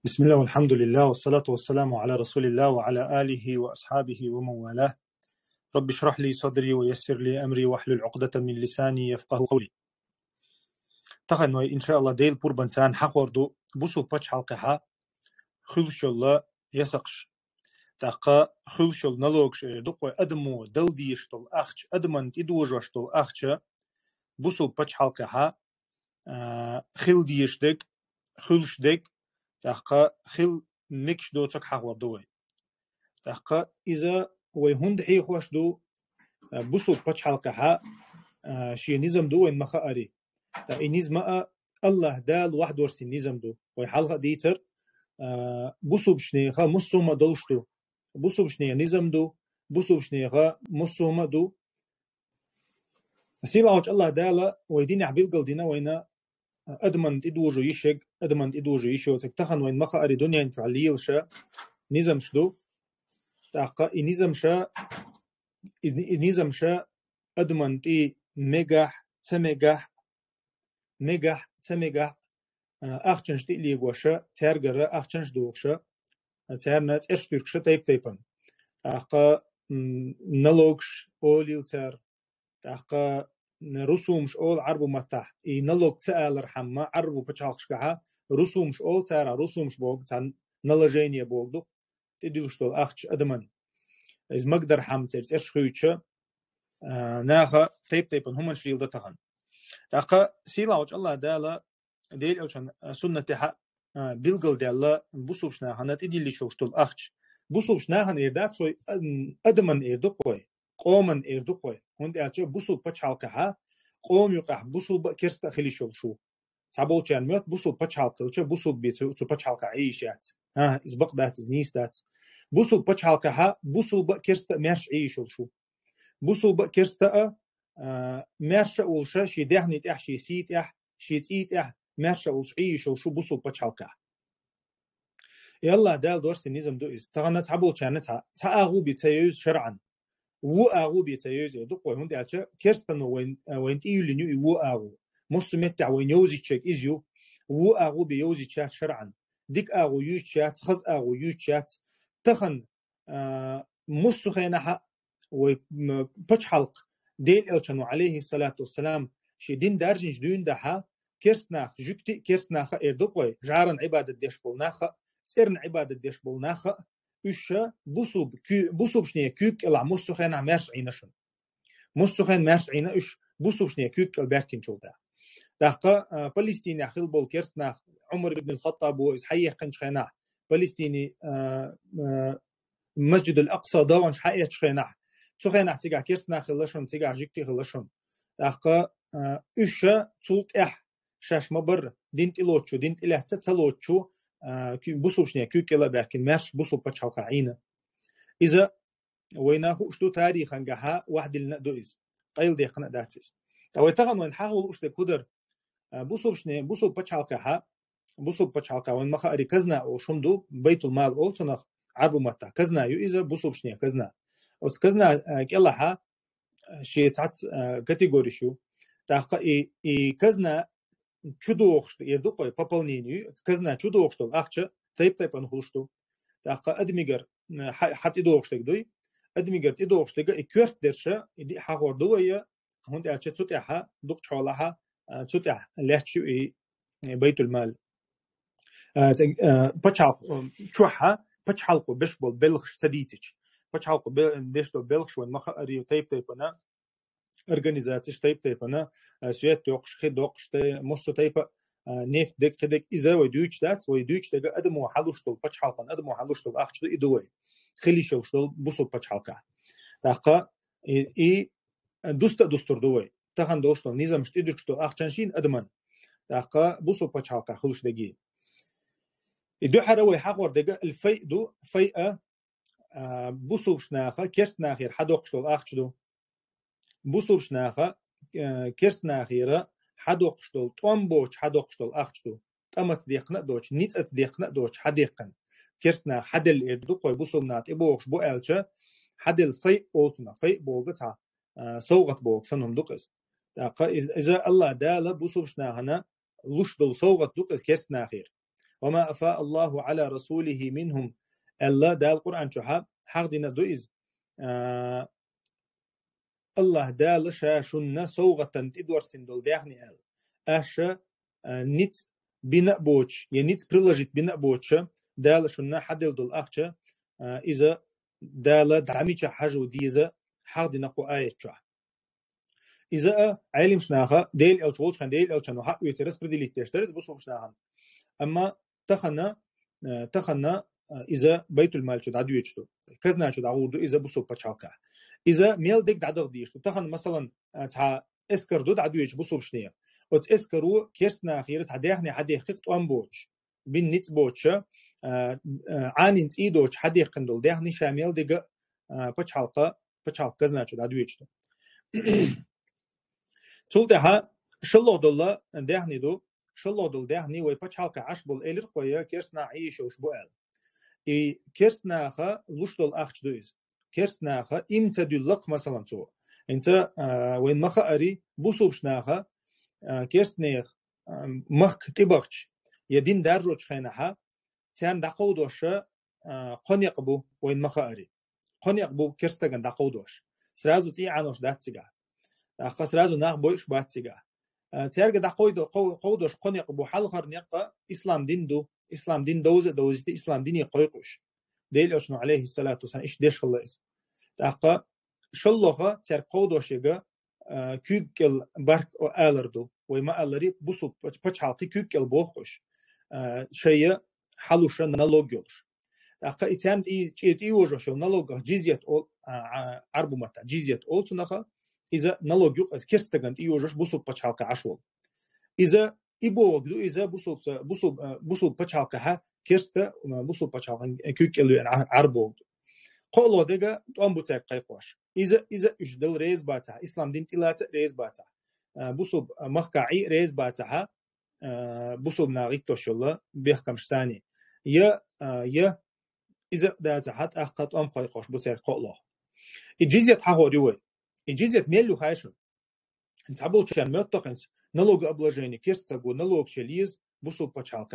بسم الله والحمد لله والصلاة والسلام على رسول الله وعلى آله وأصحابه ومن والاه. رب اشرح لي صدري ويسر لي أمري واحلل عقدة من لساني يفقه قولي. تخن إن شاء الله ديل بوربنسان حقوردو بوسو باتش حلقها خلش الله يسقش تاقا خلش نلوكش دقوا أدمو دل ديشتل أخش أدمن تدوجوشتل أخش بوسو باتش حلقها خل ديشتك خلش دك تاقا خل مكش دوتك حقوردوي تاقا إذا ويهند حي خوش دو بوسو باتش حلقها شي نظام دو وين مخاري تا نظام الله دال واحد ورسي نظام دو ويحلقه ديتر بوسو بشنيخا مصومة دولشتو بوسو بشنيخا نظام دو بوسو بشنيخا مصومة دو سيلا وش الله دال ويدين عبيل قلدنا وين أدمن تدوجو يشق أدمن تدوجو يشو تكتخن وين مخاري دنيا انتعليل شا نظام شدو تاقا نظام شا أدمن تي ميجاح تميجاح أخشنش تي ليغوشا تيرجر أخشنش دوغشا تيرنات إيش تركشا تيبن تاقا نلوكش أوليل تير تاقا رسومش أول عربو متاح إي نلوك تأل رحمة عربو بتشالخشكها رسومش أول تيرا رسومش بوغ تان نلجينيا بوغدو تدوشتو أخش أدمن إز مقدر حم تيرت إيش خويتشا ناخا تيبن هم نشريل دتهن تاقا سيلاوش الله دالا ديل أوشان سنة حق بيلقل دالا بوسوبشنا هنات إدي شوشتول أخش بوسوبشنا هن إردات سوي أدمن إردوكوي قومن إردوكوي هند أتشو بوسوب بتشالكها قوم يقح بوسوب كرست خلي شو سابول كان ميت بوسوب بتشالكلشة بوسوب بيتو بتشالك عيشات إزبق دات إزنيس دات بوسوب بتشالكها بوسوب كرست مارش عيشو بوسوب كرست مارش أولشة شي دهني تح شي سيت إح شي تيت إح مارش أولش عيشو شو بوسوب بتشالكها يلا دال دورس النظام دو إز تغنى تعبول كانت تأغو بتيوز شرعا و أغو بتيوز يدقوا هند أتشا كرستن وين تيولي نيو و أغو مسمت وين يوزي تشك إزيو و أغو بيوزي تشات شرعا ديك أغو يوتشات خز أغو يوتشات تخن مسخينها وبتش حلق ديل إلشانو عليه الصلاة والسلام شي دين دارجنج دون دها كرستناخ جكتي كرستناخ إردقوا جارن عبادة ديش بولناخ سيرن عبادة ديش بولناخ إيش بوسوب شنيا كيك إلا مسخين عمرش عينشون مسخين مرش عينا إيش بوسوب شنيا كيك الباكين شولدا دقة فلسطيني خل بول كرستناخ عمر بن الخطاب وإسحيق قنش خيناه فلسطيني مسجد الأقصى داونش حقيقة خيناه سخيناه تيجا كرستناخ خلشون تيجا جيكتي خلشون دقة إيش تولت شاش مبر دينت إلوتشو دينت إله تتلوتشو بوسوب شنيا كيك إلا باكين مرش بوسوب بتشالك عينا إذا ويناخو أشتو تاريخ أنجها واحد النقدوز قيل دي قناة داتس أو يتغن وين حاول أشتو كودر بوسوب شنيا بوسوب بتشالكها بوسوب بتشالكها وين مخاري كزنا أو شمدو بيت المال أولتنخ عربو متى كزنا يو إذا بوسوب شنيا كزنا أو كزنا كيلها شيء تعت كاتيجوري شو تاقا إي كزنا чудоохш يدقوا пополнению كزنا чудоохш أخشى تيب أنخوشتو تاقا أدميجر حتى يدوخش دوي أدميجر يدوخش لقى إكوارت درشة يدي حقور دوية هون تعشى تسوتها دق شغلها تسوتها لحشو بيت المال بتشعل شوها بتشعلقو بشبل بلخش تديتش بتشعلقو بشبل بلخش وين مخاري تيب أنا organizaties تيب أنا سويت يوقش خد يوقش مصو تيب نيف دك تدك إذا ويدوش دات ويدوش تجا أدمو حلوشتول بتشعلقن أدمو حلوشتول أخشتو إدوي خلي شوشتول بوسو بتشعلقه تاقا دوست دستور دوي تاخن دوشتول نظام شتيدوشتول أخشنشين أدمن تاقا بوسو بتشعلقه خلوش دقي إدو حروي حقور دقا الفيء دو فيء بوسو شناخه كرت ناخير حدوقشتول أخشتو بوسو شناخه كرت ناخيره حدوقشتول طومبوش حدوقشتول أخشتو تمت ديقنا دوش نيت ديقنا دوش حديقن كرتنا حدل إردو قوي بوسومنات إبوغش بو ألشة حدل فيء أوتنا فيء بوغتها سوغت بوغ سنهم دوكس إذا الله دالا بوسومشنا هنا لوش دول سوغت دوكس كرتنا خير وما أفاء الله على رسوله منهم الله دا القرآن شحاب حق دينا دوئز الله دال شاشن سوغة تدور سندول داخني ال أشا نيت بنا بوش نيت بريلجيت بنا بوش دال شنا حدل دول أخشا إذا دال دعميشا حاجو ديزا حق دينا قو آية شح إذا علم شناها ديل أو شغل شان ديل أو شانو حق يترس بديليت تشترس بصوم شناها أما تخنا إذا بيت المال شد عدو يجتو كزنا شد عودو إذا بصوم بتشاكا إذا ميل ديك عدو ديشتو تخن مثلا تها إسكر دود عدو يج بصوم شنيا وت إسكرو كيرسنا خيرت حديخني حديخ أم بوش بين نيت بوش عانين إيدوش حديخ كندول ديخني شاميل ديك بتشاكا كزنا شد عدو يجتو تولدها شلو دولا دهني دو شلو دول دهني ويبتشالك عشبول إلر قوية كيرسنا عيشوش بوال إي كيرسنا خا لوشدول أخش دويز كيرسنا خا إمتى دولق مثلا تو إنت وين مخا أري بوسوبشنا خا كيرسنيخ مخ تبغش يدين درجوش خينها تيان دقودوش قنيقبو وين مخا أري قنيقبو كيرسنا دقودوش سرازو تي عنوش داتسيغا خسرازو ناخ بوش باتسيغا تيارغ دا قودوش قنيق بو حلقر نيقا اسلام دين دوز اسلام ديني قويقوش ديل اشنو عليه الصلاه والسلام ايش ديش خلاص تاقا شلوخه تيار قودوشيغا كيكل بارك او الردو ويما الري بوسو بچالقي كيكل بوخوش شيء حلوش نالوجيوش تاقا اتيام اي وجوشو نالوج جزيت او عربومتا جزيت او تنخا إذا نالوجيوك از كيرستغانت إيوجش بوسوب بچالك عشول إذا إبوغدو إذا بوسوب بچالك ها كيرستا بوسوب بچالك كيكلو عربوغ قولو دغا توم بوتاي قيقوش إذا إجدل ريز باتا إسلام دين تلات ريز باتا بوسوب مخكعي ريز باتا بوسوب ناغيتو شولا بيحكمش ثاني يا إذا دازا حت أخط أم قيقوش بوتاي قولو الجزية حهوريوي الجزية ميلو خايشون انت عبول شان متقنس налог обложения кирцагу налог челиз бусул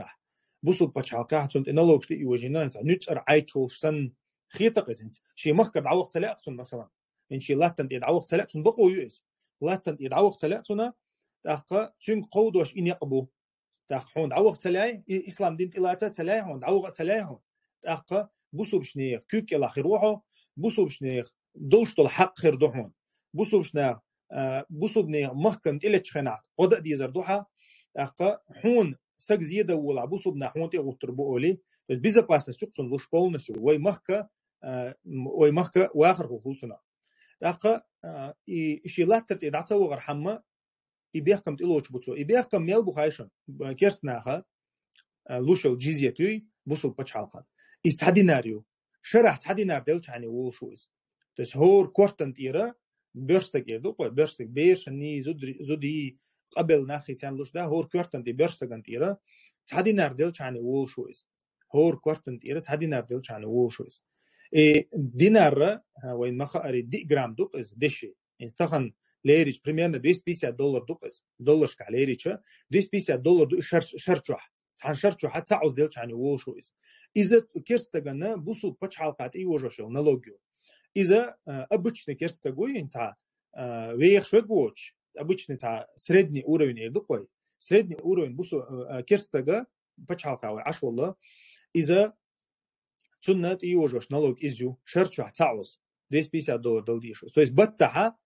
пачалка цунт налог шли иожина انت нүцэр айчулсан خيتقسنس شي مخك دعوق سلاقسن مثلا ان شي لاتن دعوق سلاقسن بقو يوز لاتن دعوق سلاقسنا تاق تشين قودوش ان يقبو تاق حون دعوق سلاي اسلام دين تلاتا سلاي هون دعوق سلاي هون تاق بوسو بشنيخ كوك الاخر روحو بوسو بشنيخ دولشتو الحق خير دوحون بوسو بشنا بوسو بني مخكن إلتش خناق قد ديزر دوحة أقا حون سك زيادة ولا بوسو بنا حون تي وتربو أولي بس بيزا باسا سوقسن لوش بولنسو وي مخكا واخر خلصنا أقا إشي لاترت إدعتا وغر حما إبيحكم تلوش بوتسو إبيحكم ميل بخايشن كيرسناها لوشو جيزيتوي بوسو بچالقان استحديناريو شرح تحدينار دلش عني وشويز تس هور كورتن تيرا بيرسك يدو بيرسك بيش ني زودي قبل ناخي تان لوش ده هور كورتن دي بيرسك انتيرا تحدينار دلش عني وشويز هور كورتن تيرا تحدينار دلش عني وشويز دينار وين مخاري دي جرام دوقز دشي انستخن ليريش примерно $250 دوقز دولار شك ليريش $250 دو شرچوح عن شرچوح حتى عاوز دلش عني وشويز إذا كيرسغنا بوسو بچالقات اي وجوشل налогио إذا обычный керцагой انت ويخ швегоч обычный та средний уровень едукой средний уровень бусу керцага بچالقاوي عشوالله إذا سنة и وجوش налог изю шерчу تعوز $250 دلديشو то есть بتها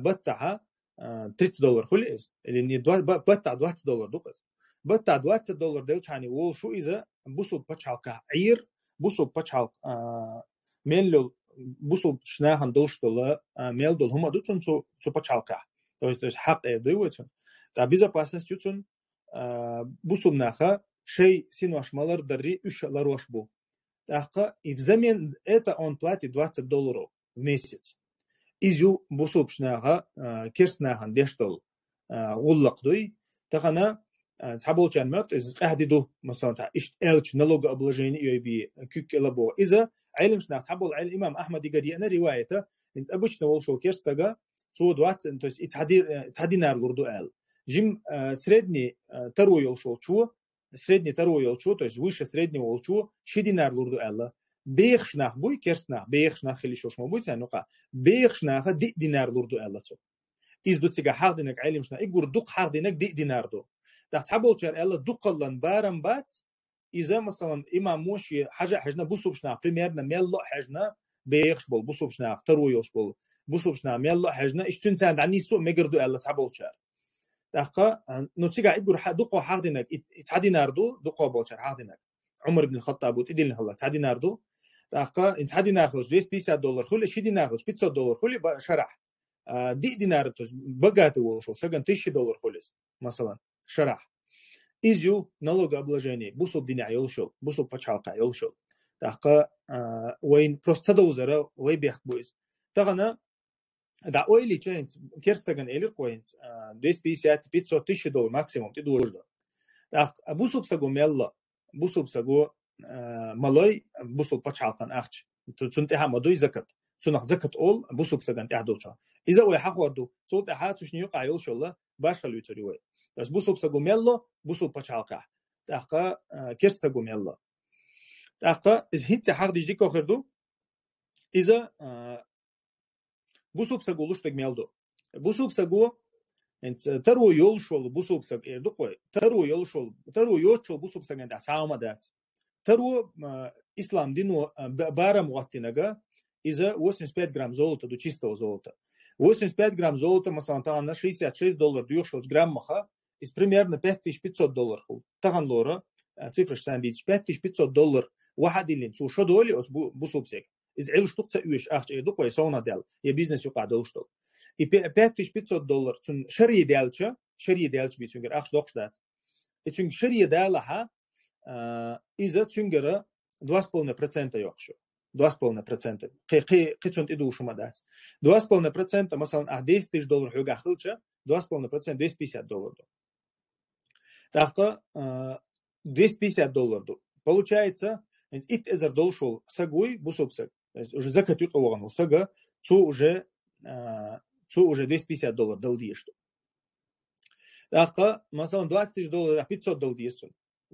$30 خليس اللي بتها $20 دوقس بتها $20 دلش يعني وول شو إذا بوسو بچالقا عير بوسو بچالق ميلو بوسو شناهن دولشتولا ميل دول هما دوتون سو بچالقا то есть حق دويتون دا безопасность ютун بوسو нахо شيء синваш малар дарри 3 ларош бу тақа и взамен это он платит $20 в месяц изю бусу пшнаха кирснахан дештол уллақдуй тахана таболчан мат из ахдиду مثلا ايش الش налогообложение يبي كيكلابو اذا علم شناخ табол الامام احمد يقري انا روايته انت обычно волшо кирсага то 20 то есть итхадинар лурду ال جيم средний второй волшо чу средний тару елчу, то есть выше среднего олчу, 6 динар лурду элла. Бейхшнах буй, керстнах, бейхшнах или шошма буй, ну-ка, бейхшнаха 10 динар лурду элла. إذ دوتسيجا حاردينك علمشنا إجور دق حاردينك دي دينار دو ده تحبول شر الله دقلن بارم بات إذا مثلا إمام موشي حاجة حجنا بوسوبشنا بريميرنا ميلا حجنا بيخش بول بوسوبشنا ترويوش بول بوسوبشنا ميلا حجنا إشتون تان عني سو مجردو الله تحبول شر دقة نوتسيجا إجور دقو حاردينك إتحدينار دو دقو بول شر حاردينك عمر بن الخطاب وتدين الله تحدينار دو دقة إتحدينار خلص $250 خلي $10 خلص $500 خلي شرح دي دينار توز богатый ушел, саган $1000 холис, масалан, шарах. Изю налогообложение, бусул диня йолшол, бусул пачалка йолшол. Таqa وين просто доузера, وين бехт буйс. Тагана да ойли чейнс, керстаган элир коинс, $250-500 максимум ти дуржда. Так бусул сагу мелла, бусул сагу малой, бусул пачалкан ахч. Цунтеха мадой закат. سنخ زكت أول بوسوب سجن تحدوشة إذا ويا حقوردو صوت أحد تشنيو قايل شو الله باش خلوي تريوه بس بوسوب سجوم يلا بوسوب بتشالقة تحقق كيرس سجوم يلا تحقق إذا هيت حق ديجي كوخردو إذا بوسوب سجولوش تجميلدو بوسوب سجو أنت ترو يول شو بوسوب سج إردو قوي ترو يول شو بوسوب سجن ده سامة ده ترو إسلام دينو بارم وقتناجا إذا 85 грамм золота до чистого золота. 85 грамм золота, مثلا طبعا на $66 дюшел грамм маха, из примерно $5500. طبعا лора, цифра 60, $5500 واحد اللي نسو شو دولي أس بوسوبسك. إذا علش تقصى إيش أخش إيه دوكوي سونا دال، يا بيزنس يقع دولشتو. $5500 تون شري دالش بيتونجر أخش دوكش دات. تون شري دالها إذا تونجر 2,5% يخشو. 2,5%. قيتون إدو شو مدات. 2,5% مثلا $10,000 حقوق خلشة 2,5% $250. Так $250 до. Получается, ит эзер дошел сагуй бусопсак. Уже закат юqoğan сага, цу уже $250 дал диешту. Так, مثلا $20,000 $500 диестун.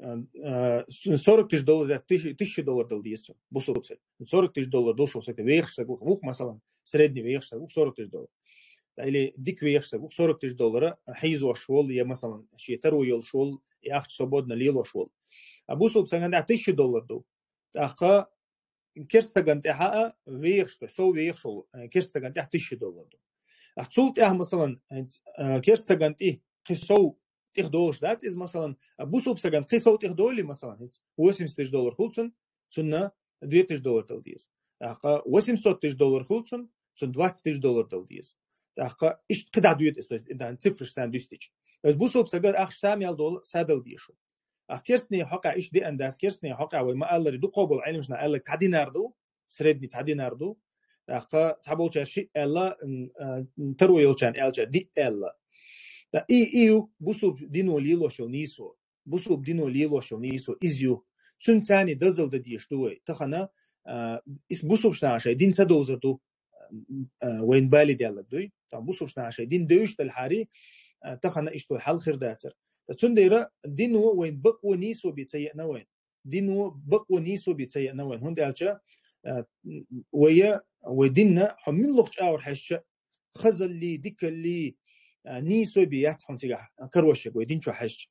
$40,000 $1,000 дал диестун. Бусопсак. $40,000 дошел сак вех сагух, вух مثلا средний вех сагух $40,000. или дик вех сагух $40,000 حيزو швол я مثلا شي ترويل швол ياخد свободно лило швол. А бусопсак عنده $1,000 до. Так كيرستغان تاعها ويخش سو ويخشل كيرستغان تاع $1,000. احصل تاع مثلا كيرستغان تي قصو تخدوش دات از مثلا بوسوبسغان قصو تخدولي مثلا $80,000 خلصن سنه $2,000 تلديس احق $800,000 خلصن سن $20,000 تلديس احق ايش قدع دويت است ده صفر سان دوستيج بس بوسوبسغان اخ $100 سادل ديشو كيرسني حقا إيش دي أنداس كيرسني حقا وما الله دو قبل علمشنا قال لك تعدي ناردو سردني تعدي ناردو تعبول شيء الله تروي يلشان إلشا دي الله تا إيو بوسوب دينو ليلوشو نيسو بوسوب دينو ليلوشو نيسو إزيو سن ثاني دزل دديش دوي تخنا إس بوسوب شنا شيء دين تدوزر دو وين بالي ديالك دوي تا بوسوب شنا شيء دين دويش الحاري تخنا إيش تو حل خير داتر تنديرا دينو وين بقوا نيسو بيتسيئنا وين دينو بقوا نيسو بيتسيئنا وين هون دالشا ويا وديننا حمين لغش اور حش خزل لي ديك اللي نيسو بياتهم سيغا كروشك ويدين شو حش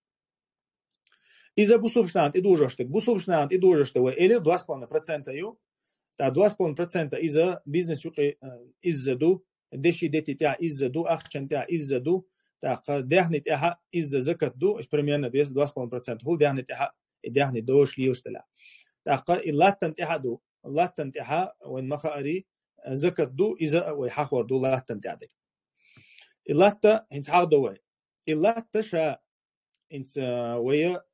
اذا بوسوبشنانت ادوجشتك بوسوبشنانت ادوجشت ويلي 2,5% يو تا 2,5% اذا بيزنس يقي ازدو دشي ديتي تاع ازدو اخشن تاع ازدو так дяхнет яха из-за закат ду примерно 2,5% хул дяхнет яха дяхнет дош лиуштала так и латтан яха وين مخاري закат ду из-за ويحخور ду латтан تعدك اللاتة انت حق دوي اللاتة شا انت ويا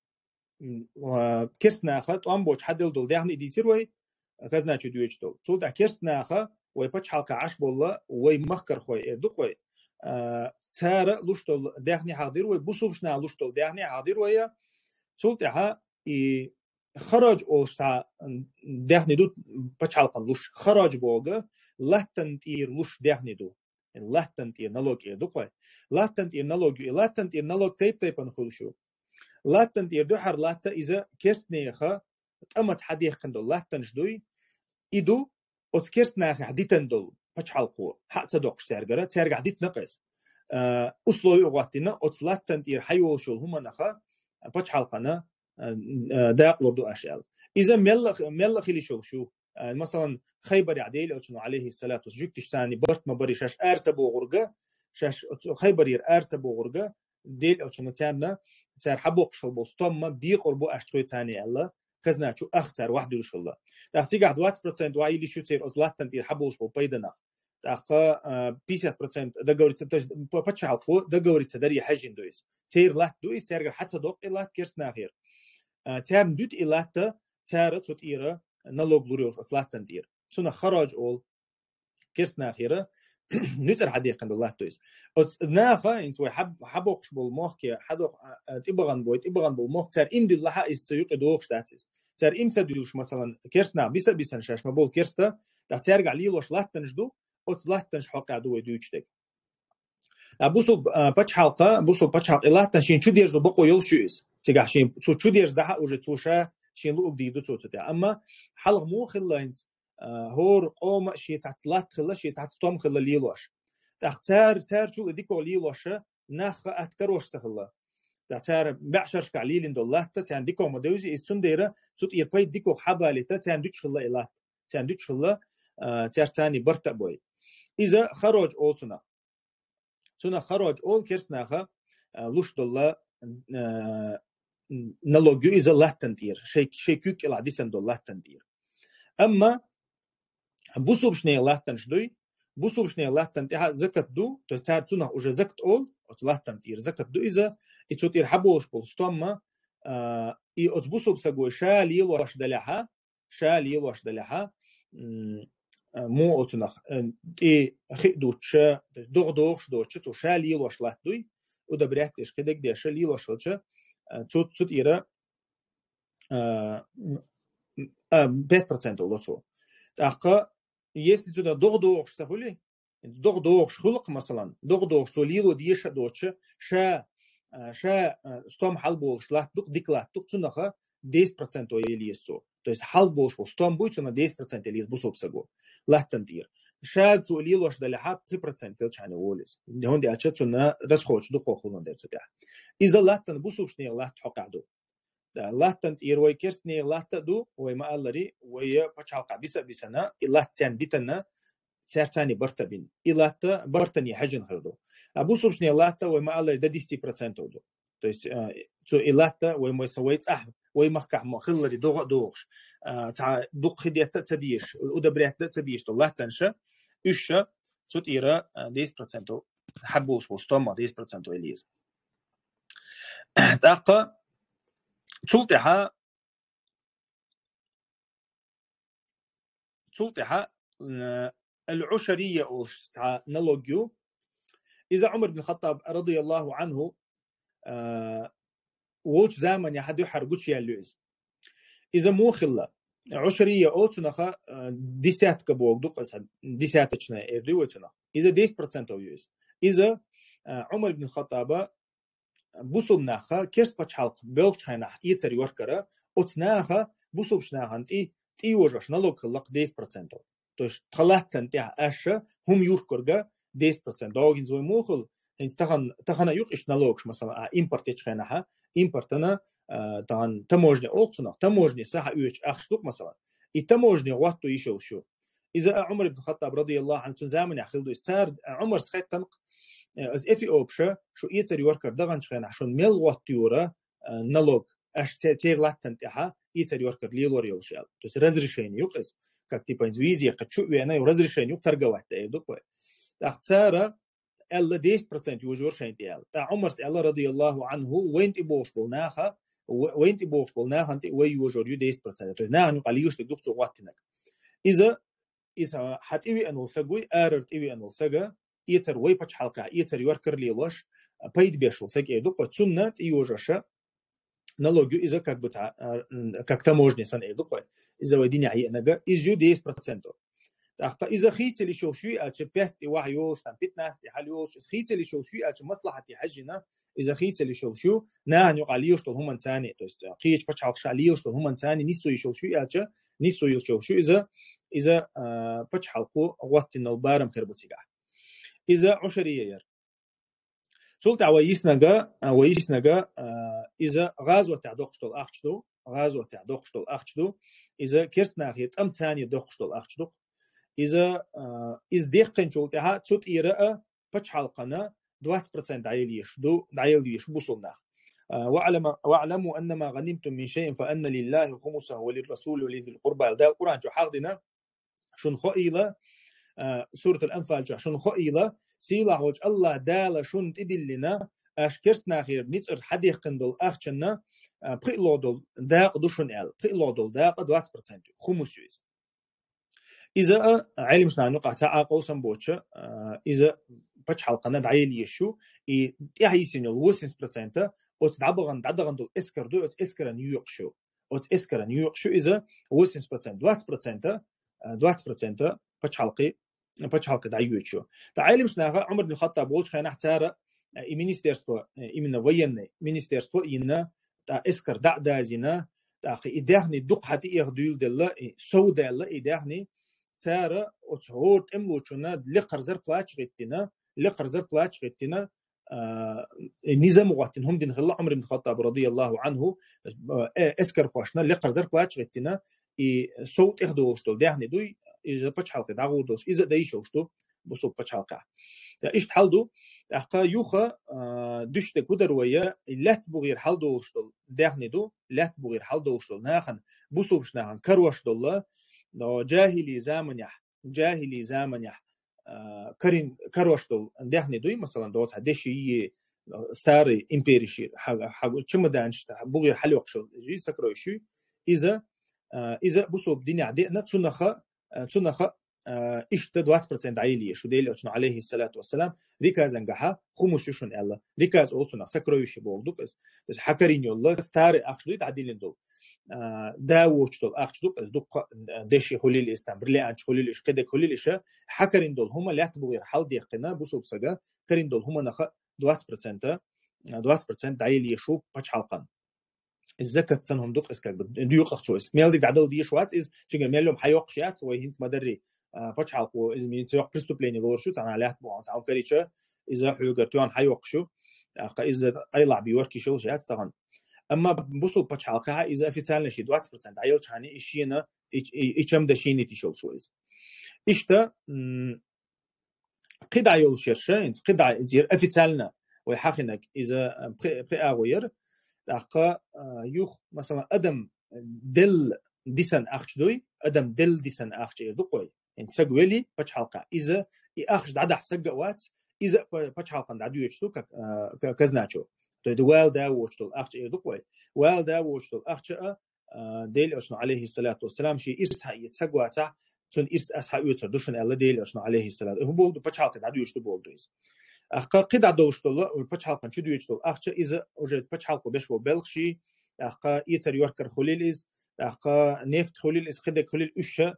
كرسنا اخت وامبوش حدل دول داخني ديسير وي غزنا تشو دويش دول سول دا كرسنا اخا وي باتش حلقه عش بالله وي مخكر خوي دو خوي سارة لوشتول داخني حاضر وبوسوبشنا لوشتول داخني حاضر ويا سولتها خرج أو سا داخني دو بتشالقن لوش خرج بوجا لاتنتير لوش داخني دو لاتنتير نالوج دو كوي لاتنتير نالوج تيب أنخلشوا لاتن تير دو حر لاتا إذا كرتنيخا تأمت حديق كندو لاتن جدوي إدو أتكرتناخ حديتن دول بچ حلقو حق صدوق سرجرة سرجع حديت نقص أصلي وقتنا أتلاتن تير حيول شول هم نخا بچ حلقنا داق لدو أشياء إذا ملا خلي شو مثلا خيبر عديل أو عليه الصلاة والسلام ثاني برت ما بري شاش أرتبو غرقة شاش خيبر ير أرتبو غرقة ديل أو تانا تار حبوق شل بوستم بيقربو أشتوي ثاني الله كزنا شو أختار واحد وش الله تأخذ قاعد 20% وعي اللي شو تصير أصلاتن تير حبوش بيدنا تأخذ 50% ده جوري تدوس بتش عقو ده جوري تدري حاجين دويس تصير لا دويس ترجع حتى دوق إلا كيرسنا غير تار دوت إلا تار تطيره نلوج لوريوش أصلاتن تير سنا خراج أول كيرسنا غيره نتر حديقة الله تويس ناخا إنت حبوقش بالمخ كي حدوق تبغن بالمخ تار إمد الله يسيق دوقش داتس تار إمتى دوش مثلا كيرسنا بيسا شاش ما بول كيرستا دا ترجع ليلوش لاتنش دو أو لاتنش حق عدو دويشتك بوسو بچ حلقة بوسو بچ حلقة لاتن شين شو ديرز بقو يل شويس تيجا شين شو ديرز ده وجه توشا شين لو جديد توتة أما حلق مو خلاينز هور قوم شيء تعطلات خلا شيء تعطتم خلا ليلوش تختار شو ديكو ليلوش ناخ أتكروش سخلا تختار بعشرش كعليل دولات تان ديكو مدوزي السنديرة صوت يرفي ديكو حبالي تان دوش خلا إلات تان دوش خلا تاني برتا بوي إذا خرج أولتنا سنا خرج أول كرسناخا لوش دولة نلوجو إذا لا تنتير شيء كيك العديسن دولة تنتير أما بوسو بشني الله تنشدوي بوسو بشني الله تنتيها زكت دو تسار سنا وجه زكت أول الله تنتير زكت دو إذا يتوتير حبوش بالستوما إي أتبوسو بسجو شال يلوش دلها مو أتنخ إيه خدوش دوغش تو شال يلوش لاتوي وده بريحتش كده كده شال يلوش لاتش توت إيرا 5% لاتو تأخذ если تدا دوغش سهولي دوغش خلق مثلا دوغش توليلو ديش دوتش شا ستوم حلبولش لات دوك ديكلات دوك تنخ 10% يليسو то есть حلبولش ستوم بويتو на 10% يليس بوسوب سجو لاتنتير شاد توليلوش دلها 3% تلشاني ووليس هون دي أشتنا رسخوش دوكو خلون درتها إذا لاتن بوسوبش نيل لات حق عدو لاتن إيروي كيرسني لات دو وما ألري ويا بتشالق بيسنا لات تان بيتنا سرتاني برتبين إلات برتني حجن خردو بوسوبش نيل لات وما ألري ده 10% دو то есть تو إلات وما سويت وما كح مخلري دوغش تاع دوق خديت تديش ودبريت تديش تو لاتنشا إيشا صوت إيرا 10% حبوش وستوما 10% إليز تاقا تلتها العشرية أو نلوجيو إذا عمر بن الخطاب رضي الله عنه ووش زمن يحد يحرقوش يالوز إذا مو خلا عشرية أو تنخا ديسات كبوك دوق أسد ديسات تشنا إيردو تنا إذا 10% أو يوز إذا عمر بن الخطاب بوسوب ناخا كيرس بتشالق بيلك شاينا يتسري وركرا أتناخا بوسوب شناهنتي تيوجش نلوك خلق 10%. То есть تخلاتن تاع أشة هم يوركرجا 10%. داوين زوي موخل إن تخنا يقش نلوكش مثلا إمبورت يشخناها إمبورتنا تان تموجني أوتنا تموجني ساعة يوش أخشلوك مثلا التموجني وقتو يشوف شو إذا عمر بن الخطاب رضي الله عنه زمان يخلدو يسار عمر سخيت تنق از افي اوبشه شو يتر يوركر دغن شخنا شون ميل واتيورا نلوج اش تير لاتن تاعها يتر يوركر ليلور يوشال то есть разрешение يقص как типа инвизия хочу انا разрешение торговать دوك اختار ال 10% يوجور شين تاع عمر الله رضي الله عنه وين تبوش بولناها وين تبوش بولناها انت وي يوجور 10% то есть نحن قاليوش دوك تو واتنك اذا حتيوي انو سغوي ارت ايوي انو سغا يتر وي بچ حلقه يتر يوركر ليلوش بايد بيشو سك ايدو قصنا يوجش налоги اذا как بتاع как таможня сан ايدو اذا وديني عينغا ازيو 10% تاخ اذا خيتلي شو شوي اتش بيت وحيوش تام 15 حليوش خيتلي شو شوي اتش مصلحتي حجنا إذا خيس اللي شو نان يقاليوش طول هم إنساني توست قيش بتشعل شاليوش طول هم إنساني نيسو يشوف شو يالجا نيسو يشوف شو إذا بتشعل قو وقت إنه بارم خربتيجا إذا عشرية ير سولت ويسنجا إذا غازو تعدقشتل أخشتو غازو تعدقشتل أخشتو إذا كرتنا هي أم ثاني دقشتل أخشتو إذا دقن شولتها تut إيرا بتشعل قنا 20% دعيليش بوصلنا واعلموا أن ما غنمتم من شيء فأن لله خمسه وللرسول ولذي القربى ده القرآن جو حاضنا شن خئيلة سورة الأنفال شن خئيلة سيلا هوج الله دال شن تدلنا أشكرتنا خير نتصر حديق قندل أخشنا بقلودل داق دوشن ال بقلودل داق 20% خمس يوز إذا علم شنا نقع تاع قوسم بوتش إذا بتشحل قناة عيل يشو يحيي سينيو 20% وتدعبغن دول إسكر دو إسكر نيويورك شو إسكر نيويورك شو إذا 20% 20% بتشحل دعيو شو تعلم شنا عمر بن الخطاب بولش خينا احتار المينيستيرство именно военное министерство إنه تا إسكر دازينا تا إداهني دق حتى يخدول دلا سودا لا إداهني سارة وتهود إملوشنا لقرزر بلاش غتنا نظام وقتهم دين خلا عمر بن الخطاب رضي الله عنه اسكر قاشنا لقرزر بلاش غتنا صوت إخدوشتو دهني دوي إذا بتشحلق دعودوش إذا دايشوشتو بصوب بتشحلقه إيش تحلدو أحقا يوخا دشت قدر ويا لا تبغير حلدوشتو دهني دو لا تبغير حلدوشتو ناخن بصوبش ناخن كروشتو الله جاهلي زامنيح كرين كروشتو دهني دوي مثلا دوت هدشي ستاري امبيريشي حق تشمدانش بغير حلوقشو جي سكروشي إذا بصوب دنيا عدينا تسنخ إشت 20% عيلية شو ديل أشنا عليه الصلاة والسلام ريكاز انجحا خمس يشون الله ريكاز أوصنا سكروشي بولدو بس حكرين يلا ستاري أخشلو تعديلين دو داوشتو أخشلو بس دق دشي خليل استمرلي عنش خليل إش كده خليل إش حكرين دول هما لا تبغير حال ديقنا بصوب سجا كرين دول هما نخ 20% عيلية شو بتش حلقان الزكاة سنهم دق إسكاك ديوق أخصوص ميل دي عدل دي شوات إز تيجي ميلهم حيوق شيات ويهنس مدري بتش حلقو إز مي تيوق بريستوبليني غورشو تانا عليها تبوعن سعون كريتشا إذا حيوقرتوان حيوق شو إذا أيلع بيوركي شو شيات طبعا أما بوصل بتش حلقها إذا في تالنا شي 20% عيل شاني إشينا إيشام دشيني تشول شو إز إشتا قطع يول شرشة قطع إنتير أفتالنا ويحقنك إذا بقى أقا يوخ مثلا أدم دل ديسن أخشدوي أدم دل ديسن أخشي دقوي إن سجولي بتش حلقة إذا أخش دعدا سجوات إذا بتش حلقة دعدو يشتو كزناتشو دوال دا وشتو أخشي دقوي وال دا وشتو أخشي ديل أشنا عليه الصلاة والسلام شيء إرسها يتسجواتا تون إرس أصحاب يتصدشون الله ديل أشنا عليه الصلاة هو بولد بتش حلقة دعدو يشتو بولدويس أخا قطع دوشتولا والبتش حلقة شو دويشتول أخشى إذا وجد بتش حلقة بشو بلخشي أخا يتر يوركر خليل أخا نفط خليل قدك خليل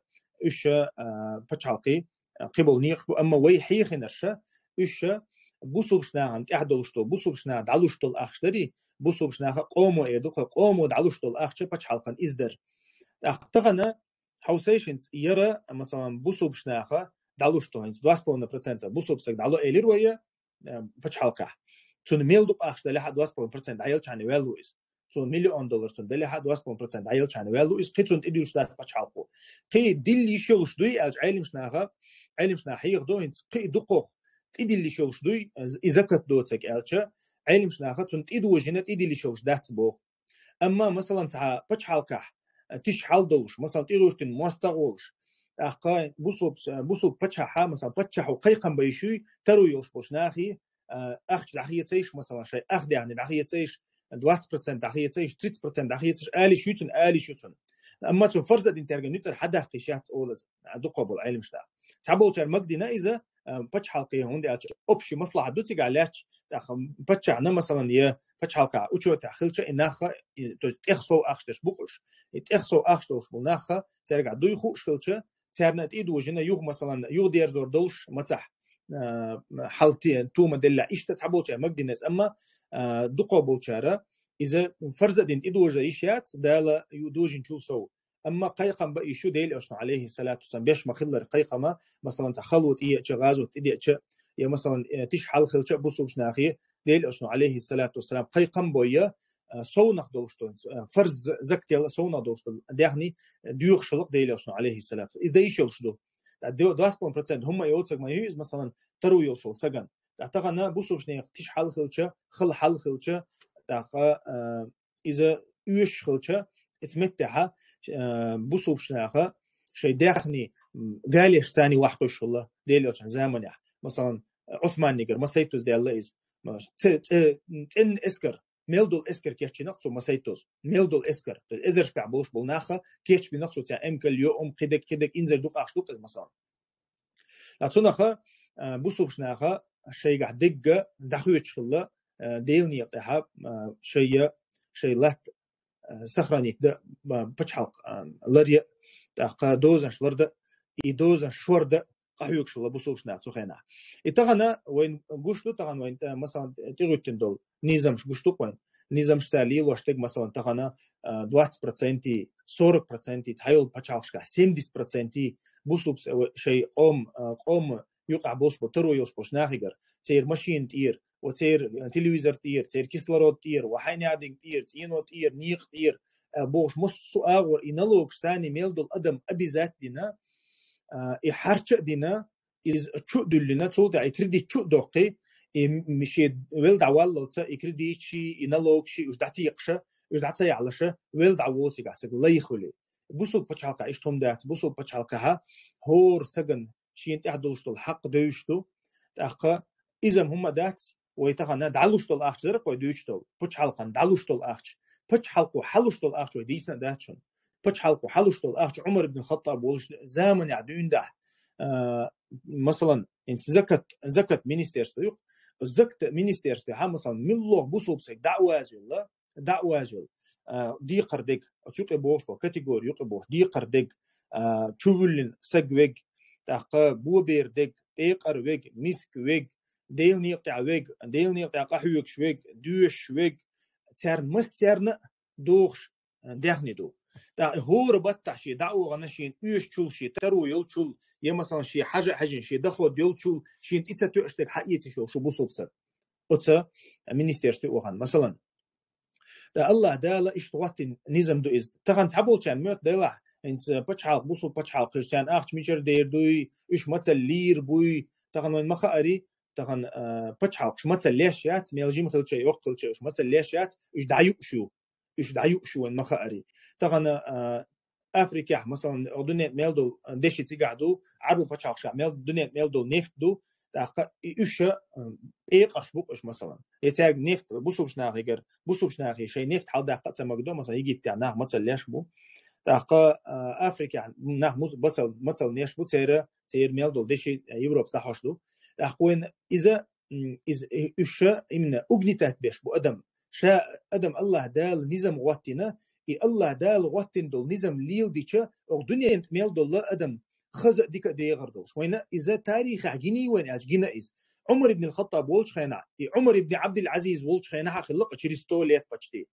إشة بتش حلقي قبل نيخ أما وي حيخ نرشة إشة بوصوبشنا عند أحدوشتول بوصوبشنا دعلوشتول أخشتري بوصوبشنا قومو إيدوخ قومو دعلوشتول أخشى بتش حلقة إزدر أختغنا حوسيشنز يرى مثلا بوصوبشنا أخا دعلوشتول 2,5% بوصوبسك دعلو إيليروية بتش حلقة تون ميل دوق أخش دلها 2,5% عيل شاني والويز تون $1,000,000 تون دلها 2,5% عيل شاني والويز قي تون إديوش دات بتش حلقة قي دلي شولش دوي أج علم شناها حيق دوين قي دقوق إدلي شولش دوي إذا كت دوتك ألشة علم شناها تون إدو جنات إدلي شولش دات بو أما مثلا تاع بتش حلقة تش حال دوش مثلا إيروتين مستغولش أخا بوصوب بتشحها مثلا بتشحو قيقم بيشوي ترو يوش بوشناخي أخش دحيتيش مثلا شيء أخد يعني دحيتيش 20% دحيتيش 30% دحيتيش آلي شوتن أما تو فرزة دين ترجع نيتر حدا قيشات أولز دقبل علم شتا تعبوا تر مقدنا إذا بتشحلقي هون دي أبشي مصلحة دوتي قالش بتشعنا مثلا يه بتشحلقة وشو تأخلش إنها تأخسو أخشش بقولش تأخسو أخشش بناخة ترجع دوي خوشلش ترنا تيدو جنا يوغ مثلا يوغ دير زور دولش متح حالتين تو مدلع إيش تعبوا تر مقدناس أما دقوا بولشارة إذا فرز دين إدوجة إيشيات دالا يدوجين شو سو أما قيقم بقى شو ديل أشنا عليه الصلاة والسلام بيش ما خلر قيقمة مثلا تخلوت إيه غازوت إدي يا مثلا تشحال خلشة بوصوش ناخية ديل أشنا عليه الصلاة والسلام قيقم بويا صونق دوشتون فرز زكت يلا صونق دوشتون دهني ديوخ شلق ديل أشنا عليه الصلاة إذا يشلشدو دو 20% هم يوتسق ما يوز مثلا ترو يوشل سجن تعتقنا بوصوش ناخ تشحال خلشة خل حل خلشة تعق إذا يوش خلشة اتمتها بوصوش ناخ شيء داخني قاليش ثاني واحد الله ديل أشنا زمان مثلا عثمان نيجر ما سيتوز دي الله إز تن إسكر ميلدول إسكر كيش نقصو ما سيتوز ميلدول إسكر إزرش كعبوش بالناخة كيش بنقصو تاع إمكل يوم كدك إنزل دوق أخشلوك مثلا لاتوناخة بوصوش ناخة شيء قاعد دقة دخويتش الله ديلني يطيحها شيء لات سخراني ده بتشحق لريا تاق دوزنش لرد يدوزن شورد قهيوك شو بوصوش ناخو خينا إتغنا وين قشلو تغنا وين مثلا تيروتين دول نظام قشلو وين نظام شتالي لوشتك مثلا تغنا 20% 40% تحيل بتشحقش 70% بوصوبس شيء قوم يقع بوش بترو يوش بوش ناخيجر تير ماشين تير وتير تلفزيون تير كيسلرود تير وحين عادين تير تينو تير نيق تير بوش مص أغور إنالوج ثاني ميلدول أدم أبي ذات دينا إحرش دينا إز شو دلنا تقول ده إكردي شو دقي مشي ولد عوال لسه إكردي شيء إنالوج شيء وش دعتي يقشة وش دعتي يعلشه ولد عوال سيقاسك لا يخلي بوصل بتشعلك إيش دات بوصل بتشعلكها هور سجن شيء أنت عدلش الحق دوشتو تأخ إذا هم دات ويتغنى دعلوش الأخش درك ويدوشتو بتشعلقن دعلوش الأخش بتشعلقو حلوش الأخش ويديسنا داتشون بتشعلقو حلوش الأخش عمر بن الخطاب ولش زمن يعدون ده مثلا إن زكت مينستيرستو زكت مينستيرستو ها مثلا من الله بوصل بسك دعوة زول دي قردك أشوف بوش بكاتيجوري يق بوش دي قردك تشولن سجوج تاق بوبير دك إيقر وج مسك وج ديل نيقطع وج ديل نيقطع قحوك شوج دوش شوج تر مسترن دوخش دهني دو تا هو ربط شي دعوة غنشين يوش تشول شي ترو يل تشول يا مثلا شي حاجة شي دخل يل تشول شي انت تشتك حقيقي شو بوصوبس أتى مينستيرستو وغن مثلا الله دالا اشتوات نظام دو إز تغن تعبول كان موت دالا إنس بتشعل بوصل بتشعل قرشان أخش ميجر دير دوي إيش مثل لير بوي تغن من مخاري تغن بتشعل إيش مثل ليش يات ميلجيم خلت شيء وقت شيء إيش مثل ليش يات إيش دعيو شو إن مخاري تغن أفريقيا مثلا دنيا ميلدو دشي تيجادو عربو بتشعل شا دنيا ميلدو نفط دو تاق إيش إيق أشبوك إيش مثلا يتاج نفط بوصوش ناخيجر بوصوش ناخي شيء نفط حال دقة سمجدو مثلا يجي بتاعنا مثلا ليش بو تاق أفريقيا نه مثلا ليش بو تير ميلدو دشي يوروب صحاشدو تاقوين إذا إيش إمنا أغنيتات بيش بو أدم شاء أدم الله دال نظام واتنا الله دال واتن دول نظام ليل ديشة أو دنيا ميلدو الله أدم خزق ديك ديغردوش وين إذا تاريخ عجيني وين أجينا إز عمر بن الخطاب ولش خينا عمر بن عبد العزيز ولش خينا خلق شريستوليت بتشتي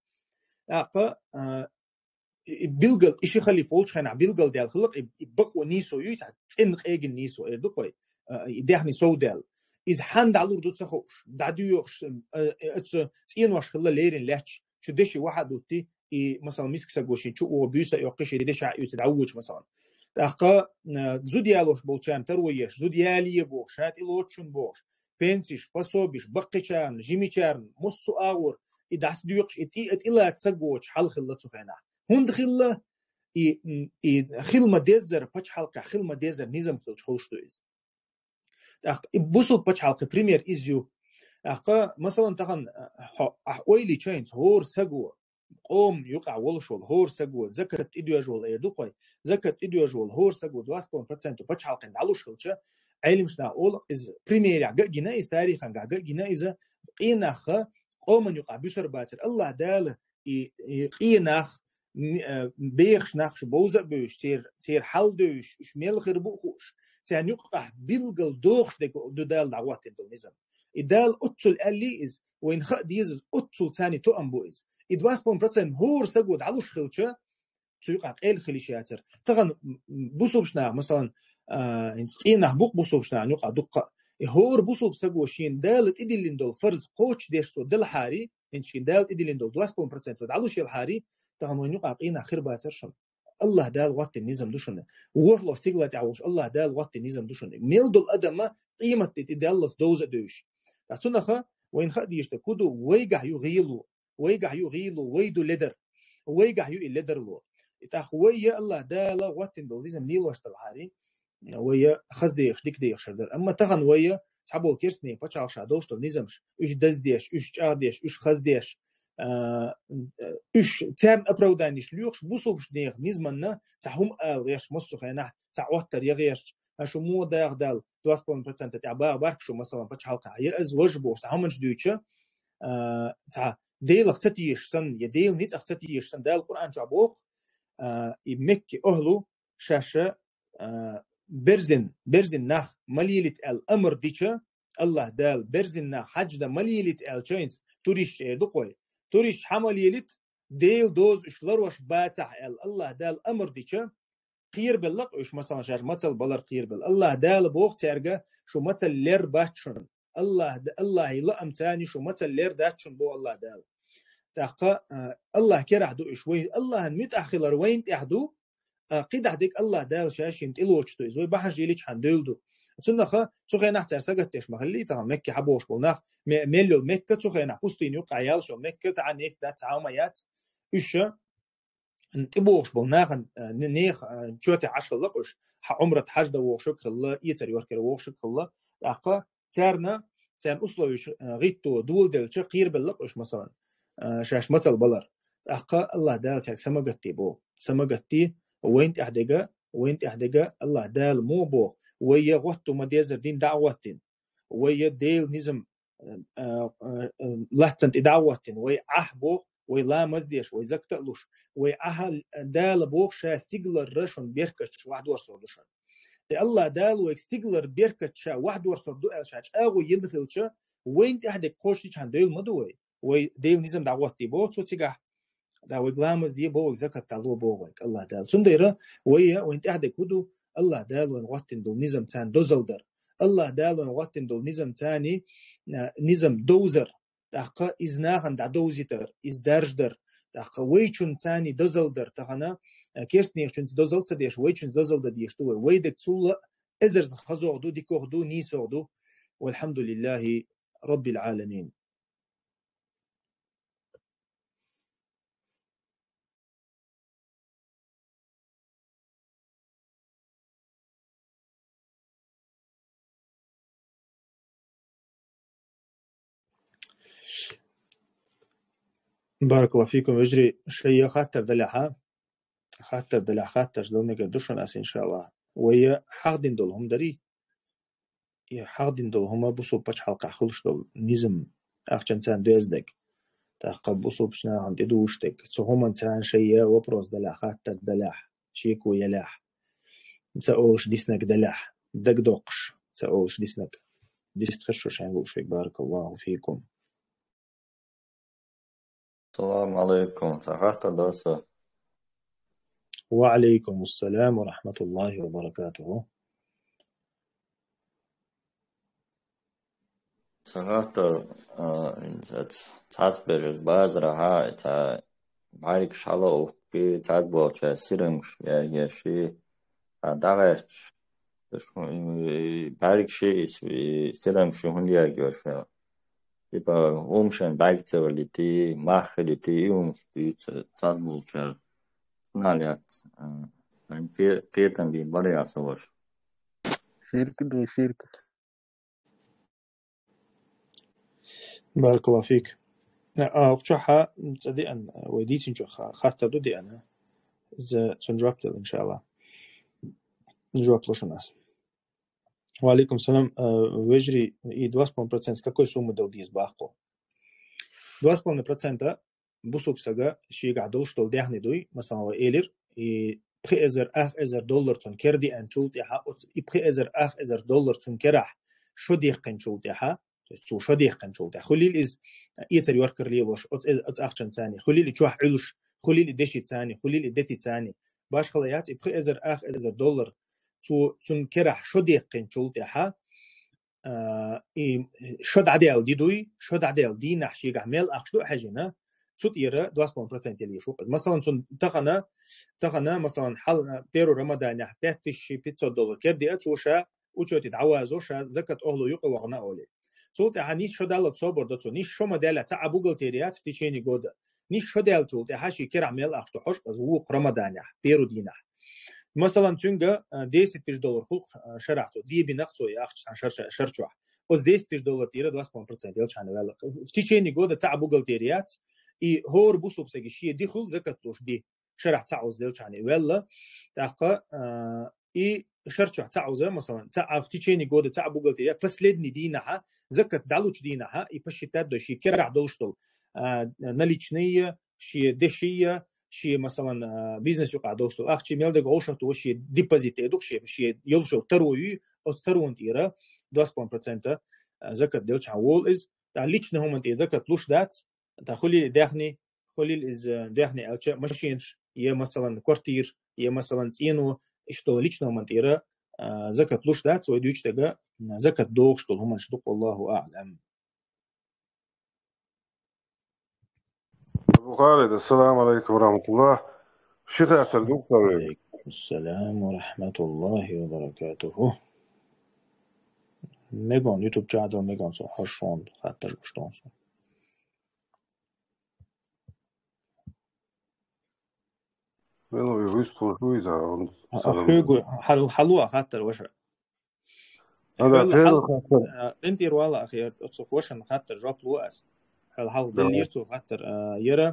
بيلقل إشي خليف ولش خينا بيلقل ديال خلق بقوا نيسو يسع تنق إيجن نيسو دقوي دهني سودال إذا حند على دو تخوش دعديوش تين واش خلا ليرين لاتش شو دشي واحد دوتي مثلا مسك سجوشين شو وبيوسا يوقش يدش يتدعوج مثلا تاقا زوديالوش بولشان ترويش زوديالي بوش هات إلوتشن بوش بنسيش باسوبيش بقيشان جيميشان مصو آور إدعس ديوقش إلا تسجوش حل خلتو خينا هند خلا خلما ديزر باتش حلقة خلما ديزر نظام خلش خوشتو إز بوصل باتش حلقة بريمير إزيو مثلا تغن أحويلي تشينز هور سجو قوم يقع ولشول هور سجو زكت إديوجول إيدوقي زكت إديوجول هور سجو 2% باتش حلقة دعلوش خلشة علمشنا أول إز بريمير جنا إز تاريخا جنا إذا قيناخ قوم يقع بشر باتر الله دال قيناخ بيخش ناخش بوزق بيش تير حل دوش مش ميل خربوخوش تيان يقع بيلقل دوخش دو دال دعوات دو نظام إدال أتصل اللي وين خد ديز أتصل ثاني تو أمبويز إدواس 1% هور سجود علوش خلشة تيقع قيل خليشياتر طبعا بوصوبشنا مثلا إنسقينا بوق بوصوبشنا نقع دقة هور بوصوب سجو شين دالت إدي لندول فرز قوش ديش سو دل حاري إن شين دالت إدي لندول دواس 1% علوش الحاري طبعا وين يقع قينا خير باترشم الله دال وقت النظام دوشنا ورلو سيغلا تعوش الله دال وقت النظام دوشنا ميل دول أدم قيمة تدلس دوزة دوش تعتنخ وين خد يشتكودو ويقع يغيلو ويدو لدر ويقع يو اللدر لو إتاخوية الله دال وقت النظام نيل واشتل حاري ويا خز ديش ديك ديش شردر أما تغن ويا تعبول كيرسني بتشعر شادوش تو نظامش إيش دز ديش إيش شعر ديش إيش خز ديش إيش تام أبرودانيش ليوخش بوصوبش نيغ نزمنا تهم غيش مصو خينا تعوتر يغيش شو مو داغ دال 2% تاع بارك شو مثلا بتشحلقة يأز وجبو سامنش دوتشا تاع ديل اختتيش سن يديل نيت اختتيش سن دال القرآن جابوخ يمكي أهلو شاشة برزن ناخ مليلت الأمر ديتشا الله دال برزن ناخ حج دا مليلت الشينز توريش دقوي توريش حمل يلت ديل دوز اشلر وش باتح الله دال أمر ديتشا قير باللق إيش مثلا شاش مثل بلر قير بال الله دال بوق ترجع شو مثل لير باتشن الله يلقم تاني شو مثل لير داتشن بو الله دال تاقا الله كره دو شوي الله متأخر وين تحدو قيد عديك الله دال شاشين تلوش تو زوي بحج يليش حندولدو تنخا تخينا حتى سجتش مخلي تا مكه حبوش بولناخ ميلو مكه تخينا بوستين يقع يال شو مكه تاع نيف تاع تعاميات ايش انتبوش بولناخ نيخ جوتي 10 لقش عمره حج دو وشك الله يتر يوركر وشك الله اقا تارنا تان اصلوش غيتو دول دل قير باللقش مثلا شاش مثل بلر اقا الله دال تاع سمغتي بو سمغتي وين احدقه الله دال مو بو ويا غوتو ما ديزر دين دعوتين ويا ديل نظم لهتنت دعوتين ويا احبو ويا لا مزديش ويا زكتلوش ويا اهل دال بوخ شا ستيغلر رشون بيركتش واحد ورسو دشن الله دال ويا ستيغلر بيركتش واحد ورسو دو شاش اغو يلدخلش وين احدق قوشتش عن ديل مدوي ويا ديل نظم دعوتي بو تو تيغا دا وغلامز دي بو زكاة تعلو بوغك الله دال سنديرة ويا وانت احدك ودو الله دال وين وقتن دول نظام تان دوزلدر الله دال وين وقتن دول نظام تاني نظام دوزر تاقا ازناغن دا دوزيتر ازدارجدر تاقا ويچون تاني دوزلدر تاقنا كيرسنيخ چون دوزلت ديش ويچون دوزلدر ديش دو ويدك تسول ازرز خزوغدو ديكوغدو نيسوغدو والحمد لله رب العالمين. بارك الله فيكم ويجري شيء خاطر دلع خاطر دول نقدوش ناس إن شاء الله ويا حاقدين دولهم دري يا حاقدين دولهم بوصو بتش حلقة خلش دول نظام أخشن تان دوزدك تاقب بوصو بشنا عند دوشتك تهم انسان شيء وبروز دلع خاطر دلع شيكو يلاح تقولش ديسنك دلع دق دوقش تقولش ديسنك ديس تخشوش عنقول شيء. بارك الله فيكم. السلام عليكم تحت درس. وعليكم السلام ورحمة الله وبركاته. سهاتر تعتبر بازرها تا بارك شالو بي تعتبر تا سيرمش يا شيء دعش بارك شيء سيرمش هندي أجوش يبقى ومشان بارك توليتي ماخلتي يوم تعتبر تا ناليات كيرتن بين بري أصوش شركة بارك الله فيك. وشحا تصدق أن وديتين شو خاطر دودي أنا سنجربت إن شاء الله نجرب لوش الناس. وعليكم السلام. وجري 2,5% какой суммы дал диз бахко 2,5% бусук сага شي قاعدول شتول دهني دوي مثلا إيلر بخي $1000 تون كردي أن شولت يحا بخي $1000 تون كرح شو ديق كن شولت يحا تو شو ديقن شو ده خليل إز يتر يوركر لي وش أت أخشن ثاني خليل يشوح علوش خليل دشي ثاني خليل دتي ثاني باش خليات يبقى إزر إزر دولار تو كرح شو ديقن شو ده ها شد عديل دي دوي شد عديل دي نحشي عمل أخشلو حاجنا صوت يرى 2% اللي يشوف مثلا تقنا مثلا حل بيرو رمضان يحتاج شي $500 كردي أتوشا وشو تتعوازوشا زكاة أهلو يقوى وغنا أولي صوت هنيش شو دالة صبر دتو نيش شو مدالة تاع بوغل تيريات في تشيني جودا نيش شو دال صوت هاشي كير عمل أخشلو حش أزوق رمضان بيرو دينا مثلا تونجا $10 خو شرعته دي بنقصه يا أخش عن شرشوح وز $10 تيرا 2% يلش عن ولا في تشيني جودا تاع بوغل تيريات إي هور بوسو بسجشية دي خل زكاتوش دي شرح تعوز ديلش عن ولا تاقا إي شرح تعوز مثلا تاع في تشيني جودا تاع بوغل تيريات بس لدني دينها زكات دالوش دينها إي بشتات دوشي كرع دولشتو نليشنية شي دشية شي مثلا بيزنس يقع دوشتو أخشي ميلدك عوشتو شي ديبازيت دوشي شي يلشو تروي أو تروون تيرا 2% زكاة ديلش عن وول إز تعليشنا هم أنت زكاة لوش دات تخلي داخني خلي إز داخني ألشة ماشينش يا مثلا كوارتير يا مثلا إنه إشتو ليشنا هم أنت زكاة لوش دات سوي ديوش تجا زكاة دوغش طول هم نشدق والله أعلم. أبو خالد السلام عليكم ورحمة الله. شيخ أتردوك طبيب. عليكم السلام ورحمة الله وبركاته. ميغون يوتيوب channel ميغون سو هاشون خاطر شتون سو منو يويستو شويزا أخيجو حلوة خاطر وش هذا حل خير خاطر انت والله أخي تصف وش خاطر جاب لوأس حل دليل سو خاطر يرى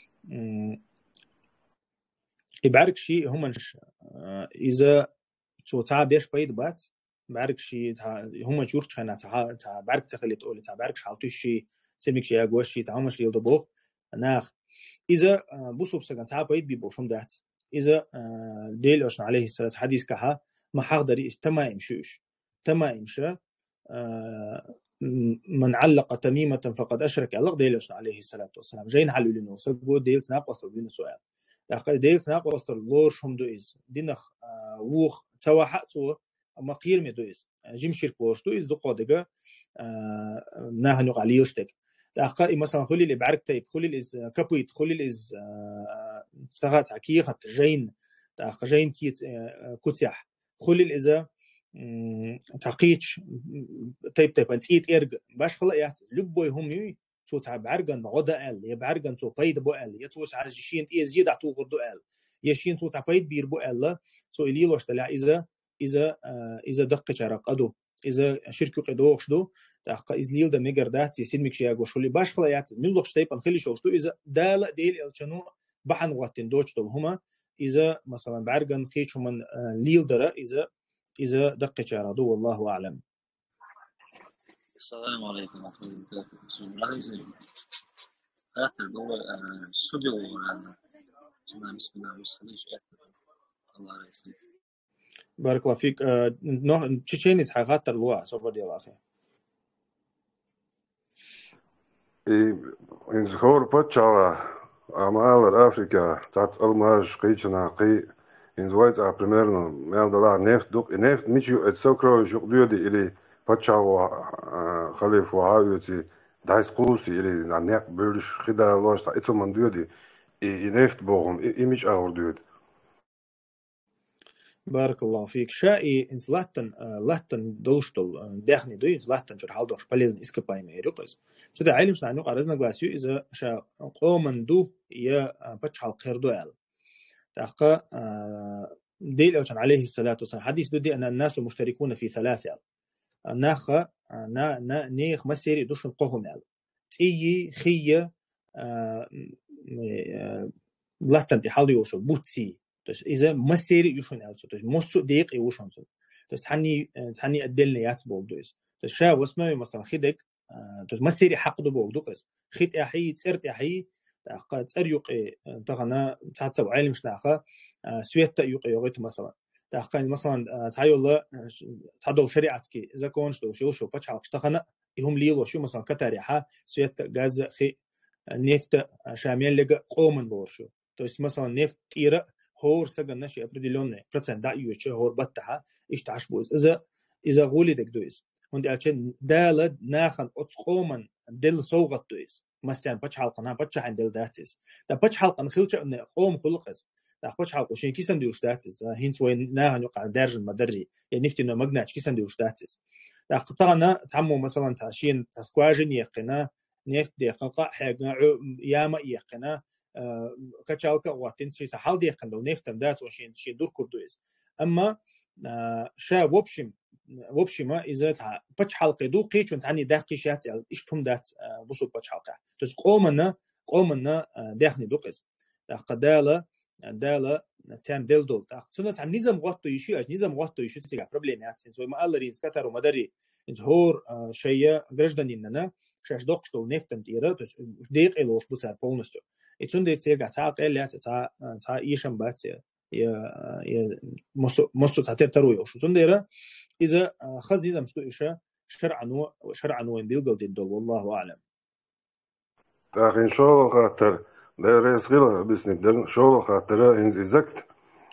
يبارك شيء هم إذا تو تعب يش بيد بات بارك شيء هم جورج هنا تع بارك تخلي تقول تع بارك حاطي شيء سميك شيء أقوى شيء تعمل شيء يضبوه ناخ إذا بوسو بسكن تعب بيد بيبوشهم دات إذا ديل أشن عليه السلام حديث كها ما حقدر تمام شوش تمام شا من علق تميمة فقد أشرك الله ديل أشن عليه الصلاة والسلام جاين حلو لنا سبوا ديل سناقص لنا سؤال ديل سناقص لورش هم دويز دينخ ووخ سوا حقتو أما قير مدويز جيم شيرك وش دويز دقة دقة نهنو عليوشتك تأقى مثلا خلي اللي بعرك تيب خلي الإز كابويت خلي الإز استغات عكيخة جين تأقى جين كيت كتيح خلي الإذا تعقيتش تيب أنتيت إرج باش خلا يات لبوي هم يي تو تعب عرجن غدا ال يبعرجن تو بيد بو ال يتوس على شين تي زيد عتو غدو ال يشين تو تعبيد بير بو ال تو إليلوش تلا إذا دق شرقدو إذا شركة قدوش دو تأقى إزليل ده ميجر دات يسين مكشيا قوشولي باش خلا يات من لوش تيبان خلي شوشتو إذا دال ديل الشنو بحن وقتين دوش تو هما إذا مثلا بعرجن قيتش من ليل درا إذا دق شرقدو والله أعلم. السلام عليكم ورحمة الله وبركاته. بسم الله الرحمن الرحيم. آخر دول استوديو بسم الله الله يسلمك. بارك الله فيك. نوع تشيني حقات الواع صوب ديال أخي. إن زخور بتشا أمال أفريقيا تات الماج قيتنا قي إن زوايت أبريميرنا مال دولار نفط دوك نفط ميشو اتسوكرو جوقديو دي إلي بتشا خليف وهاويتي دايس قوسي إلي نعناق بيرش خدا لوش تا إتو من ديو دي نفط بوهم إيميش أور ديو دي. بارك الله فيك. شائي إنت لاتن دوشتل داخني دوي إنت لاتن شر حال دوش بليزن إسكباي ميريوكس. شو ده علم شنو قرزنا غلاسيو إذا شا قومن دو يا بتش حال خير دوال. تحقق ديل أوشن عليه الصلاة والسلام حديث دودي أن الناس مشتركون في ثلاثة. ناخ نيخ مسيري دوشن قوهم يال. تيجي خية لاتن تحال يوشو بوتسي. إذا مسيري يوشون ألسو مسو ديق يوشون سو تعني أدلنا ياتبول دويس شا واسمه مثلا خدك مسيري حق دو بول دوقس خيت أحي تسرت أحي تسر يقي تغنا تحسب عالم شناخه سويت يقي يغيت مثلا تحقق مثلا تعالوا الله تعدوا شريعتك إذا كونش دو شو بتش حق تغنا هم ليلو شو مثلا كتاريحة سويت غاز خي نفط شامل لقى قومن بورشو то есть مثلا نفط إيرا هور سجن نشي определенный процент да يوتش هور بتها إيش تعشبوز إذا غولي دك دويس وندي عشان دالد ناخن أتقومن دل صوغت دويس مثلا بتش حلقنا بتش عند دل داتس دا بتش حلقنا خلش إن قوم خلقس دا بتش حلقة شيء كيسن ديوش داتس هينس وين ناهن يقع درج المدري يعني نفتي إنه مجناش كيسن ديوش داتس دا قطعنا تعمو مثلا تعشين تسكواجن يقنا نفت دقيقة حاجة ياما يقنا كتشالك واتين شيء حال دقيقة لو نفتم دات وشين شيء دور كردويس أما شا وبشما إذا تع بتش حلقة دو قيش ونتعني داقي شات إيش تهم دات بصوب بتش حلقة تس قومنا داخني دوقس قدالة دالة نتيان دل دول سنة عن نظام وقته يشي نظام وقته يشي تيجا проблемات سو ما الله رينز كتر ومدري إنت هور شيء гражданинна شاش دوقشتو نفتم تيرا تس ديق إلوش بصير полностью и تون تيجا تعاق إلياس تعا إيشم بات يا مصو تعتبر تروي وشو تون إذا خذ نظام شتو إيشا شرعا وين بيلقوا دول والله أعلم. تاخين شو خاطر ده رئيس غير بس ندر شو خاطر إنز إزكت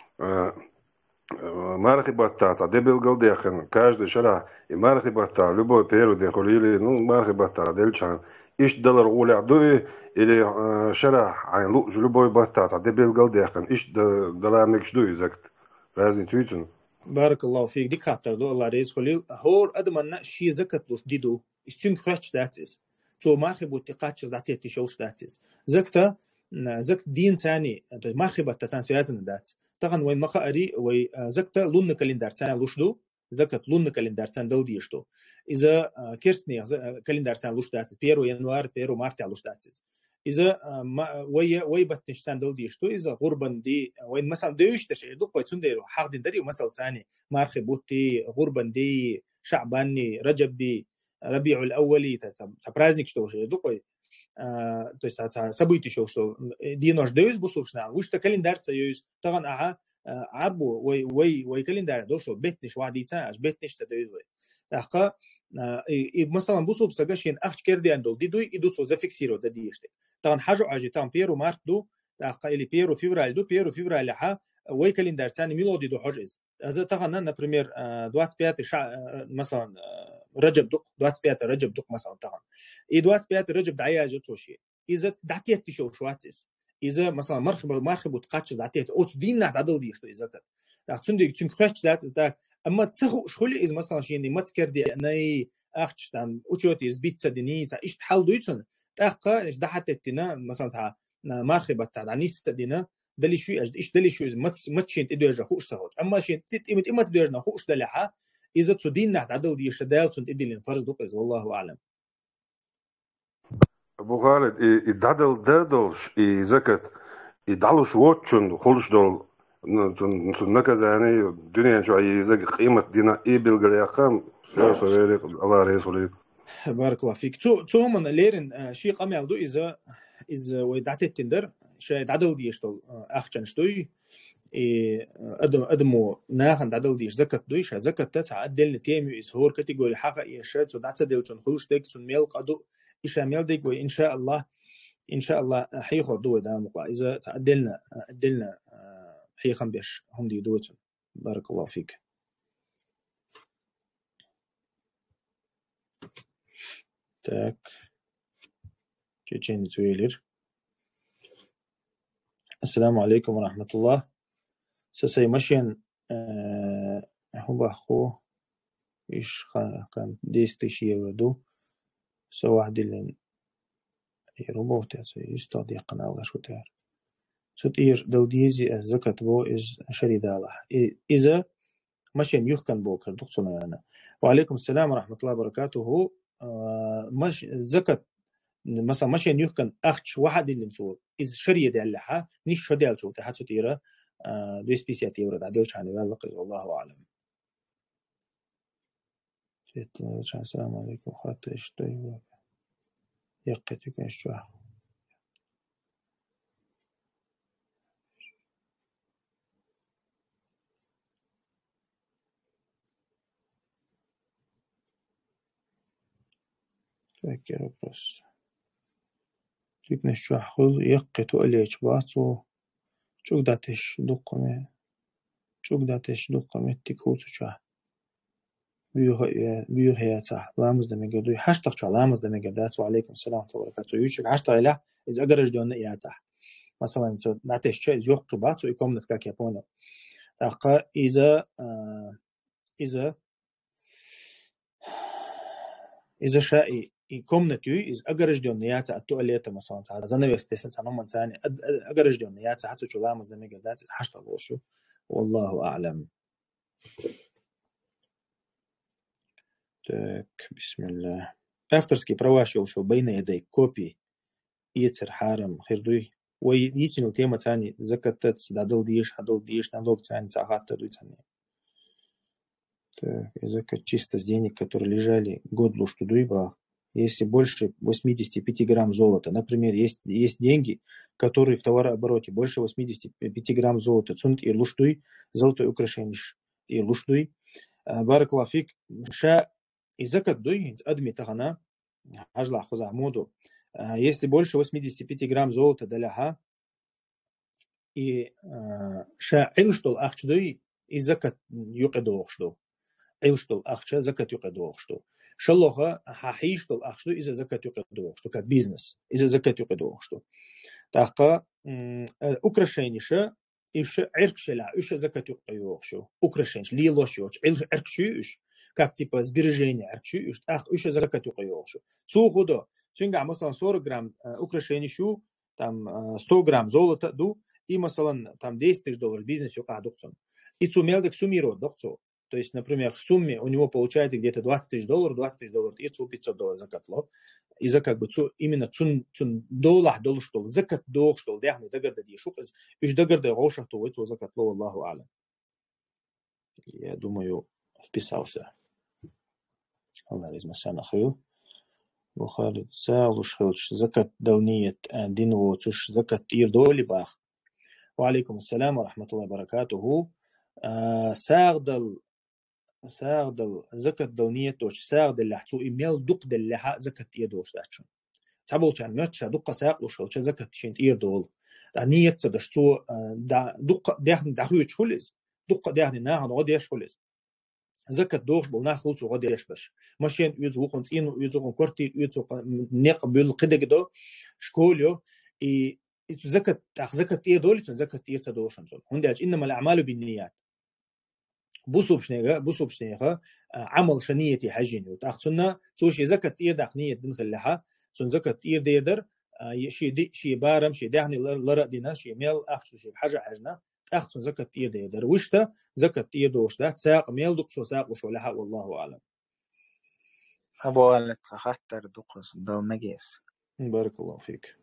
مارخي بطاطا ده بيلقوا داخن каждый شرع مارخي بطاطا любой период دخولي ну مارخي بطاطا دلشان إيش دولار غولي عدوي или شرع عين لو любой بطاطا ده بيلقوا داخن إيش دولار مكشدو إزكت رازني تويتن. بارك الله فيك ديك خاطر دو الله رئيس خليل هور أدمنا شيء زكت لوش ديدو استين خرج داتس تو مارخي بوتقاتش داتي تشوش داتس زكتا زكت دين تاني مارخي بطاطا سيازن داتس طبعا وين مقاري وي زكتا لون كالندر تان لوشدو زكت لون كالندر تان دل ديشتو إذا كيرتني كالندر تان لوش داتس بيرو يناير بيرو مارت لوش داتس إذا وي بتنش تان دل ديشتو إذا غربن دي وين مثلا دوش تشي دو قوي تنديرو حق دندري مثلا ثاني مارخي بوتي غربن دي شعباني رجب دي ربيع الأولي تبرازنيك شتو دو قوي то есть событий شو دي نوش دوز بوسوشنا وش كالندر تيوز طبعا عربو وي كالندر دوشو بيتنش وعدي تاج بيتنش تدوز وي تحقا مثلا بوسو بسجاشين اخش كيردي عندو دي دوي يدوسو زفيكسيرو ده ديشتي طبعا حاجه اجي تام بيرو مارت دو تحقا اللي بيرو فيفرال ها وي كالندر ثاني ميلودي دو حجز هذا طبعا نبريمير 25 مثلا رجب دق 25 رجب دق مثلا طبعا 25 رجب دعيا جوتوشي إذا دعتيت تشوف شواتس إذا مثلا مرخب وتقاتش دعتيت أو تدين عدل دي شو إذا كده لكن دي تنخش ده أما تسخو شغل إذا مثلا شيء ما تذكر دي أنا أختش تام أوتشوتي زبيت سدني إيش تحل دويتون تأخا إيش دعتتنا مثلا تاع مرخب تاع نيس تدينا دلي شو إيش دلي شو إذا ما تشين تدوج خوش سهوج أما شيء تيمت إما تدوج خوش دلها إذا تدين عدل دي شدال تدين الفرز دوقز والله أعلم. أبو خالد يدعدل دردوش زكت يدعلوش واتشون خلش دول نكذا يعني الدنيا شو زك قيمة دينا بالقريقام سياسة غير الله رئيس بارك الله فيك تو من ليرن شيء قام يعدو إذا ويدعت التندر شيء دعدل ديش دول أخشن شتوي أدمو ناخن دعدل ديش زكت دويش زكت تسعة أدل تيمي إسهور كاتيجوري حقا يشات سو دعت ديلشون خلوش ديك سون ميل قدو إيش عمل ديك وإن شاء الله حيخور دو ده مقا إذا أدلنا حيخم بيش هم دي دوتون بارك الله فيك. تاك تشين تويلر السلام عليكم ورحمة الله سسي مشين هو أخو إيش كان ديستيشي ودو سواح دلين روبوت يستطيع قناة ولا شو تعرف ستير دل ديزي الزكاة بو إز شري دالة إذا مشين يخكن بوكر دخصنا أنا. وعليكم السلام ورحمة الله وبركاته. مش زكاة مثلا مشين يخكن أخش واحد اللي نصور إز شري دالها نيش شدال شو تحت ستيرة دو سبيسيات يورد عدل شاني والله أعلم. السلام عليكم خاطر اشتوي يقتك الشوح. Такий вопрос. Тип не що хул яккету алеч бацу чугдатеш дуккаме тикуцуча بيوهياتا لامز دمجة دوي حشتق شو لامز دمجة داس وعليكم السلام ورحمة الله وبركاته يوشك حشتق إله إذا أجرج دون إياتا مثلا سو ناتش شيء يوق باتو يكون نتكاك يابونا تاقا إذا شاء يكون نتيجة إذا أجرج دون إياتا التواليتا مثلا هذا زنا بيستثنى عنهم ثاني أجرج دون إياتا حتى شو لامز دمجة داس حشتق وشو والله أعلم. Так, бисмилlah. Авторский провашил, что бейна ядай копии يتر حارم خيردوي ويتنو تيمة تاني زكتت دادل ديش налог тянет сахат тадуй тяни. Так, закат чисто с денег, которые лежали год луж тудуй ба. Если больше 85 грамм золота, например, есть деньги, которые в товарообороте больше 85 грамм золота, цунт и луштуй, золотой украшение и луштуй. Баракалафик, ша и закат дуй, адми тагана, ажла хуза моду. Если больше 85 грамм золота даляха, и ша илштол ахчдуй, и закат юкадоохшту. Илштол ахча, закат юкадоохшту. Шаллоха хахиштол ахшту, из-за закат юкадоохшту, как бизнес, из-за закат юкадоохшту. Така украшение ша, иш эркшела, иш закат юкадоохшту. Украшение, лилошоч, эркшуш, как типа сбережения, эркшуш, ах, иш закат юкадоохшту. Цугудо. Цунга, مثلا 40 грамм украшений шу, там 100 грамм золота ду, и مثلا там 10 тысяч долларов бизнес юка докцон. И цумелдек суммирует докцо. То есть, например, в сумме у него получается где-то 20 тысяч долларов, и цу 500 долларов закатло. И за как бы именно цун доллар что закат дох что дяхны дагарда ди шуказ, иш дагарда рошах то цу закатло, Аллаху алям. Я думаю, вписался. Аллах измасана хаю. Бухарит саулуш хилч закат далниет динво цуш закат ирдоли бах. Ва алейкум ассалам ва рахматуллахи ва баракатуху. ساغدل زكت دلنية توش ساغدل لحتو إيميل دق دلها زكت إيدوش داشون تابول كان متشا دق ساق وشو زكت شنت إيردول نية تدشتو دق دهن دحويش خلص دق دهن ناهن غديش خلص زكت دوش بولنا خلص غديش باش ماشين يزو قنت إنو يزو كورتي يزو نقبل قدقدو شكوليو إي زكت زكت إيردول زكت إيرتدوشن هنداج إنما الأعمال بالنيات بوسوب شنيغا عمل شنيتي حجين وتاخذنا سوشي زكت إير داخنية دنخل لها سون زكت إير ديدر شي بارم شي داخني لرا دينا شي ميل أخذ شي حاجة حجنا أخذ زكت إير ديدر وشتا زكت إير دوش ده ساق ميل دكسو ساق وشو لها والله أعلم. أبو قالت خاطر دقص دل نجيس. بارك الله فيك.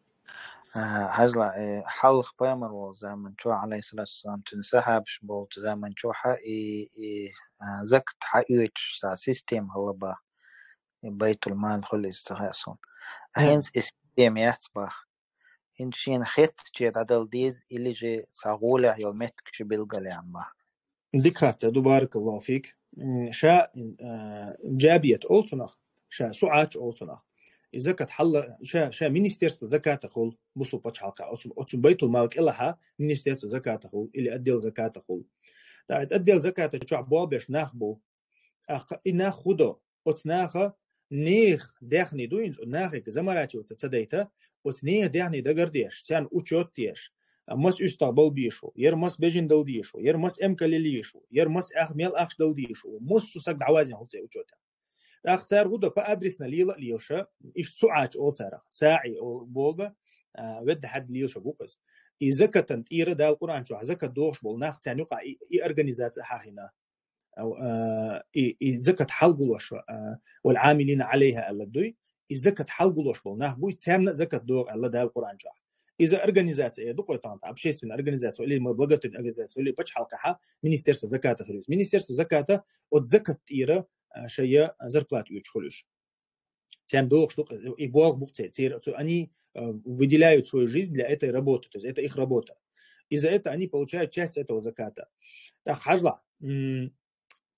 هجلا حلق بامر وزمن شو عليه الصلاة والسلام تنسحب شبوت زمن شو حقي زكت حقيقش سا سيستم هلا با بيت المال خل استخاصون هينز سيستم يحسبه إنشين خيط جد عدل ديز اللي جي ساغولة يومت كشبيل قلي عمه ديكات بارك الله فيك. شا جابيت أولسنا شا سعاج أولسنا إذا كانت حل شا مينستيرستو زكاة خول بصو بتشحلقة أو بيت المال إلها مينستيرستو زكاة خول اللي أديل زكاة خول تعرف أديل زكاة شو عبابش ناخبو ناخده أتناخ نيخ داخني دوين ناخك زمراتي وتصديته أتنيه داخني دقرديش تان أوتشوتيش مس استقبل بيشو ير مس بيجن دل ديشو ير مس كليليشو ير مس ميل أخش دل ديشو مس سك دعوازين هو أوتشوته أخسر غدا بأدرسنا ليلشة إيش سعاج أو سارة ساعي أو بوبا ود حد ليلشة بوقس إذا كنت إيرة دا القرآن شو إذا كنت دوش بول ناخ تانيقع أرجانيزات حاهنا أو إذا كنت حلقلوش والعاملين عليها ألا دوي إذا كنت حلقلوش بول ناخ بوي تامنا إذا كنت دور ألا دا القرآن شو إذا أرجانيزات دقوا طانتا بشيستون أرجانيزات اللي مبلغت أرجانيزات اللي بتش حلقها مينستيرستو زكاة فلوس مينستيرستو زكاة وتزكت إيرة شيء зарплату يدخلش. Тем долг что и Бог бухтит. Они выделяют свою жизнь для этой работы, то есть это их работа. И за это они получают часть этого заката. Так хажла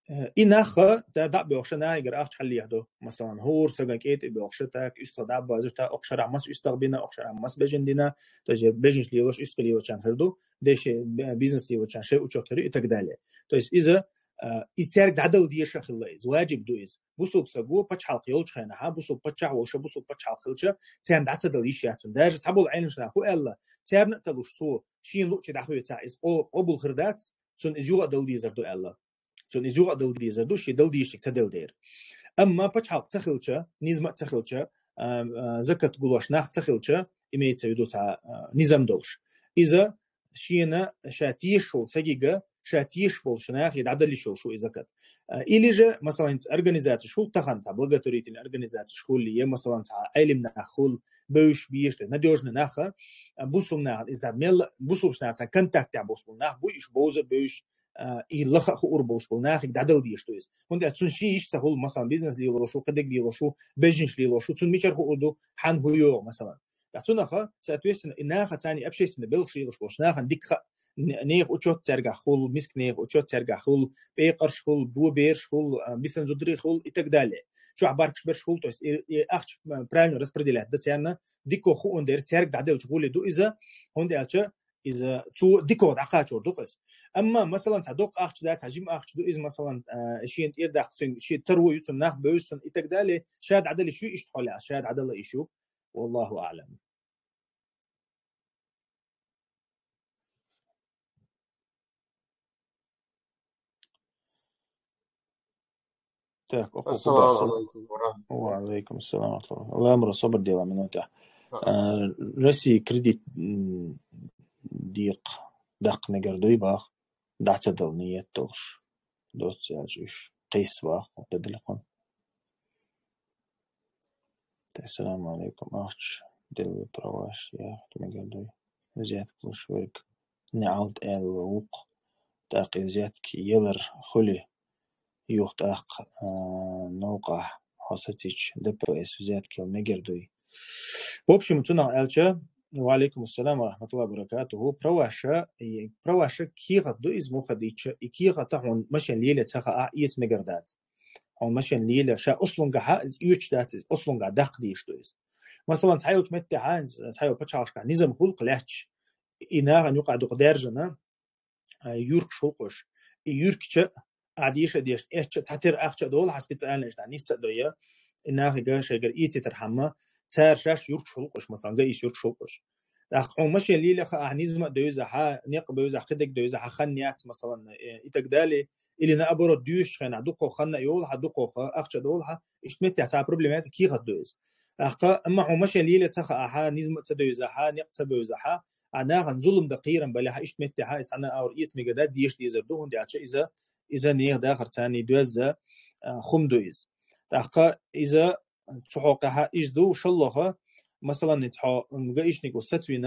إنها تدع بوخشنا يجر أخش حلي يهدو مثلا هور سجنك إيه بوخشتك استدع بازرتا أخشر عمس استقبلنا أخشر عمس بجندنا تجي بجنش ليوش استقلي وشان هردو ديش بيزنس لي وشان شيء وشكري إتقدالي تويس إذا إستيارك عدل ديش خلاص واجب دويز بوسوب سجوا بتشحال قيول شخنا بوسوب بتشح وش بوسوب بتشحال خلشة سيان دعت دليش ياتون داج تعبوا العين شنا هو إلا سيان تلوش سو شين لوك تدعوا يتعيز أو بالخردات سون إزيوغ دلدي زردو إلا سون إزيوغ دلدي زردو شي دلدي يشتك تدل دير أما بتشحال تخلشة نزمة تخلشة زكاة قلوش ناخ تخلشة إميت سيدو تاع نظام دولش إذا شينا شاتيش شو سجيجة شاتيش بول شناخ يدعدل شو إذا كت إلي جا مثلا أرجانيزات شو تخن تاع بلغتوريتين أرجانيزات شو اللي مثلا تاع علم ناخول بوش بيش نديوجنا ناخا بوسوم ناخ إذا ميل بوسوم شناخ تاع كونتاكت تاع بوسوم ناخ بوش بوز بوش يلخ خور بوش بول ناخ يدعدل ديش تويس هون أتون شيء سهول مثلا بيزنس لي ولا شو قدك لي ولا شو بيزنس لي ولا شو تون ميشر هو حن هو مثلا أتونها ساتويس إنها ثاني أبشيس من بلغشي وش ناخ ديك نيخ أوتشوت ترجع خول مسك نيخ أوتشوت ترجع خول بيقرش خول بو بيرش خول بيسن زودري خول إتقدالي شو عباركش برش خول تويس أخش برايم رسبرديلات ده سيرنا ديكو خو أندر سيرك دعدل شغول دو إذا هندي أشة إذا تو ديكو دعقات شو دوقس أما مثلا تدوق أخش ده تجيم أخش دو إذا مثلا شيء يردخ شيء تروي يتم ناخ بيوسن إتقدالي شاد عدل شو إيش تحولها شاد عدل إيشو والله أعلم. تاك أخوك السلام عليكم ورحمة الله. وعليكم السلام ورحمة الله. الله أمر صبر ديلا من تاع رسي كريديت ديق دق نجردوي باخ دعت دلنية توش دوت يعجوش قيس باخ وتدلقون. السلام عليكم أخش دل برواش يا نجردوي زياد كلش ورق نعالت الوق تاقي زياد كي يلر خلي يوخت أخ نوقع حصتيش دبس زياد كي نجردوي. وبشم تنا ألشة وعليكم السلام ورحمة الله وبركاته. برواشة كيغة دو إزمو خديتش كيغة تهون مشان ليلة تخا إيس مجردات هون مشان ليلة شا أصلون جها إز يوش داتز أصلون جا دق ديش دويس مثلا تحيوش متى عانز تحيو بتشارش كان نظام خلق لاتش إنها نقعد قدرجنا يورك شوقش يوركش عاديش ديش إيش تحتر أخش دول حسب تسألنش تعني سدويا إنها جاش جر إيتي ترحمه سار شاش يورك شوقش مثلا جايش يورك شوقش أخو ماشي اللي لخ نظام دوزها نيق بوزها خدك دوزها خنيات مثلا إتقدالي اللي نأبر الديوش خن عدوقه خنا يول عدوقه أخش دولها إشتمت تاع بروبلمات كي خدوز أما هو ماشي اللي لتخ نظام تدوزها نيق تبوزها أنا غنظلم دقيرا بلها إشتمت تاع أنا أو رئيس مجدات ديش ديزردوهن دي عشان إذا نيق داخل ثاني دوزة خم دوز إذا تحققها إجدو شلها مثلا نتحق مجايش نيكو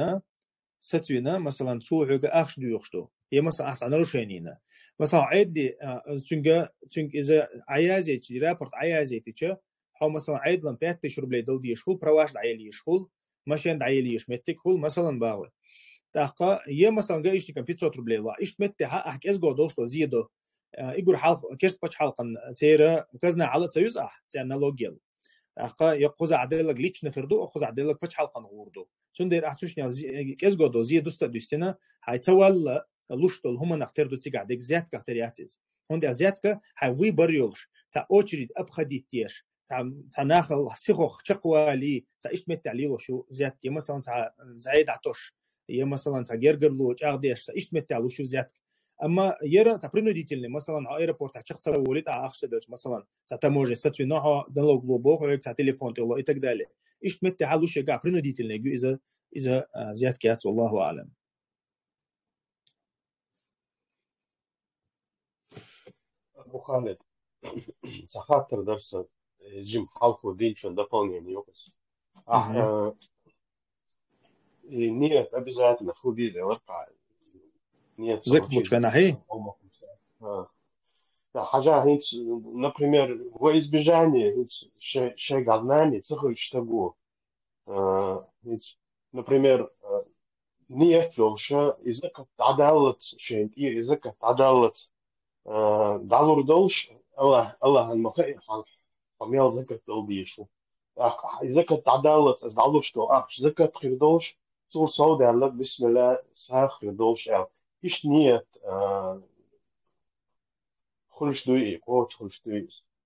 ستوينا مثلا تحقق أخش ديوخشتو هي مثلا أحسن روشينينا مثلا عيد لي تنج إذا عيازي تي رابورت عيازي تيجا هو مثلا عيد لم بيت تشرب لي دل ديشول برواش دعيلي يشول ماشين دعيلي يشمتك هول مثلا باوي تحقق هي مثلا جايش نيكو بيتسو تربلي لا إشتمت أحك إزجو دوشلو زيدو يقول حلق كيرت بتش حلقا تيرا وكزنا على سيوز تأنالوجيل أخا يقوز عدلك ليش نفردو أخوز عدلك بتش حلقا نغوردو سندير أحسوش نيا كزجو دو زي دوستا دوستنا هيتوال لوشتل هما نختار دو تيجا عدك زياد كخترياتيز هندي زيادك هاوي بريولش تا أوتشريد أبخدي تيش تا ناخل سيخوخ شقوة لي تا إيش مت عليه وشو زيادك مثلا تا زايد عطش هي مثلا تا جرجر لوش أغديش تا إيش مت عليه وشو زيادك أما يرى تبرنو ديتيلني مثلا أيربورت عشق سووليت عخشدش مثلا تتموج ستوي نوع دلو جلوبو ولا تليفون تلا إتقدالي إيش مت على وش جا برنو ديتيلني إذا زياد كات والله أعلم. أبو خالد سخاطر درس جيم حلقو دين شو дополнение يوكس نية обязательно خذي ورقة نية زكبوش كان هي حاجة هيك например во избежание шега знаний цеху штабу например نية لوشة إذا كنت عدالة شيء إذا كنت عدالة دعور دوش الله المخيف فميال زكاة دول بيشو زكاة عدالة دعوش دو زكاة خير دوش صور صود على بسم الله ساخر دوش إيش نية خلش دوي قوش خلش دوي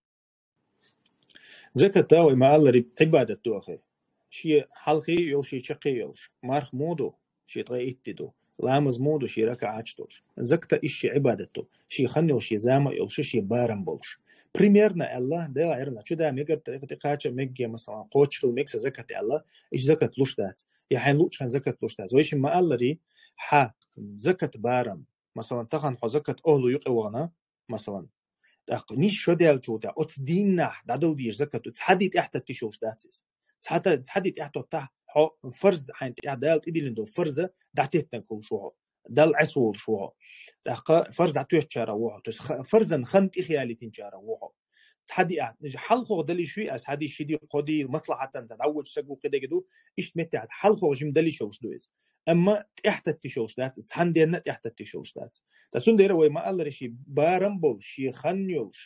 زكاة تاوي ما الله عبادة تو أخي شيء حلقي يو شيء شقي يوش مارخ مودو شيء تغي إتدو لامز مودو شيء ركعات توش زكاة إيش عبادة تو شيء خني وشيء زاما يوش شيء بارم بولش بريميرنا الله ده عيرنا شو ده ميجر تقاطع ميجي مثلا قوتش الميكس زكاة الله إيش زكاة لوش دات يحين لوش عن زكاة لوش دات وإيش ما الله ري زكاة بارم مثلا تخن زكاة أهلو يقوانا مثلا نيش شو ديال جودا أت ديننا دادل بيش زكاة تحديد إحدى تشوش داتس تحديد إحدى تح فرز حين دال تدين دو فرز دعتتنا كل شو دال عسول شو فرز دعتوه شارع وها فرزا خنت خيالي تنشارع وها تحدي حلقه دلي شوي أس هذه الشيء قدي مصلحة تدعوج سجو كده كده إيش متى حلقه جم دلي شوش دويز أما إحدى تشوش دات سحندينا إحدى تشوش دات تسون دير وي ما الله شيء بارمبول شيء خنيوش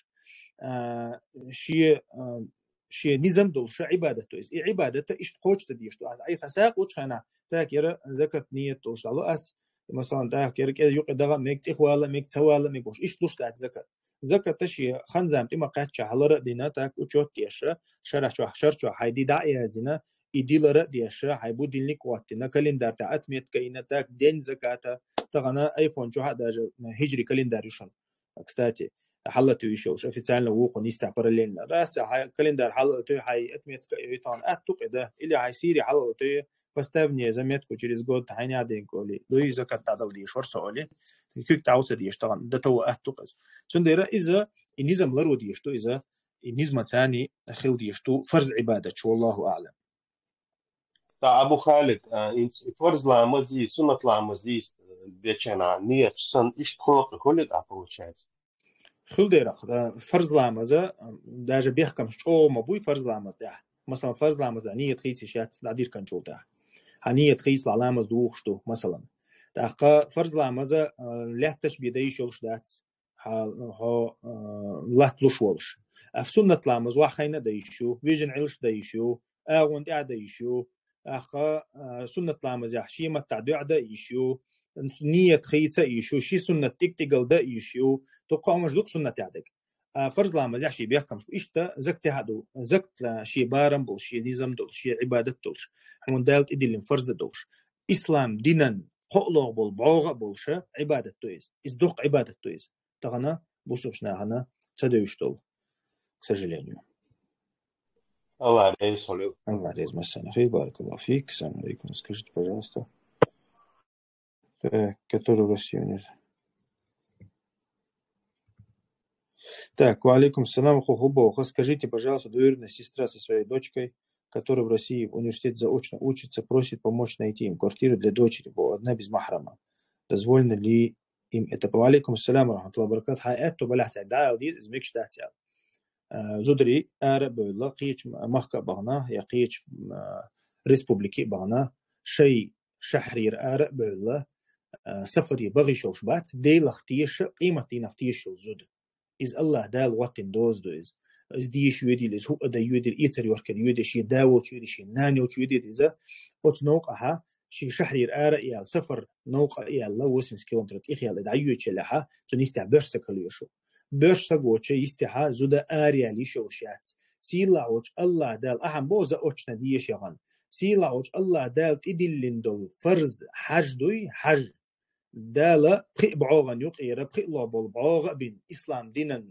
شيء نظام دول شيء عبادته إز عبادته إيش تقوش تديش تو أي ساق وتشنا تاكير زكاة نية توش الله أس مثلا تاكير كده يق دغا ميك إخوالا ميك سوالا ميك بوش إيش توش تات زكاة تشي خنزام تما قاتش حلرة دينا تاك وشوت ديشة شرع شو هيدي داعية زنا يديلرة ديشة هيبو دينلي قواتنا كالندار تاعت ميت كينا تاك دين زكاة تغنا أيفون شو هذا هجري كالندار يشون أكستاتي حلتو يشوش أوفيسيال ووقو نيستا برلين راس هاي كالندار حلتو هاي أتميت كيتان أتوق ده اللي هاي سيري حلتو فاستبني زميت كوجريز جود هاي نادين كولي دوي زكاة تعدل دي شور سؤالي كيك تعوس دي يشتغل ده تو أتوقز سنديرة إذا النظام لرو دي يشتو إذا النظام ثاني خل دي يشتو فرض عبادة شو الله أعلم. أبو خالد فرض لامزي سنة لامزي بيتشنا نية سن إيش خلق كل أبو شايف خل ديرخ فرض لامزة داجة بيحكم شو ما بوي فرض لامز ده مثلا فرض لامز نية خيس شات دادير كان شو ده هنية خيس لامز دوخ شتو مثلا تأقى فرض لامزة لا تشبيه دايش يلش داتس ها لا تلوش ولش أفسنة لامز واحينا دايشو فيجن علش دايشو أون دايشو أخا سنة لامز يحشيمة تعدع دايشو نية خيسة يشو شي سنة تكتيكال دايشو تقوم مجدوق سنة تعدك فرض لامز يحشي بيحكم شو إشتا زكت هادو زكت شي بارم بول شي نظام دول شي عبادة دولش حمون دالت إدلين فرض دولش إسلام دينن خلق بول بعوغ بولشة عبادة تويز إزدوق عبادة تويز تغنى بوسوشنا هنا تدويشتول كسجلينيو الله رئيس حلو الله رئيس مسانا خير بارك الله فيك السلام عليكم скажите пожалуйста который Россию так وعليكم السلام хубо скажите пожалуйста двоюродная сестра со своей дочкой которая в России в университете заочно учится просит помочь найти им квартиру для дочери бо одна без махрама дозволено ли им это وعليكم السلام ورحمة الله وبركاته حياته بلحس دايل ديز إزميكش تحتيال زودري أرب الله قيش مخك بغنا يا قيش ريسبوبليكي بغنا شيء شحرير أرب الله سفري بغي شوش بات دي لختيش قيمتي نختيش زود إز الله دال واتن دوز دوز إز ديش يودي لز هو أدا يودي إيتر يوركر يودي شي داول يودي شي نانيو يودي إذا أتنوقها شي شحرير آرا إيال سفر نوقع إيال لو وسمس كيلومتر إخيال إدعيو يتشلحها تنستع برسك اليوشو برسك وچه يستحا زودا آريا ليشوشيات سيلا وچ الله دال أهم بوزا وچنا ديش يغن سيلا وچ الله دال تدلين دول فرز حج دوي حج دال بخي بعوغن يقير بخي الله بالبعوغ بين إسلام دينن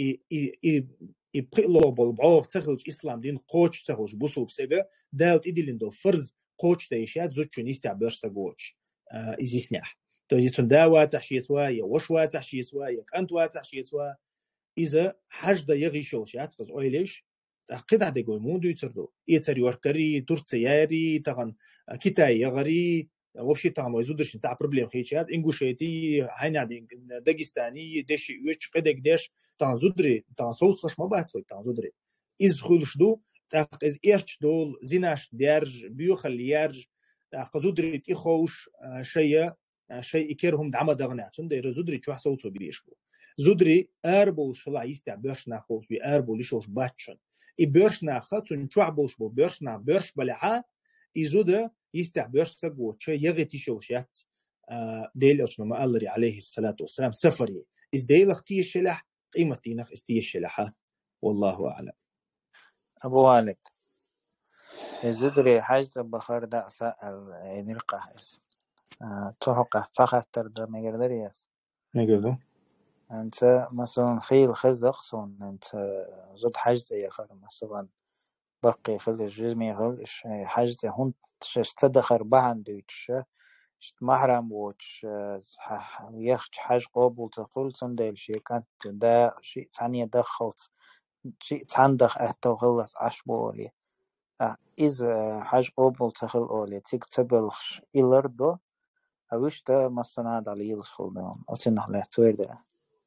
بخي الله بالبعوغ تخلج إسلام دين قوش تخلج بوصل بسيغا دال تدلين دول فرز قوش تيشات زوچو نستع برسك وچ إزيسنيح تجيسون دا واتح شيتوا يا وش واتح شيتوا يا كانت واتح شيتوا إذا حج دا يغي شوشيات فز أويليش قد عدي قوي موندو يتردو إيتر يوركري تورتسياري تغن كتاي يغري وبشي تغن ويزودرش نتاع بروبليم خيشيات إنغوشيتي هاين عدي داغستاني ديش يوش قدك ديش تغن زودري تغن صوت ما باتوي تغن زودري إز خولش دو تغن إز إيرش دول زيناش ديرج بيوخل يارج تغن زودري تيخوش شيء يكيرهم دعما دغنات سند يرزودري شو حسوتو بيشكو زودري أربول شلا يستع برش ناخوش بأربول يشوش باتشن برش ناخا تون شعبولش بو برش نا برش بلعا يزودا يستع برش سقوة شيء يغتي شوشات ديل أصنع الله عليه الصلاة والسلام سفري إز ديل اختي الشلح قيمة دينك استي الشلحة والله أعلم. أبو والد زدري حاجة بخار دا سأل نلقى اسم توقع فخطر دا مقدريس نقدر أنت مثلا خيل خزق صون أنت زود حاجة يا خير مثلا بقي خل الجزمي خل حاجة هون تدخر بعن دوتش محرم وش يخش حاج قابل تقول صندل شيء كانت دا شيء ثانية دخلت شيء صندخ أهتو خلص عشبولي إذا حاج قابل تخل أولي تكتبلش إلردو أوش دا مثلا على يلصقون أتنح له تويدا.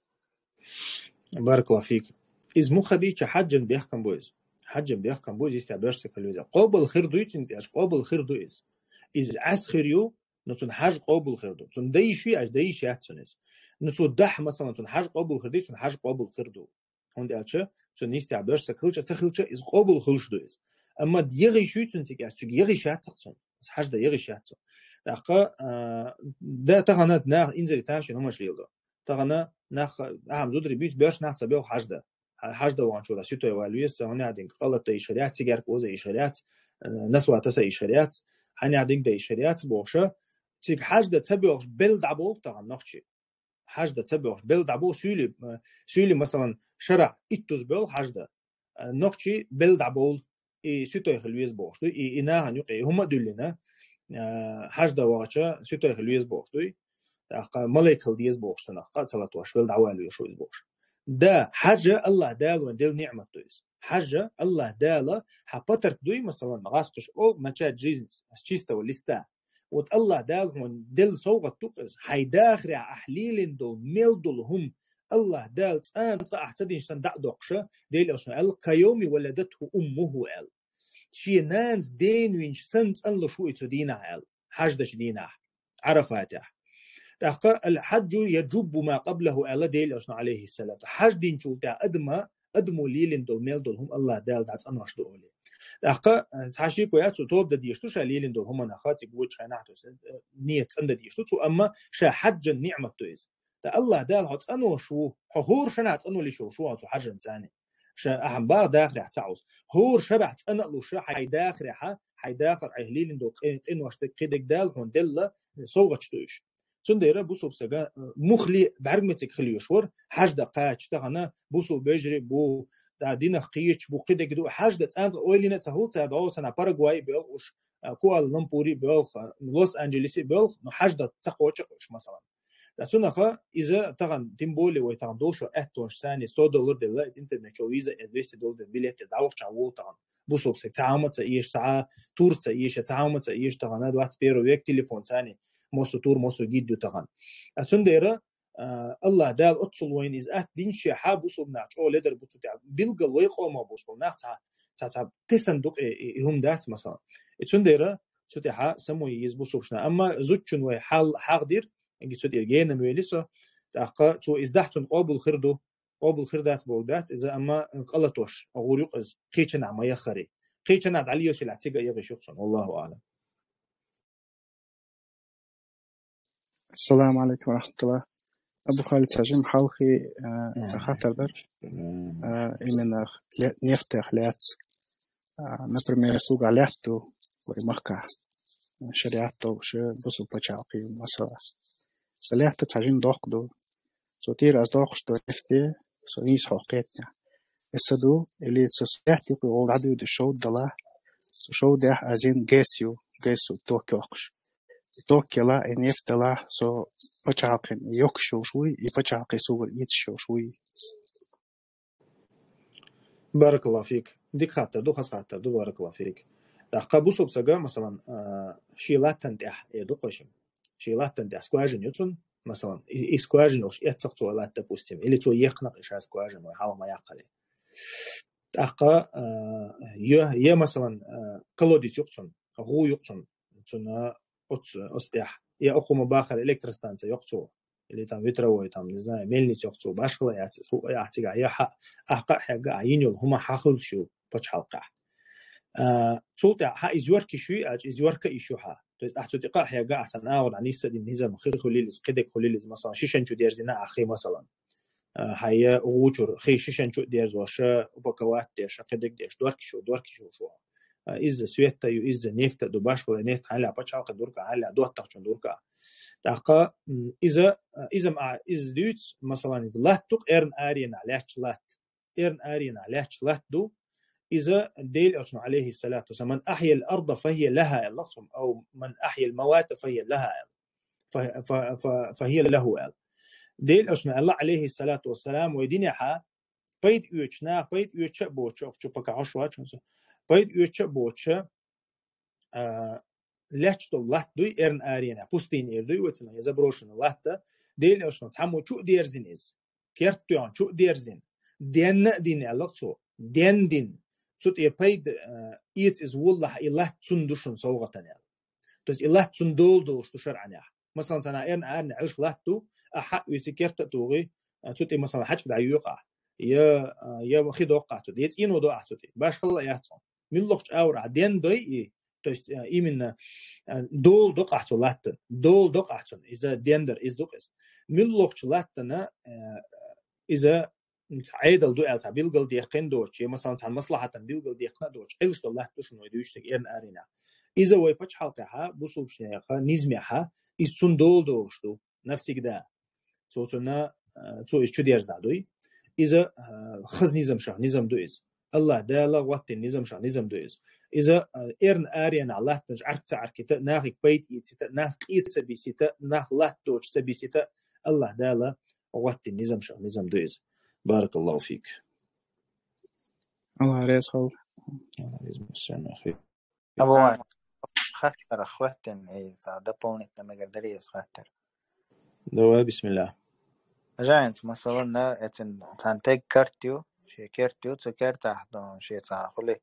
بارك الله فيك. إذا مو خديتش حجا بيحكم بوز حجا بيحكم بوز يستعبرش سكالوزا قابل خير دويت انت أش قابل خير دويز إذا عس خيريو نتون حاج قابل خير دو تون دايشي أش دايشي هاتسونيز نتون دح مثلا تون حاج قابل خير دو تون حاج قابل خير دو هون ألشة تون يستعبرش سكالوش أتخلش إذا قابل خلش دويز أما ديغي شو تون تيجي أش ديغي شاتسون بس حاج دا يغي شاتسون دقة ده تغنى ناخ إنزل تامشين همش ليلدا تغنى ناخ أهم زود ربيت بيرش ناخ تبيه حاجة وان شو راسيتو يوالويس هني عدين غلط إشارات سيجار كوزة إشارات نسوا تسا إشارات هني عدين ده إشارات بوشة تيك حاجة تبيه بيلد عبول تغنى نخشي حاجة تبيه بيلد عبول سولي مثلا شرع إتوز بيل حاجة نخشي بيلد عبول سيتو يخلويس بوش إنا هنيقي هما دولنا حاجة واجا سيتو يخلويس بوش ملائكة ديز بوش سنة قد صلت واش بيلد عوالو يشوز بوش ده حاجة الله دال وندل نعمة دويس حاجة الله دال حبترك دوي مثلا غاسقش أو مشات جيزنس أشيستا ولستا وت الله دال وندل صوغة توقز حيداخر أحليل دول ميل دول هم الله دال أنت أحتدين شتن دقدقشة ديل أشنا كيومي ولدته أمه أل شي نانز دين وينش سنت أن لشو يتدينا أل حاجة شدينا عرفاته الحج يجب ما قبله ألا ديل أشنا عليه السلام حج دين شو تاع أدمو ليلين دول ميل دول هم الله دال دعس أنوش دولي تحشي كويات توب دا ديشتو شا ليلين دول هم نخاتي قوت شا نحتو نية تند ديشتو أما شا حج النعمة تويز دا الله دال هات أنوشو هور شنات أنو لي شو هاتو حج إنساني شا أهم بار داخل تعوز هور شرعت أنقلو شا حي داخل عهليلين دول قنوش تكيدك دال هون دل صوغتش تويش تنديرا بوسو بسجا مخلي بعرمتك خلي يشور حاج دقات تغنا بوسو بجري بو دينا خيش بو قيد كدو حاج دت انت اويلينا تهو تاعو تنا باراغواي بيوش كوالالمبوري بيوخ لوس انجليس بيوخ حاج دت تقوش مثلا لسنا اذا تغن تيمبولي ويتغن دوشو اتونش ثاني $100 دلوقتي انترنت فيزا $200 بيليت دعوق تعو تغن بوسو بسك تعامت ايش ساعه تور ايش تعامت ايش تغن دوات بيرو ويك تليفون ثاني موسو تور موسو جيد تغن أتنديرا الله دال أتصل وين إذا دين شيء حابوسو بناش أو لدر بوسو تاع بيلقى ويقو ما بوسو ناس تاع تسندق هم دات مثلا أتنديرا سوتها سمو يزبوسو بشنا أما زوجن وي حال حاضر إنجي سوت إرجعنا ويلسه تأقى تو إزدحتن قابل خردو قابل خردات بودات إذا أما قلتوش أو يقز قيتنا ما يخري قيتنا عليوش العتيقة يغشوصن والله أعلم. السلام عليكم ورحمة الله. أبو خالد ساجم حالخي خاطر در إمنا نفتح لات например سوق علياتو ورمخكا شريعتو وش بصو بتشاقي مثلا سليحت تاجين دوقدو سوتير از دوقشتو نفتي سويس حقيقتنا السدو اللي سليحتي قول عدو دشود دلا شو ده أزين جيسيو توكيوكش توكيلا نفتلا سو بتشاقين يوكشو شوي يبتشاقي سوق يتشو شوي. بارك الله فيك ديك خاطر دو خاص خاطر دو بارك الله فيك قابوسو بسجا مثلا شيلات تنتح يدو قشم شيلات تنتح سكواجن يوتون مثلا سكواجن وش يتسقط ولا تبوستيم اللي تو يقنق إيش سكواجن ويحاول ما يعقله يا مثلا كلودي يوتون غو يوتون تنا أستيح يا أقوم باخر إلكترستانسة يقصو اللي там ветровой там не знаю мельница يقصو башкала яцис ху яцига я ахка хага айнул хума хахул шу почалка صوت ها إزورك شوي أج إزورك إيشوها تويس أحتوتقا حاجة عشان أقول عن يسد النظام خير خليل قدك خليل مثلا شيشان شو ديرزنا أخي مثلا هيا وجور خي شيشان شو ديرز وشا وبكوات ديش قدك ديش دورك شو شو إذا سويتا يو إذا نفط دوباش ولا نفط على بتشعل قدورك على دوت تحشون دورك تاقا إذا مع إذا ديت مثلا إذا لا تق إرن آرين على لات دو إذا ديل أصنع عليه الصلاة والسلام من أحيا الأرض فهي لها اللصم أو من أحيا الموات فهي لها فهي له ديل أصنع الله عليه الصلاة والسلام ويدينها بيد يوتشنا بيد يوتش بوتش أو شو بقى عشوات شو بيد يوتش بوتش لاتش الله دوي إرن آرينا بوستين إردوي وتنا يزبروشنا الله تا ديل أصنع تحمو شو ديرزينيز كيرتيون شو ديرزين دين الله شو دين سوت يبيد إيت إز والله إله تندوشن سوغتنا تس إله تندول دوش تشرعناه مثلا أنا إرن عيش لاتو أحق يسكرت توغي سوت مثلا حاج بدا يوقع يا خيد وقع سوت يت إنو دو أحسوت باش خلا يحصل من لقش أورع دين دوي تس إيمن دول دوق أحسو لاتن دول دوق أحسن إذا ديندر إز دوقس من لقش لاتنا إذا عيدل دو ألتا بيلقل ديقين دوش مثلا عن مصلحة بيلقل ديقنا دوش عيلش الله تشنو يدوشتك إرن آرينا إذا ويبتش حلقها بوصل شنيخا نزميها إستون دول دوشتو نفسك دا صوتنا صو إيش ديرز دادوي إذا خز نظام دويز الله دا لا وقت نظام شا نظام دويز إذا إرن آرينا الله تنج عرت عركتا ناخك بيت إيتسيتا ناخ إيت سبيسيتا ناخ لا دوش سبيسيتا الله دا لا وقت نظام شا نظام دويز بارك الله فيك. الله يرزقه. أبو وائل خاطر أخواتن إذا دبوني لما قدري خاطر. دوا بسم الله. جاينس مثلا تنتج كارتيو شيء كارتيو تكرت أحدهم شيء تعقله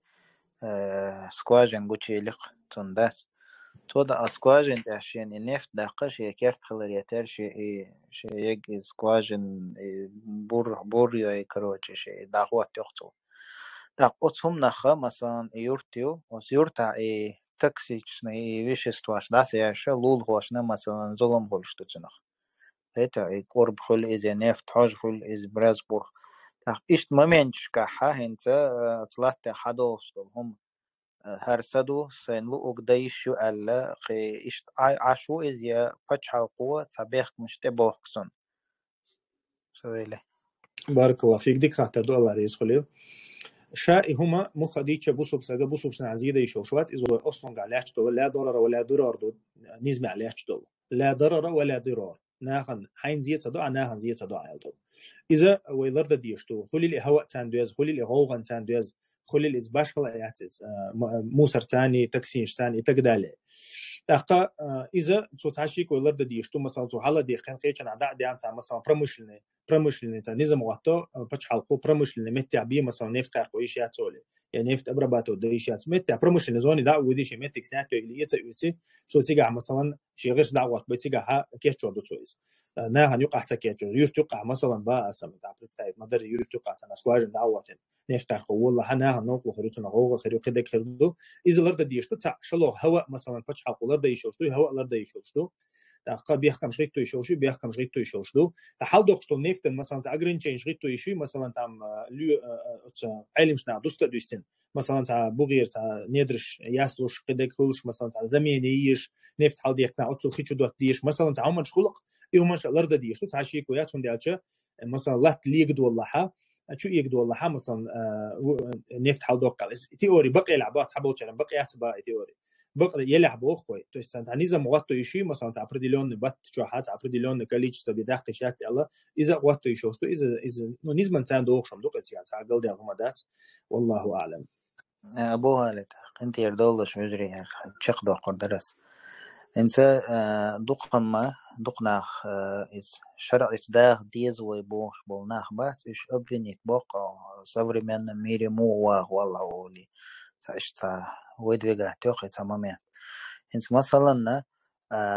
سكواجن بوشي لق تنداس تودا سكواجن عشان النفط دقة شيء كارت خلرياتر شيء يج سكواجن بور يا كروتش شيء دعوة تقطو دعوتهم نخا مثلا يورتيو وسيورتا تاكسيش ويشستواش داس يا شلول هوشنا مثلا ظلم هولشتوتنخ هتا قرب خل إز نفط حاج خل إز براسبور إشت ممنش كحا هنتا طلعت حدوستهم هم هرسدو سنلو أقديش شو ألا قي إشت عشو إز يا فتح القوة صبيح مشتبهكسون سويله بارك الله فيك ديك خاطر دو الله رئيس خليل شائي هما مخديتش بوسوب ساقا بوسوب سنا عزيدة يشوشوات إذا أصلا عليهش دول لا ضرر ولا ضرار دول نزمع عليهش دول لا ضرر ولا ضرار ناخن حين زيت صدوع ناخن زيت صدوع يلدو إذا ويلرد ديشتو خلي الهواء تاندوز خلي الغوغن تاندوز خلي الإزباش خلا يعتز موسر تاني تكسينش تاني تقدالي تاقا إذا صوتاشيك ويلرد ديشتو مثلا صوحالة دي خين قيشن عداء ديان سا مثلا برمشلني تا نظام وقتو بچحالقو برمشلني متع بيه مثلا نفتار قويش ياتولي يعني نفت أبرباتو ديشات متع برمشلني زوني دا وديش متك سناتو اللي يتسويتي صوتيقع مثلا شي غير دعوة بيتيقع كيشو دو تويس ناهن يقع تكيشو يرتقع مثلا با اسم تاع بريستايد مدر يرتقع تاع سكواجن دعوة نفتار قو والله هناهن نوقو خريتنا غوغ خريو كده خردو إذا لرد ديشتو تاع شلو هواء مثلا بچحالقو لرد يشوشتو هواء لرد يشوشتو تاقا بيحكم شريكتو يشوشو بيحكم شريكتو يشوشتو حال دوقستو نفتن مثلا تاع أجرين تشين شريكتو يشوي مثلا تام ليو علمشنا دوستا دوستن مثلا تاع بوغير تاع نيدرش ياسلوش قدك كلش مثلا تاع زمينيش نفت حال ديقنا أتصل خيشو دوت ديش مثلا تاع عمش خلق إيهمش لرد ديش تاع شيكو ياتون ديالشة مثلا لا تليقد والله شو يقد والله مثلا نفت حال دوقال تيوري بقي لعبات حبوش يعني بقي اعتبار تيوري بقى يلعب أخوي تو يستنت عنيزة مغطو يشي مثلا تعبرديلون بات شوحات تعبرديلون كليش تبيداق شات الله إذا غطو يشوفتو إذا نيزمن تان دوخشم دوق سيان تعقل دي الغمادات والله أعلم. أبوها لت أنت يردولش مجري شق دوق درس إنت دوقما دوقناخ إز شرع إصداق ديز ويبوش بولناخ بس إيش أبنيت بوق صبري من ميري مو والله ولي سأشتا ويدوغا توقي تمامين إنت مثلا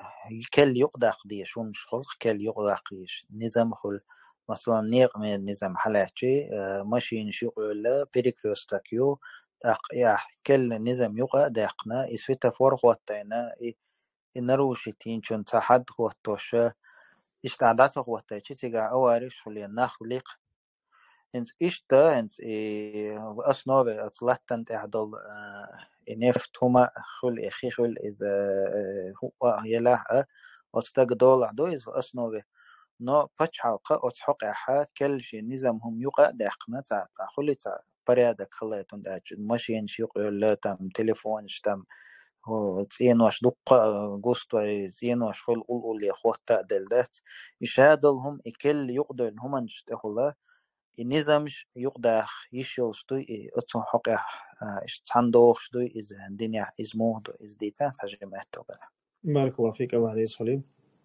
كل يقدق ديش ونش خلق كل يقدق ديش نظام خل مثلا نيق من نظام حلاجي ماشين شغل بريكلوستاكيو يا كل نظام يقع دقنا إسفتا فرق واتينا إنروشتين شون تحد قوتوش إستعداد قوتوش تيجا أوارش خلي نخلق إنت إشتا إنت أصنوبة أطلعتن تعدل نفت هما خل إخي خل إذا هو يلاها أستقدول عدو إذا أصنوبة نو بتش حلقة أتحق أحا كل شيء نظامهم يقع دقنا تا خلي تا بريادك خليتون داج ماشين شيقول تام تليفون تام هو تسينوش دقة قصة تسينوش خل قول لي أخوات تعدلت يشادلهم إكل يقدر هم نشتغل النظامش يقدر يشوستوي أتصن حقه إشتندوخ شدوي إذا الدنيا إزمود إذا ديتا تجمعت توبلا. بارك الله فيك الله عليه صليم.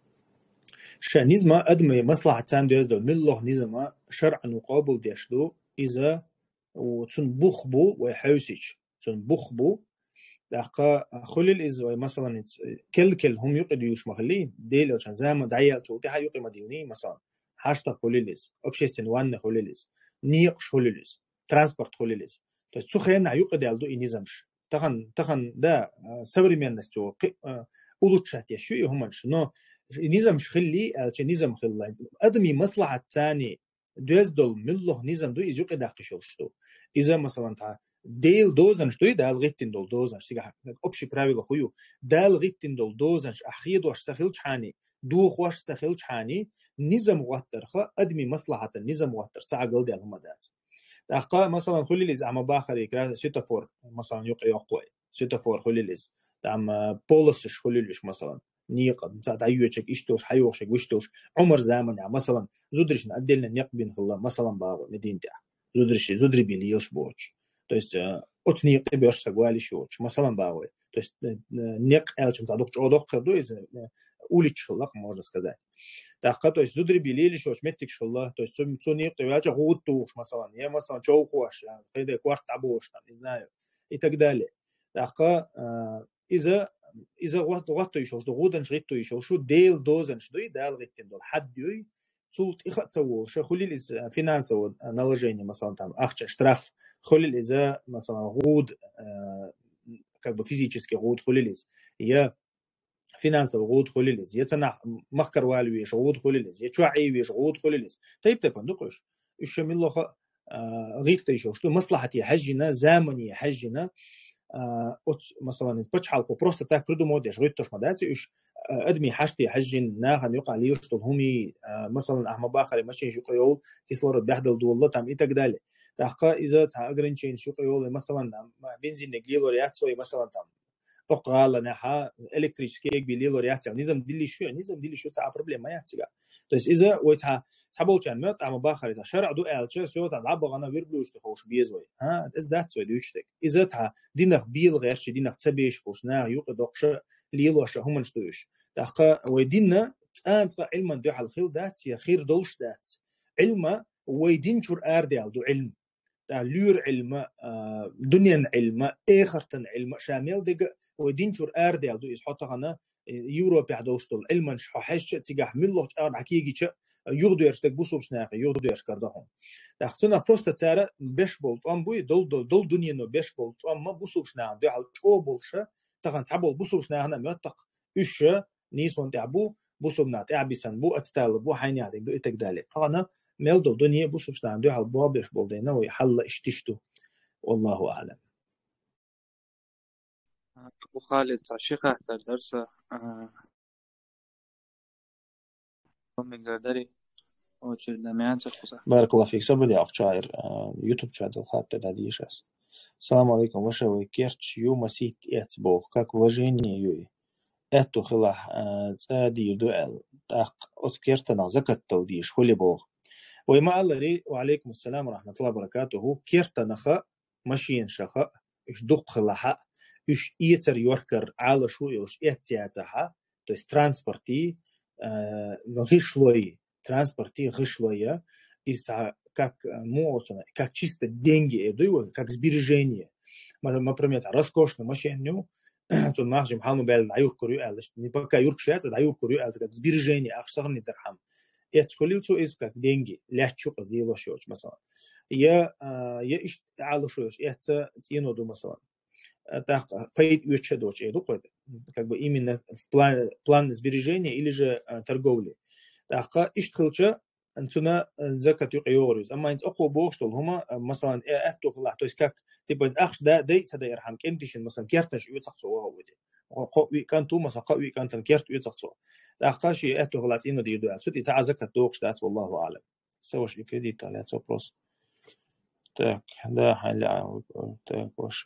شنيزما أدمي مصلحة تام ديزدو من الله نظام شرعا وقابل ديشدو إذا وتن بخبو ويحوسيش تن بخبو دقا خلل إذا مثلا كل هم يقدروا يوش مخلين ديل عشان زمان دعيا شو تها يقي مديوني مثلا هاشتا خلليز общественный وان خلليز نيقش خلليز ترانسبورت خلليز то есть سخينا يقدر يالدو إنيزمش تخن ده современность улучшать еще همانش но نظامش خلي نظام خلين أدمي مصلحة ثاني دوزدل مله نظام دو يزوق داقشوشتو إذا مثلا تا ديل دوزن شتوي دال غيتين دول دوزن سيغا общий правило хую дал غيتين دول دوزن أخيد واش سخيل حاني دوخ واش سخيل حاني نظام واترخه أدمي مصلحة النظام واتر ساعة قلدي المدات أخا مثلا خلي لي زعما باخر يكرا سيتافور مثلا يقوي سيتافور خلي لي زعما بولسش خلي ليش مثلا نيقة ساعة أيوتشك إشتوش حيوشك وشتوش عمر زمن يعني مثلا زودرش نعدلنا نيقبين الله مثلا باغ مدينة زودري بيليوش بوش то есть от нيق بيش سقوالي شوش مثلا باغ то есть نيق элчим задук чодок кырду из улич хылак можно сказать так то есть зудри билили шош меттик шылла то есть су нيق явача гуд туш مثلا я مثلا чоукуаш يعني кайда кварт абош там не знаю и так далее так إذا وقت يشوف دغودن شريتو يشوف شو ديل دوزن شدوي دال غيتين دول حد يوي سولت إخت سووا شو خلي إز فينانسو наложение مثلا там أخش штраф خلي إذا مثلا غود как бы физически غود خلي إز يا فينانسو غود خلي إز يتنا مخكر والوي شو غود خلي إز يتشوعي ويش غود خلي إز طيب تبندقش إيش من الله غيت يشوف شو مصلحتي حجنا زمني حجنا от مثلا почалку просто так придумать жить то шмадати уж أدمي حاجتي حجين ناخن يقع لي يشتغل همي مثلا أحمد باخر ماشي يقول كيسلورد بيحدل دولة تام إتقدالي تحقق إذا تأجرنشين يقول مثلا بنزين نقليل ورياتسوي مثلا تام أقال نها إلكتريكي بيليل ورياتسوي نظام دلي شو تاع problem ما يحتاج то есть إذا ويتها تبولشان مات أحمد باخر إذا شرع دو ألشة سوى تلعب غنا ويربلوش تخوش بيزوي إز دات سوى دوشتك إذا تها دينك بيل غيرش دينك تبيش خوشنا يقدقش ليلوش هم نشتوش تحقق وديننا أنت علما دو على الخيل دات يا خير دولش دات علما ويدين شور أرديال دو علم لور علم دنيا علم آخرتن علم شامل دق ويدين شور أرديال دو يسحط غنا يوروبي عدوشتول علما شحش تيجح من الله أرد حكيجي يغدوش تك بوسوبش ناقي يغدوش كردهم تحتنا بروستا تارا بيش بولت أم بوي دول دنيا نو بيش بولت أم ما بوسوبش ناقي دو على شو بولشة تغن تعبول بوسوبش ناقي ميتق إيش نيسون تعبو بوسوب نات عبيسان بو أتستال بو حيني عدك دو إتك دالي تغن ميل دول دنيا بوسوبش ناقي دو على بوا بيش بولدينا ويحل اشتشتو والله أعلم. أبو خالد شيخ أحد درس من قدري أو شيء دميان شخصا. بارك الله فيك سبب لي أخشاير يوتيوب شانل خاطر داديشاس. السلام عليكم وشوي كيرتش يو مسيت إتبوه كاك وجيني يوي إتو خلاح تادي دوال تاق أذكرتنا زكت توديش خلي بوه وما الله لي وعليكم السلام ورحمة الله وبركاته كيرتنا خا ماشين شخا إيش دق خلاحا إيش إيتر يوركر على شو إيش إتياتها то есть транспорти غشلوي транспорти غشлоя из как моцно как чисто деньги идут как сбережение например роскошную машину تون ماخج محل بال عيور كوريو قالش نبقى يورك شات عيور كوريو قالش قد سبيرجيني أخشغني درهم يتكلم تو إزبك دينجي لا تشوف قصدي الله شوش مثلا يا إيش على شوش تينو دو مثلا так paid вычедоч это какой как бы именно в план сбережения или же торговли так إيش تخلش أنتنا زكاة يقيوريز أما أنت أقوى بوشتل هما مثلا أهتو خلاص تويسكك تبغى أخش ده سدا يرحم كنتيشن مثلا كيرتنش يتصقصوا هو ده قوي كان تو مثلا قوي كان تنكيرت يتصقصوا تأخشي أهتو خلاص إنه ديدو سوت إذا زكاة دوخش ده والله أعلم سوش يكدي تالي تبروس так да حلا так وش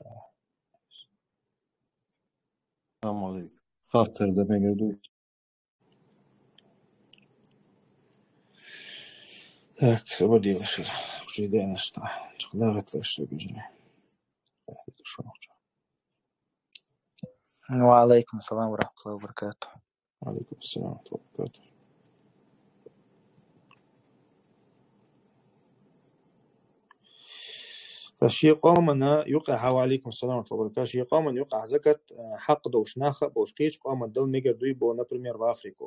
السلام عليكم خاطر ده ميجادو так свободи лишь уже идея нашла чхлагат лишь бежали وعليكم السلام ورحمة الله وبركاته. عليكم السلام ورحمة الله وبركاته. فشي قامنا يقع وعليكم السلام ورحمة الله وبركاته. شي قامنا يقع زكاة حق دوش ناخ بوشقيش قام دل ميجر دويبو например в Африку.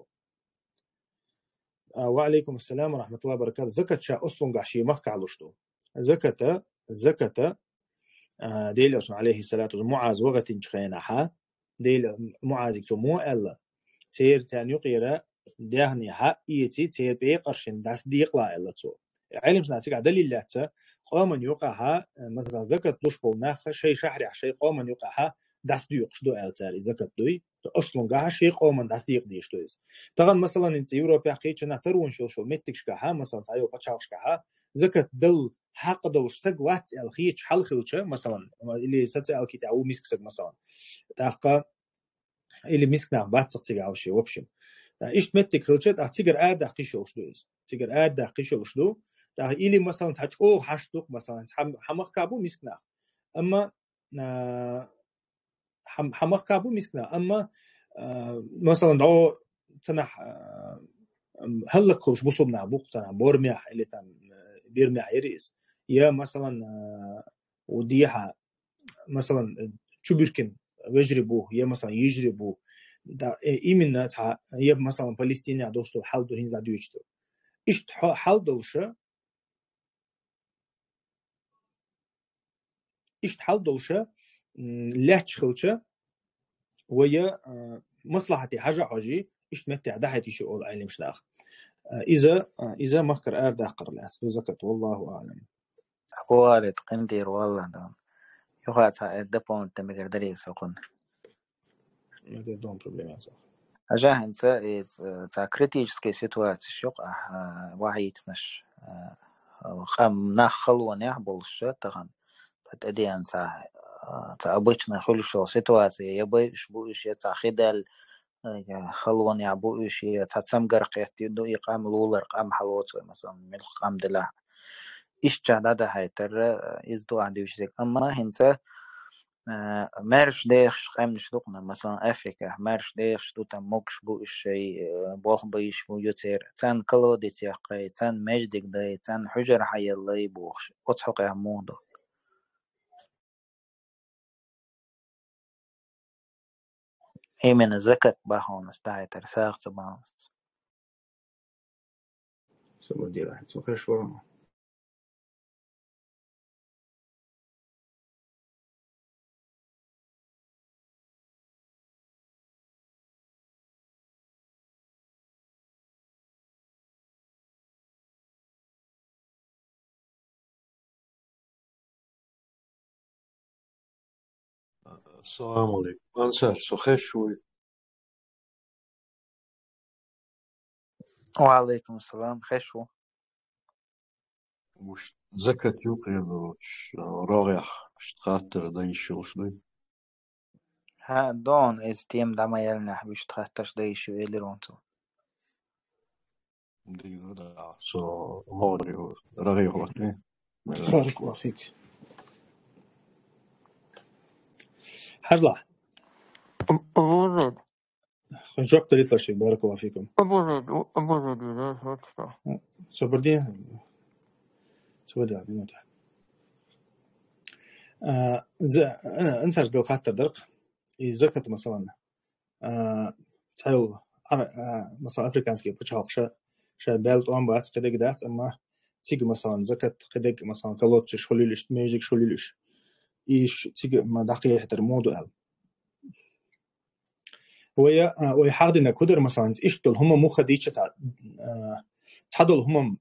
وعليكم السلام ورحمة الله وبركاته. زكاة شا أصلن قحشي مخ علوشتو. زكاة ديل عليه الصلاة والسلام معاذ وقت خينها ديل معاذ كتمو ألا تير تان يقيرا دهني حق يتي تير بيقرشن داس ديقلا ألا تو علم سناتيك دليل لاتا قامن يقعها مثلا زكاة دوش بولناخ شيء شحري شيء قامن يقعها داس ديقش دو ألتاري زكاة دوي أصلا قاها شيء قامن داس ديق ديش دويز طبعا مثلا انت يوروبيا حقيقة ترون شو متكش كها مثلا سايو بتشاوش كها زكاة دل حق دوش سق وات الخيش حل خلشة مثلا اللي ستة الكتاب أو مسك سق مثلا تاقا اللي مسكنا بات سقتي أو شيء وبشم إيش متك خلشة تيجر آد قيشوش دويز تيجر آد قيشوش دو ده اللي مثلا تحج أو حشتوك مثلا حمق كابو مسكنا أما حمق كابو مسكنا أما مثلا أو تنح هلك خوش بصوبنا بوق تنح بورميح اللي تن بيرميح يريس يا مثلا وديها مثلا تشبركن ويجربوه يا مثلا يجربوه ده إيمنا تها يا مثلا فلسطين دوستو حال دو هنز دايجتو إيش حال دوشة إيش حال دوشة لا تشخلشة ويا مصلحتي حاجة عجي إيش متى ده هيتشي أول عيلي مش ناخ إذا مخكر أرد أقر لاس زكاة والله أعلم. والد قندير والله ده يخاط دبون تمجر دريس وقن. ما عندهم بروبلم صح. أجاه إنت إز تكريتيجسكي سيتواتي شوق واحد نش خم نخل ونحبولش تغن تأديان سا تأبيشنا خلشوا سيتواتي يبي شبوش يتأخدل خلون يعبوش يتسم قرق يدو يقام لولر قام حلوت مثلا من قام دلا إيش جادا هاي ترى إزدو عندي وشيك أما هنسا مارش ديخش قام نشدقنا مثلا أفريقيا مارش ديخش دو تموكش بو الشيء بوخ بيش بو يتير تان كلو دي تيقي تان مجدك دي تان حجر حي اللي بوخش أتحق يعموندو أي من الزكاة باهون استعي ترساق تبانس سو دي راح تسوق شو السلام عليكم أنسى سخيش شوي وعليكم السلام خشو مش زكاة يوقينوش راغح اشتخاطر دايشو شوي ها دون استيم دما يلنا بيش تخطش دايش ويلي رونتو دي دا سو موريو راغي وقتي بارك الله فيك. حجلة أبو خنشوق طريق لشيء بارك الله فيكم. زيد لا تفتح سبردين سبردين بيموت. أنسى دل خاطر درق и закат مثلا تعال مثلا أفريقيانский почал شبالت وان بات قدك دات أما تيجي مثلا زكت قدك مثلا كلوت شخليلش ميوزك شخليلش إيش تيجي ما دقيقة حتى الموضوع ويا حاضنا كدر مثلا إيش دول هم مو خديتش تعدل هم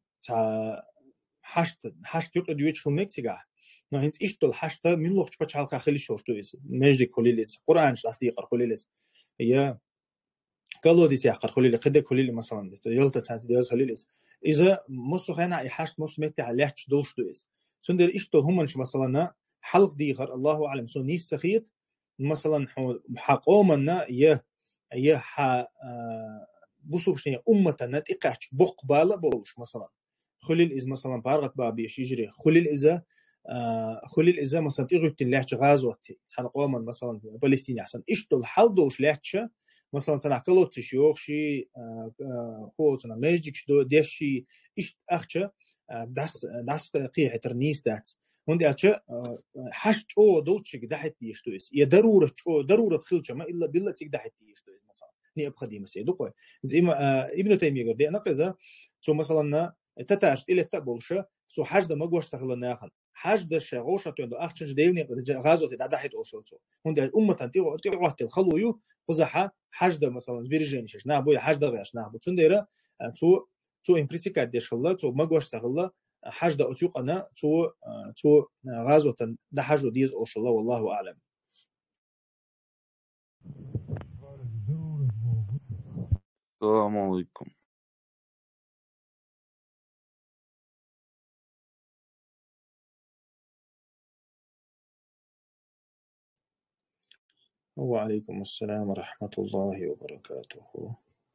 حشت يقعد يوجه المكسيكا نهينت إيش دول حشت من لوقت بتشعل خلي شورتو إس ميوزك خليلس قرآن شلاستيق خليلس هي كلو دي سياق خليل قدك خليل مثلا يلتا سنت دياز خليلس إذا مصو خينا يحشت مصو متى عليهش دوش دويس سندر إيش دول هم مثلا حلق ديغر الله أعلم سو نيس سخيط مثلا حقومنا يه بوسو بشني أمتنا تقعش بقبالة بولش مثلا خليل إذا مثلا بارغت بابيش يجري خليل إذا مثلا تيجي تلاقي غازوة تنقوم مثلا فلسطين أحسن إيش دول حل دوش لاقش مثلا تنعكلوا تشيوخ شيء هو تنا ماجيك شدو ديشي إيش أخشى داس قية ترنيس دات وندي أشى حشت أو دوتشك دحت ديشتويس يا ضرورة خلشة ما إلا بالله تيك دحت ديشتويس مثلا ني أبخد يمسي دوقي زي ما ابن تيمية قال دي أنا كذا سو مثلا تتاش إلى تبولشة سو حاج ده ما جوش تخلنا ناخن حاج ده شغوشة تندو أخشش ديلني غازو تدحت أوشلتو وندي الأمة تنتيو الخلويو خزحة حاج ده مثلا زبيرجينيش نابو حاج ده غيش نابو تنديرة تو إمبريسيكا ديشلا تو ما جوش تخلنا حاج ده أتيق أنا تو غازو ده حاجو ديز أوشلا والله أعلم. السلام عليكم. وعليكم السلام ورحمة الله وبركاته.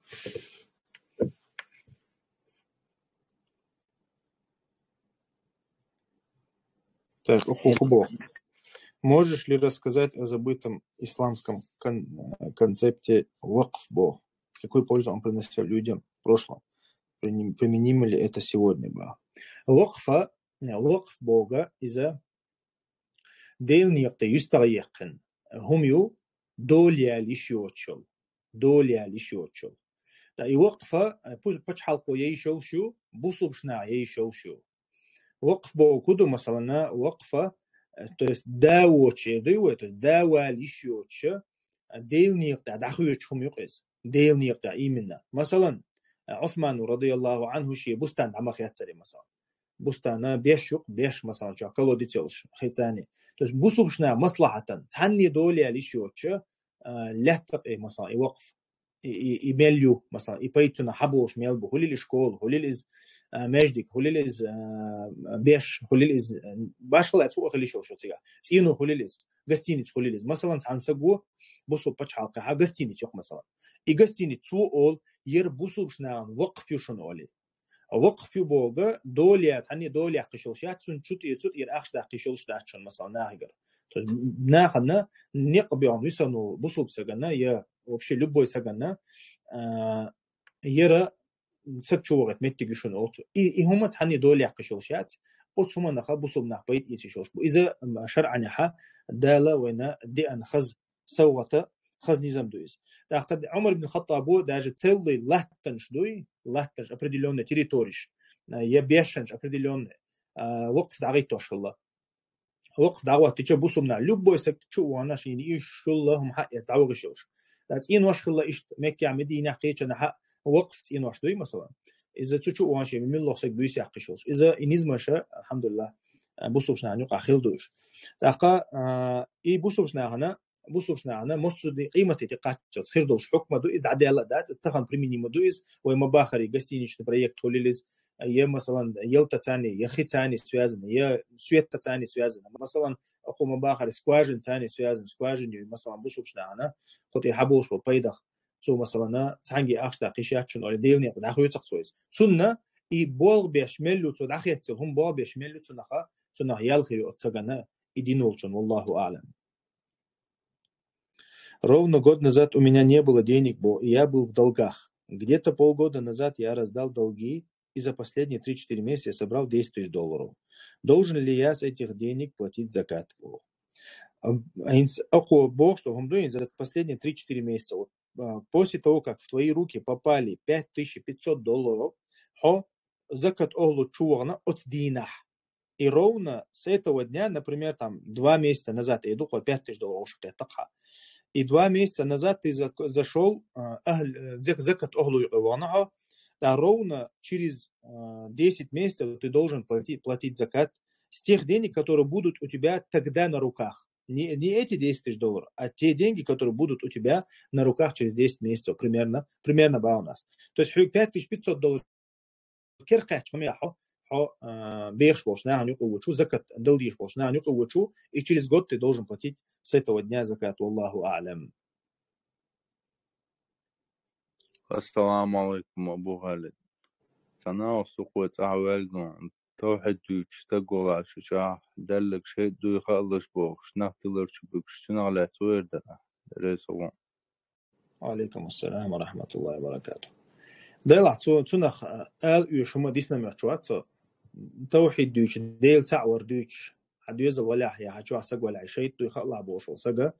Так, Ухубо, можешь ли рассказать о забытом исламском концепте вакф-бо? Какую пользу он приносил людям в прошлом? Применимо ли это сегодня? Вакф Бога إذا ديلني يقطع يستغيقن هم يو دوليا لشيوتشل دا يوقف بوش حلقو يشوشو بوصبشنا يشوشو وقف بو كدو مثلا وقفة то есть داوتشي داوا لشيوتش ديلني يقطع دخيوتش هم يقيس ديلني يقطع إيمنا مثلا عثمان رضي الله عنه شيء بستان عمخ يتسري مثلا بستانا بيش مثلا جاكلو ديتيلش خيتاني то есть بوصبشنا مصلحة تعني دوليا لشيوتش لحتق مثلا يوقف يمليو مثلا يبيتنا حبوش ميلبو هولي الشكول هولي إز مجدك هولي إز بيش هولي إز باشلا تسوق خلي شو تيجا تينو هولي إز جستينيت هولي إز مثلا تعنسقو بوصو بتش حلقة ها جستينيت يوق مثلا يجستينيت سو أول ير بوصو بشنا وقف يوشون أولي وقف يو بوجا دوليا تعني دوليا قشوشات سنشوت يتوت ير أخش دا قشوش داشون مثلا ناهجر ناخنا نقبيون يسانو بوصو بسجنا يا вообще любой сагана يرى سبشوغت متجشون أوتو هم تحني دول يعقشوشات قص هم نخبصوا بنحبيت يتشوش إذا شرع نحا دالة ونا دي أن خز سوته خز نظام دويس قد عمر بن الخطاب даже целый лахтанш دوي лахтанш определенный территориш يبيشنش определенный وقف دعيته الله وقف دعوة تجبسوا منا любой سكتشو وانا شين يشو اللهم حق يتعوغ شوش إن واش خلا إيش مكة مدينة قيتش أنا حق وقفت إن واش دوي مثلا إذا تشوف واش من الله سك دويس يحقشوش إذا إنزمشة الحمد لله بوسوش نعنيق أخيل دوش تاقا بوسوش نعنا مصر قيمة تقاتش خير دوش حكمة دو إذا عدالة دات استخدم بريميني مدويز وما باخري قستينيش بروجكت هوليلز يا مثلا يلتا تاني يا خي تاني سوازن يا سويتا تاني سوازن مثلا أقوم باخر سكواجن تاني سوازن سكواجن مثلا بوسوش نعنا قط يحبوش وبيدخ سو مثلا تانجي أخشى قيشاتشون أو ديلني داخل يتقصويز سنة بول بيشملوا تو داخل هم بول بيشملوا سنة يالخي أتصجنا идинолчон, والله أعلم. Ровно год назад у меня не было денег, я был в долгах. Где-то полгода назад я раздал долги, и за последние 3-4 месяца я собрал $10 000. Должен ли я с этих денег платить закат? Около Бог, что Гумдуин за последние 3-4 месяца, вот, после того, как в твои руки попали $5500, закат оглу чугна от динах. И ровно с этого дня, например, там 2 месяца назад, я думаю, $5000 уже такая. И 2 месяца назад ты зашел, закат оглу чугна, да, ровно через 10 месяцев ты должен платить закат с тех денег, которые будут у тебя тогда на руках. Не эти $10 000, а те деньги, которые будут у тебя на руках через 10 месяцев, примерно у нас. То есть $5500 كرخش هم يحو بيخش بوشنا هنيق وشو زكاة دلديش بوشنا هنيق وشو и через год ты должен платить с этого дня закат. والله أعلم. السلام عليكم أبو خالد. تناو سقوط أعوالنا توحد دوش تقول عشان دلك شيء دو يخلص بوش نختلر شبكش تنعلى تويردنا رسول. عليكم السلام ورحمة الله وبركاته. دلع تنخ آل يشوم ديسنا مرتوات توحيد دوش ديل تعور دوش حديث ولا يا حجوا عسق ولا شيء دو يخلع بوش وسقى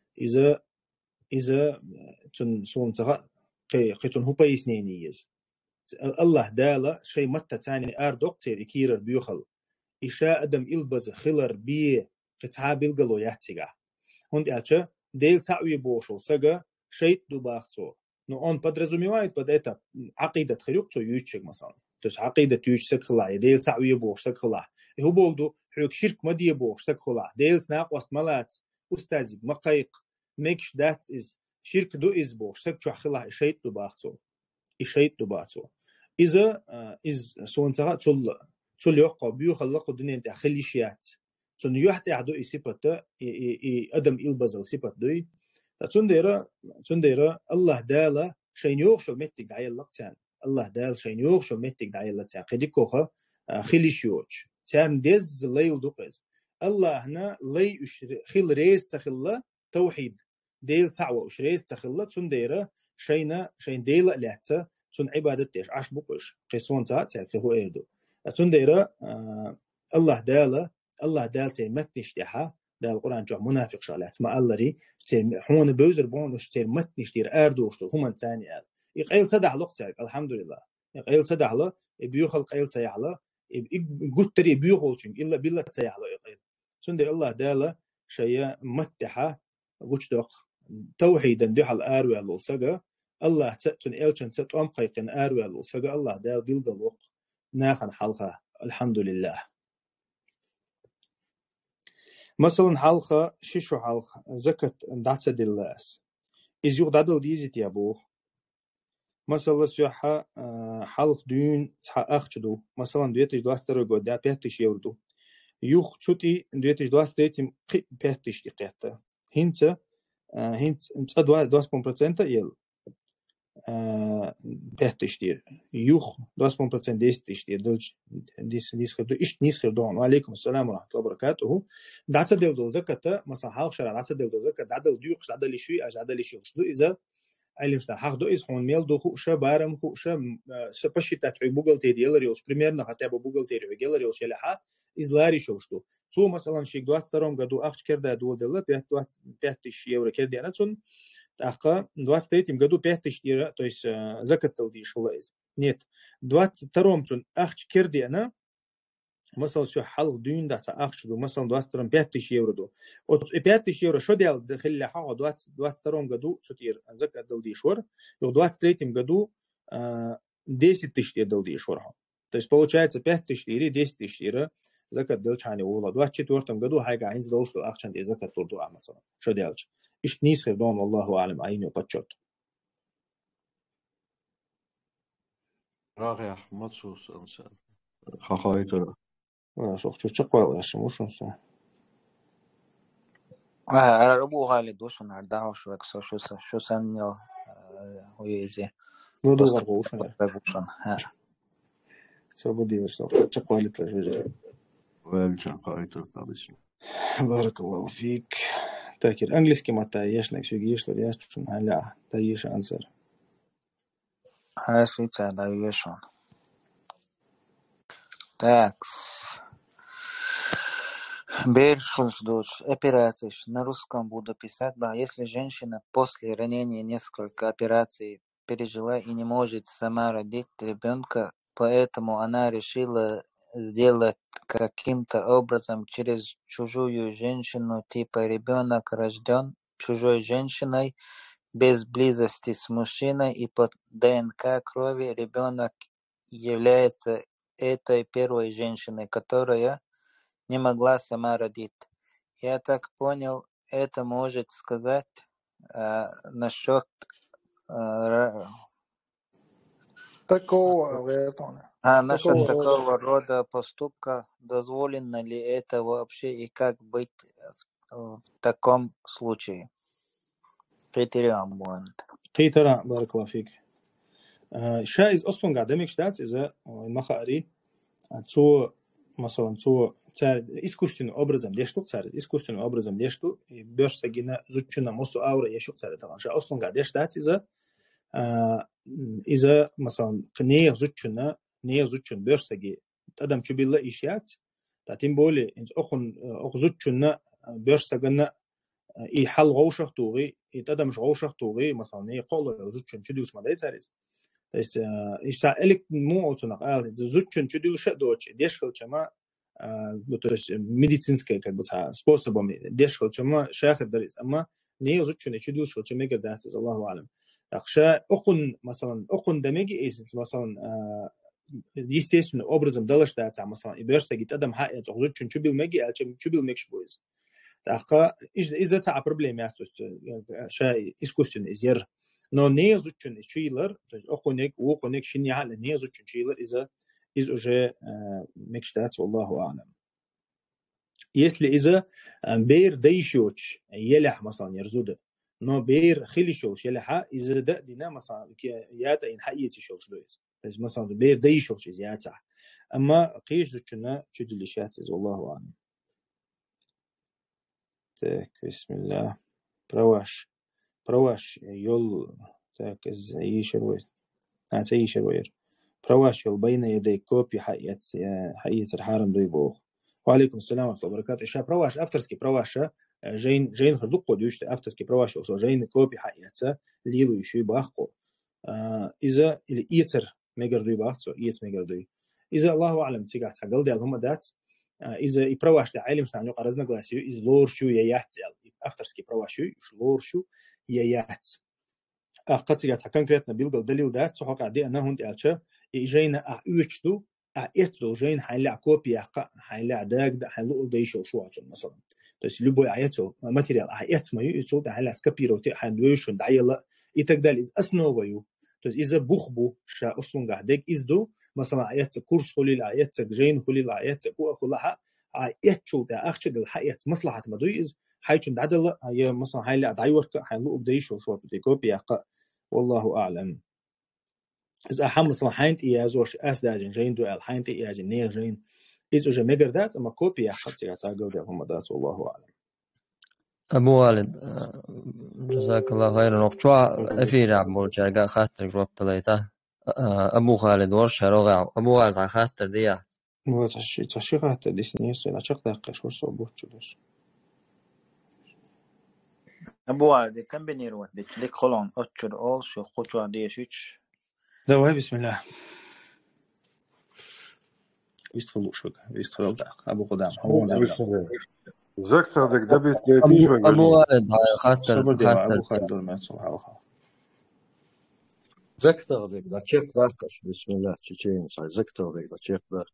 إذا تن سون تغ قيتون هو بيسنينيز الله دالا شيء متى ثاني أردوق تير كير بيخل إشاء أدم إلبز خلر بيه قطعة بالقلو يحتجع هند أشة ديل تعوي بوش وسقى شيء دو باخته но он подразумевает под это عقيدة خلوق يوتشك مثلا то есть عقيدة يوتشك خلا ديل تعوي بوش خلا هو بولدو حق شرك مدي بوش خلا ديل ناقص ملات أستاذ مقايق ميكش that is شرك دو إز بوش خلا شيء دو باخته شيء دو باخته إذا إز سون سرا تول يقع بيو خلق الدنيا أنت خلي شيات سون يحت يعدو يسيبته أدم إلبزل سيبته تنديرا الله دالا شين يوخشو متك دعي اللقتان الله دال شين يوخشو متك دعي اللقتان قديكوها خلي شيوش تان ديز ليل دوقز الله هنا لي خل ريز تخلا توحيد ديل تعوى وش ريز تخلا تنديرا شين ديل لعتا تن عبادة تيش عش بقش قيسون تاعت هو ايدو تنديرا الله دال تين متنش تيحا دال القرآن جوا منافق شالات ما الله ري تين حون بوزر بونش تين متنش تير أردوش هم ثاني قال يقيل سدع لقصة الحمد لله يقيل سدع له بيوخل قيل سيعله قلت تري بيوخلشين إلا بالله سيعله يقيل سندر الله داله شيء متحة وجدق توحيدا دحل أروي الوسجا الله تأتون إلشن تأتون قيقن أروي الوسجا الله دال بالقلوق ناخن حلقة الحمد لله. مثلا حلقة شيشو حلقة زكاة دعسة دلاس إز يوغ دادل ديزيت يا بو مثلا سيوحا حلق دون تحا أخشدو مثلا دويتش دواستر قد بيهتش يوردو يوغ تشوتي دويتش دواستر يتم بيهتش دقيقة هنت دواس بومبرسنتا يل بيهتش دير يوغ دواس بومبرسنت ديستش دير دلش ديس خدو إيش نيس خدون وعليكم السلام ورحمة الله وبركاته دعسة دل زكاة مثلا حلق شرع دعسة دل زكاة دعدل ديوقش دعدل شوي أج دعدل شوي دو إذا علمشنا حق دو إز هون ميل دو خوشة بارم خوشة سبشيت تاعي بوغل تيري ريوش примерно хотя бы بوغل تيري وجل ريوش لها إز لاري شوشتو سو مثلا شيء 22 году أخش كرده دو دلة 5000 евро كرده أنا تون أخا 23 году 5000 евро то есть زكاة تلدي شو لازم нет 22 تون أخش كرده أنا مثلا شو حلق دين ده أخش دو مثلا 22 5000 евро دو و 5000 евро شو ديال دخل لها 22 году تطير زكاة تلدي شور و 23 году 10000 تلدي шорха. То есть получается 5000 или 10000 زكاة دلشاني ولا 24 году هاي عايز دوش لو أخشان دي زكاة تردو مثلا شو ديالش إيش نيس خيردون والله أعلم عيني وبتشوت راغي أحمد سوس إنسان خايتر ولا شو تشقوا ولا شو مش نص أبو خالد وش نرداه شو سن هو يزي بدو بس غرقوش بقوشن ها سبودي وش تشقوا لك ويلجن خايتر تابسين بارك الله فيك تاكر انجليز كما تايش نك شيغيش لو ياش شن هلا تايش انسر هسي تاع tax Операции. На русском буду писать. Если женщина после ранения несколько операций пережила и не может сама родить ребенка, поэтому она решила сделать каким-то образом через чужую женщину, типа ребенок рожден чужой женщиной без близости с мужчиной, и по ДНК крови ребенок является этой первой женщиной, которая не могла сама родить. Я так понял, это может сказать насчет Такого летоня. насчет Такого рода. такого рода поступка, дозволено ли это вообще и как быть в таком случае? Критериум будет. قيترا بارك الله فيك. شايز أصلاً قاعد دمك شتات إذا المخاري تو مثلاً تو царь искусственным образом дешту царь искусственным образом дешту и бёрса гина зучуна мосу аура ешук царь это ша Ослон قاعد дештат إذا مثلا نية زوجنا بيرسا جي تقدم شو بالله إشيات تاتين بولي إنز أخ زوجنا بيرسا جنا يحل غوشة توغي يتقدم مش غوشة توغي مثلا هي قولة زوجنا شو ديوس ما ده ساريز بس إيش سألك مو أصلا قال زوجنا شو ديوس دوتش ديشل كما بترش медицинское как бы способами дешел كما شاخد درس أما نية زوجنا شو ديوس شو كما يقدر داس الله أعلم أخشى أقن مثلا دمجي إيش مثلا естественным образом делаштается مثلا إبرسة جت أدم حق يتغزل شو بالمجي أو شو بالمكش بويز تأخا إذا تاع проблем يستوس شيء искусственный إزير но не изучен شيلر то есть أقنك شنيع على не изучен شيلر إذا уже مكشتات والله أعلم если إذا بير ديشوش يلح مثلا يرزوده но بير خليشوش يلحق إذا ده دينا مثلا ياتا إن حقيقي شوش لويس بس مثلا بير ديشوش إذا ياتا أما قيش زوجنا شد اللي شاتز والله أعلم. تاك بسم الله برواش يول تاك إزاي شروير أي شروير برواش يول بين يدي كوبي حقيقة الحارم دوي بوخ. وعليكم السلام ورحمة الله وبركاته. إيش برواش أفترسكي برواشه جين خدوق ديوش أفترسكي برواش أو جين كوبي حقيقة ليلو يشوي باخو إذا اللي إيتر ميجردوي باخو إيت ميجردوي إذا الله أعلم تيجات حقل ديال هم دات إذا يبرواش لعالم شنو قرزنا قلاسيو إذا لور شو ييات أفترسكي برواش لور شو ييات قتيجات كونكريتنا بيلقى دليل دات سو حق عدي أنا هند ألشة جينا أعيشتو أعيتلو جين حيلع كوبي حيلع داق حيلو ديشو شو عشان مثلا بس لبوا عيته ماتيريال عيت ما يسو ده حيلع سكابيرو تي حندويش دعيلا يتقدر إذا أسنو ويو بس إذا بخبو شا أصلاً قاعدك إزدو مثلا عيت كورس خليل عيت جين خليل عيت كوا كلها عيت شو ده أخشى الحياة مصلحة ما دويز حيشون عدل هي مثلا حيلع دعيورك حيلو ديشو شو في كوبي والله أعلم. إذا أحمد مثلا حينت إيازوش أسداجن جين دو الحينت إيازن نير جين إذا جا مجر دات أما كوبي يحط تيجاتاقل ديال هم دات والله أعلم. أبو والد جزاك الله خيرا وقتوا أفير عبور جرقا خاطر جواب تليته أبو خالد ورش هروغا أبو والد على خاطر ديا مو تشي خاطر ديس نيس لا شق دقش ورس أبوه تشوش أبو والد كم بنيروه ديك خلون أتشر أول شو خطوة ديشيش دواي بسم الله يستخلوا شوك يستخلوا دق أبو قدام هو بسم الله زكت هذاك دبيت بيتيش أبو والد خاطر أبو خالد دول ما تصلح أخا زكت هذاك دا تشيك دقش بسم الله تشين صار زكت هذاك دا تشيك دق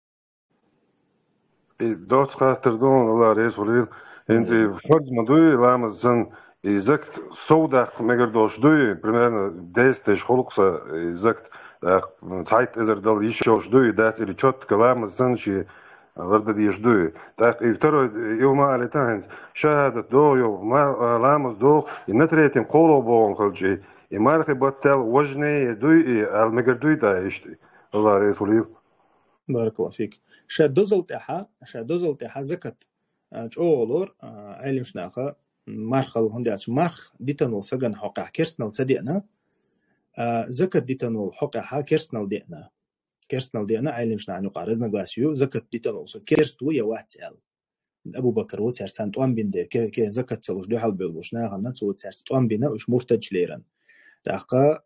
دوت خاطر دون الله رئيس وليد انت فرد مدوي لامز زن زكت سوداق مجردوش دوي примерно 10 خلقصة زكت سايت إذا دل يشوش دوي دات اللي شوت كلام زن شي غرد ديش دوي تاق يفترو يوم على تاهنز شهادة دو يوم ما لامز دو النتريتين قولو بون خلجي يمارخي بطل وجني دوي المجردوي دا يشتي الله رئيس وليد بارك الله فيك. شادوزل تاعها زكت أولور علم شناخه مارخل هنديش مارخ ديتنول سجن حقع كيرسنال تدينا زكت ديتنول حقع كيرسنال دينا علم شنا عنو قارزنا غاسيو زكت ديتنول كيرستو يا واتل أبو بكر وترسان توان بينده كي زكاة سلوش دو حال بيلوش ناغنا سو ترس توان بينا وش مرتج ليرن تاقا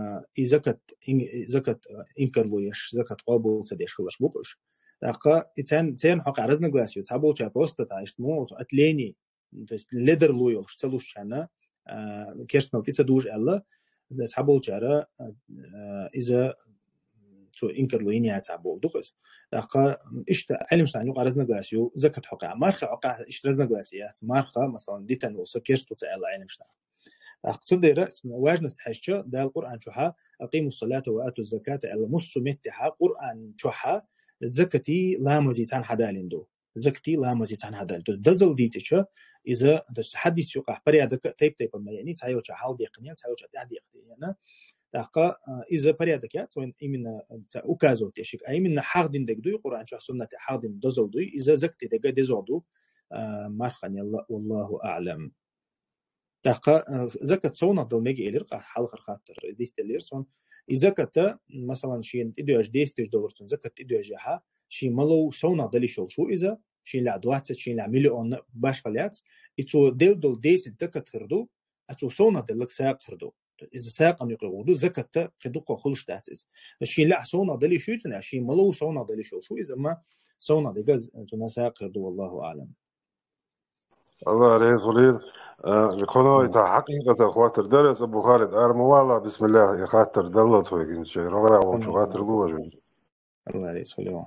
زكاة إنكرلويش زكاة قابل سديش خلاص بوكش تاقا تين حق عرزنا جلاسيو تابو تشا بوست تعيشت مو أتليني تست ليدر لويل شتلوش شانا كيرسنال تيسا دوج ألا تابو تشارا إذا تو إنكرلويني عتابو دوخس تاقا إشتا علم شتانيو عرزنا جلاسيو زكاة حقا مارخا حقا إشترزنا جلاسيات مارخا مثلا ديتان وصا كيرستو تألا علم شتان أقصد رأس واجنا استحشة ده القرآن شوحة أقيموا الصلاة وآتوا الزكاة على مص متها قرآن شوحة الزكاة لا مزيتان حدالين دو زكاة لا مزيتان حدالين دو دزل ديتشة إذا حديث يقع بريادك تيب ما يعني تعيو حال ديقنيا تعيو تعدي قنيا تاقا إذا بريادك يا وين إمنا أكازو تشيك أي من حاضن دك دو قرآن شوح سنة حاضن دزل دو إذا زكاة دك دزل دو مارخن يلا والله أعلم تاقا زكاة صونا دلميجي إلير قا حلقة خاطر ديستلير صون إزكاة مثلا شين إدواج ديستيج دورتون زكاة إدواج ياها شين ملو صونا دلي شو إذا شين لعدوات شين لعمليون باش خليات إتو دل ديست زكاة خردو أتو صونا دلك ساق خردو إذا ساق أن يقرودو زكاة خدوقا خلش داتز شين لع صونا دلي شو تنا شين ملو صونا دلي شو إذا ما صونا دجاز تنا ساق خردو والله أعلم. الله عليه صليل بيكونوا إذا حقيقة خاطر درس أبو خالد أرموالا بسم الله يخاطر دلت ويك إن شاء الله وشو خاطر لوجه الله عليه صليل.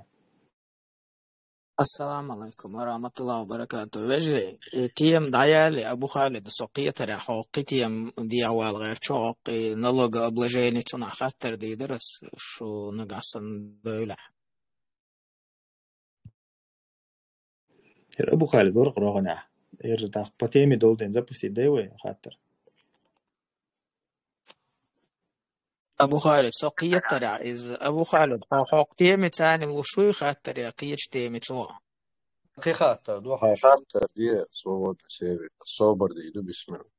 السلام عليكم ورحمة الله وبركاته. وجري تيم دعيال أبو خالد سقية ترى حقي تيم دي أول غير شوق نلقى أبلجيني تنا خاطر دي درس شو نقصن دولة. أبو خالد ورق رغنا يرجع بتيمي دول تنزل بسيداوي خاطر. أبو خالد سقية ترى إذا أبو خالد حق تيم تاني وشوي خاطر يا قيش تيم توا. كي خاطر دو خاطر دي صوب سيري صوبر دي دو بسم الله.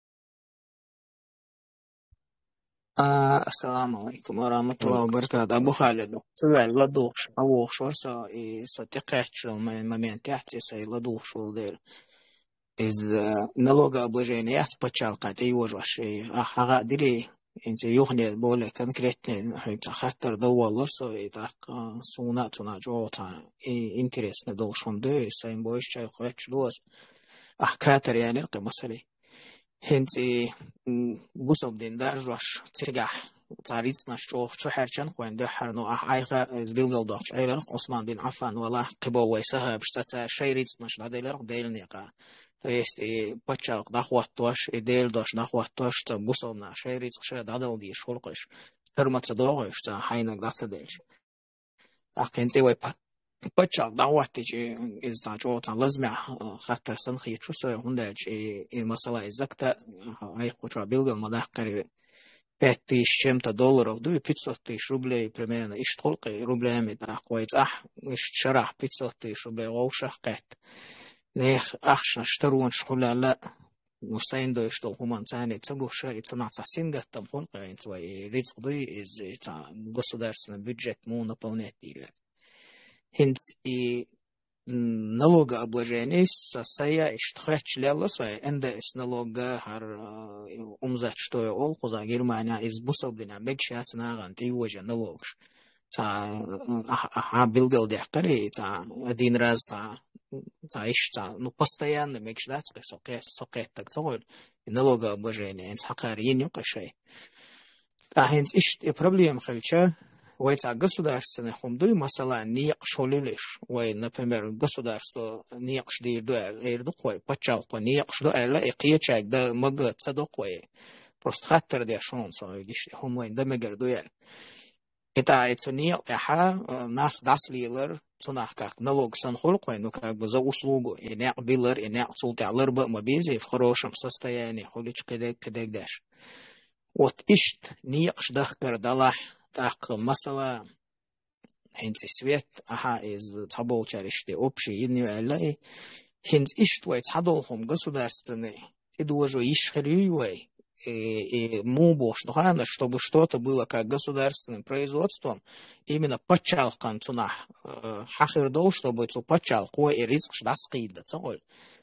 السلام عليكم ورحمة الله وبركاته. أبو خالد سوى لدوش أبو شورسا ستقعد شو ما تحت سي لدوش شو دير إذا نلوجا أبلجينيات بتشالقات أيوة شيء حاجة ديري إنت يوخني بوله كونكريتني حيت خاطر دولار سو إذا سوناتنا جوتا إنتريس ندوشون ده سين بويش شيء خرج لوس كاتر يعني قمصلي هنتي بوسم دين دارجوش تجح تعريض نشوف شو حرشان قوين ده حرنو عايقة زبيل قلدوش عيلر عثمان بن عفان ولا قبول ويسها بشتات شيريت نش لديلر ديل نيقا فيست بتشاق دخواتوش ديل دوش دخواتوش تبوسم شيريت شر دادل دي شولقش هرمت دوغش تا حينك داتديش أكنتي وي بتشاق دعواتي إذا جوتا لازم خاطر سنخي شو سوي هندج المسألة إزكتا أي قطع بيلغ المدح قريب 5000 долларов до 500 тысяч рублей примерно и сколько рублями такой шарах 500 тысяч рублей وشах قت نيخ أخشنا اشترون شغلة لا وسين دو يشتغل هم تاني تقول شيء تصنع تحسين ده تبون قاين توي رزق ضي إز تا государственный бюджет مو наполнять ديره هنس налогообложение сая иштхач лялас ва энде с налога хар умзат что ол куза Германия из бусобдина бекшат наган тиwajа налогш та билгал дехтари та один раз та ишта ну постоянно мекшдат соқет так цогол налогообложение энс хакар ин юқашай та хенс ишт проблем хальча ويتا государственный хумдуй масала ниq шолилиш وي например государство ниqш дирду эрду қой пачалко ниqш до эла иқиячак да маг цадо қой просто хаттер де шон соигиш хумой да мегерду яр это эцо ниq яха нас даслилер цунах как налог санхол қой ну как бы за услугу и не билер и не цулталер ба мобизи в хорошем состоянии холич кедек даш вот ишт ниqш дахкар далах так масала хинц свет из таболчариште общий инюэлай хинц иштвай цадолхом государственный идуожо ишхрюй мубош, чтобы что-то было как государственным производством, именно почалкан цунах хахирдол, чтобы это почалку и риск шдаскида цоль.